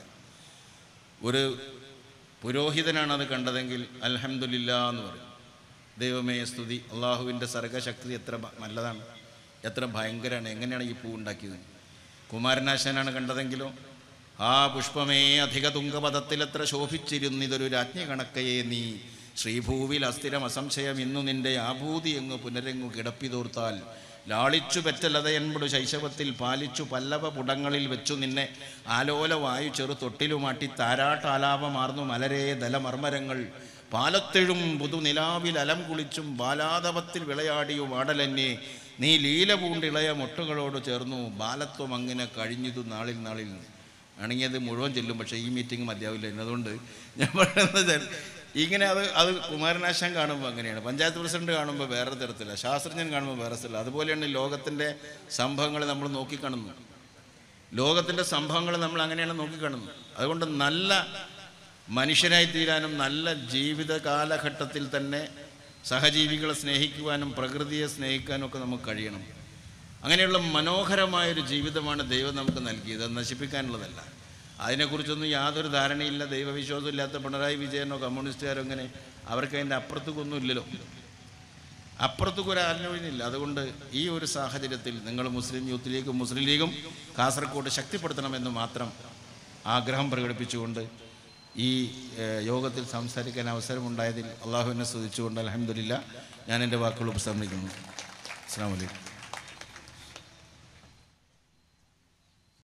ഒരു പുരോഹിതനാണ് അത് കണ്ടതെങ്കിൽ അൽഹംദുലില്ലാ എന്ന് പറയും. ദൈവമേ സ്തുതി, അള്ളാഹുവിൻ്റെ സർഗശക്തി എത്ര നല്ലതാണ്, എത്ര ഭയങ്കരമാണ്, എങ്ങനെയാണ് ഈ പൂ ഉണ്ടാക്കിയത്. കുമാരനാശാനാണ് കണ്ടതെങ്കിലോ, ആ പുഷ്പമേ അധിക തുങ്കപദത്തിലെത്ര ശോഭിച്ചിരുന്നിതൊരു രാജ്ഞി കണക്കയെ നീ, ശ്രീഭൂവിൽ അസ്ഥിരം അസംശയം ഇന്നു നിന്റെ ആഭൂതി എങ്ങു പുനരെങ്ങു കിടപ്പിതോർത്താൽ, ലാളിച്ചു പെറ്റലതയൻപടു ശൈശവത്തിൽ പാലിച്ചു പല്ലവ പുടങ്ങളിൽ വെച്ചു നിന്നെ, ആലോല വായു ചെറു തൊട്ടിലുമാട്ടി താരാട്ടാലാപമാർന്നു മലരേ ദലമർമരങ്ങൾ, പാലത്തെഴും പുതുനിലാവിൽ അലം കുളിച്ചും ബാലാതപത്തിൽ വിളയാടിയും ആടലെന്നെ, നീ ലീല പൂണ്ടിളയ മൊട്ടുകളോട് ചേർന്നു ബാലത്വം അങ്ങനെ കഴിഞ്ഞതു നാളിൽ നാളിൽ. ആണെങ്കിൽ അത് മുഴുവൻ ചെല്ലും, പക്ഷേ ഈ മീറ്റിംഗ് മതിയാവില്ല. എന്നതുകൊണ്ട് ഞാൻ പറയുന്നത് ഇങ്ങനെ അത് കുമാരനാശാൻ കാണുമ്പോൾ അങ്ങനെയാണ്, പഞ്ചായത്ത് പ്രസിഡന്റ് കാണുമ്പോൾ വേറെ തരത്തില്ല, ശാസ്ത്രജ്ഞൻ കാണുമ്പോൾ വേറെ തരത്തില്ല. അതുപോലെയാണ് ലോകത്തിൻ്റെ സംഭവങ്ങൾ നമ്മൾ നോക്കിക്കാണുന്നു. ലോകത്തിൻ്റെ സംഭവങ്ങൾ നമ്മൾ അങ്ങനെയാണ് നോക്കിക്കാണുന്നത്. അതുകൊണ്ട് നല്ല മനുഷ്യനായി തീരാനും നല്ല ജീവിത കാലഘട്ടത്തിൽ തന്നെ സഹജീവികളെ സ്നേഹിക്കുവാനും പ്രകൃതിയെ സ്നേഹിക്കാനും ഒക്കെ നമുക്ക് കഴിയണം. അങ്ങനെയുള്ള മനോഹരമായൊരു ജീവിതമാണ് ദൈവം നമുക്ക് നൽകിയത്, അത് നശിപ്പിക്കാനുള്ളതല്ല. അതിനെക്കുറിച്ചൊന്നും യാതൊരു ധാരണയില്ല. ദൈവവിശ്വാസം ഇല്ലാത്ത പിണറായി വിജയനോ കമ്മ്യൂണിസ്റ്റുകാരോ അങ്ങനെ അവർക്ക് അതിൻ്റെ അപ്പുറത്തേക്കൊന്നും ഇല്ലല്ലോ, അപ്പുറത്തേക്ക് ഒരു ആലോചനയില്ല. അതുകൊണ്ട് ഈ ഒരു സാഹചര്യത്തിൽ നിങ്ങൾ മുസ്ലിം യൂത്ത് ലീഗും മുസ്ലിം ലീഗും കാസർഗോഡ് ശക്തിപ്പെടുത്തണമെന്ന് മാത്രം ആഗ്രഹം പ്രകടിപ്പിച്ചുകൊണ്ട് ഈ യോഗത്തിൽ സംസാരിക്കാൻ അവസരമുണ്ടായതിൽ അള്ളാഹുവിനെ സ്തുതിച്ചുകൊണ്ട് അൽഹംദുലില്ലാ ഞാൻ എൻ്റെ വാക്കുകൾ ഉപസംഹരിക്കുന്നു. അസ്സലാമു അലൈക്കും.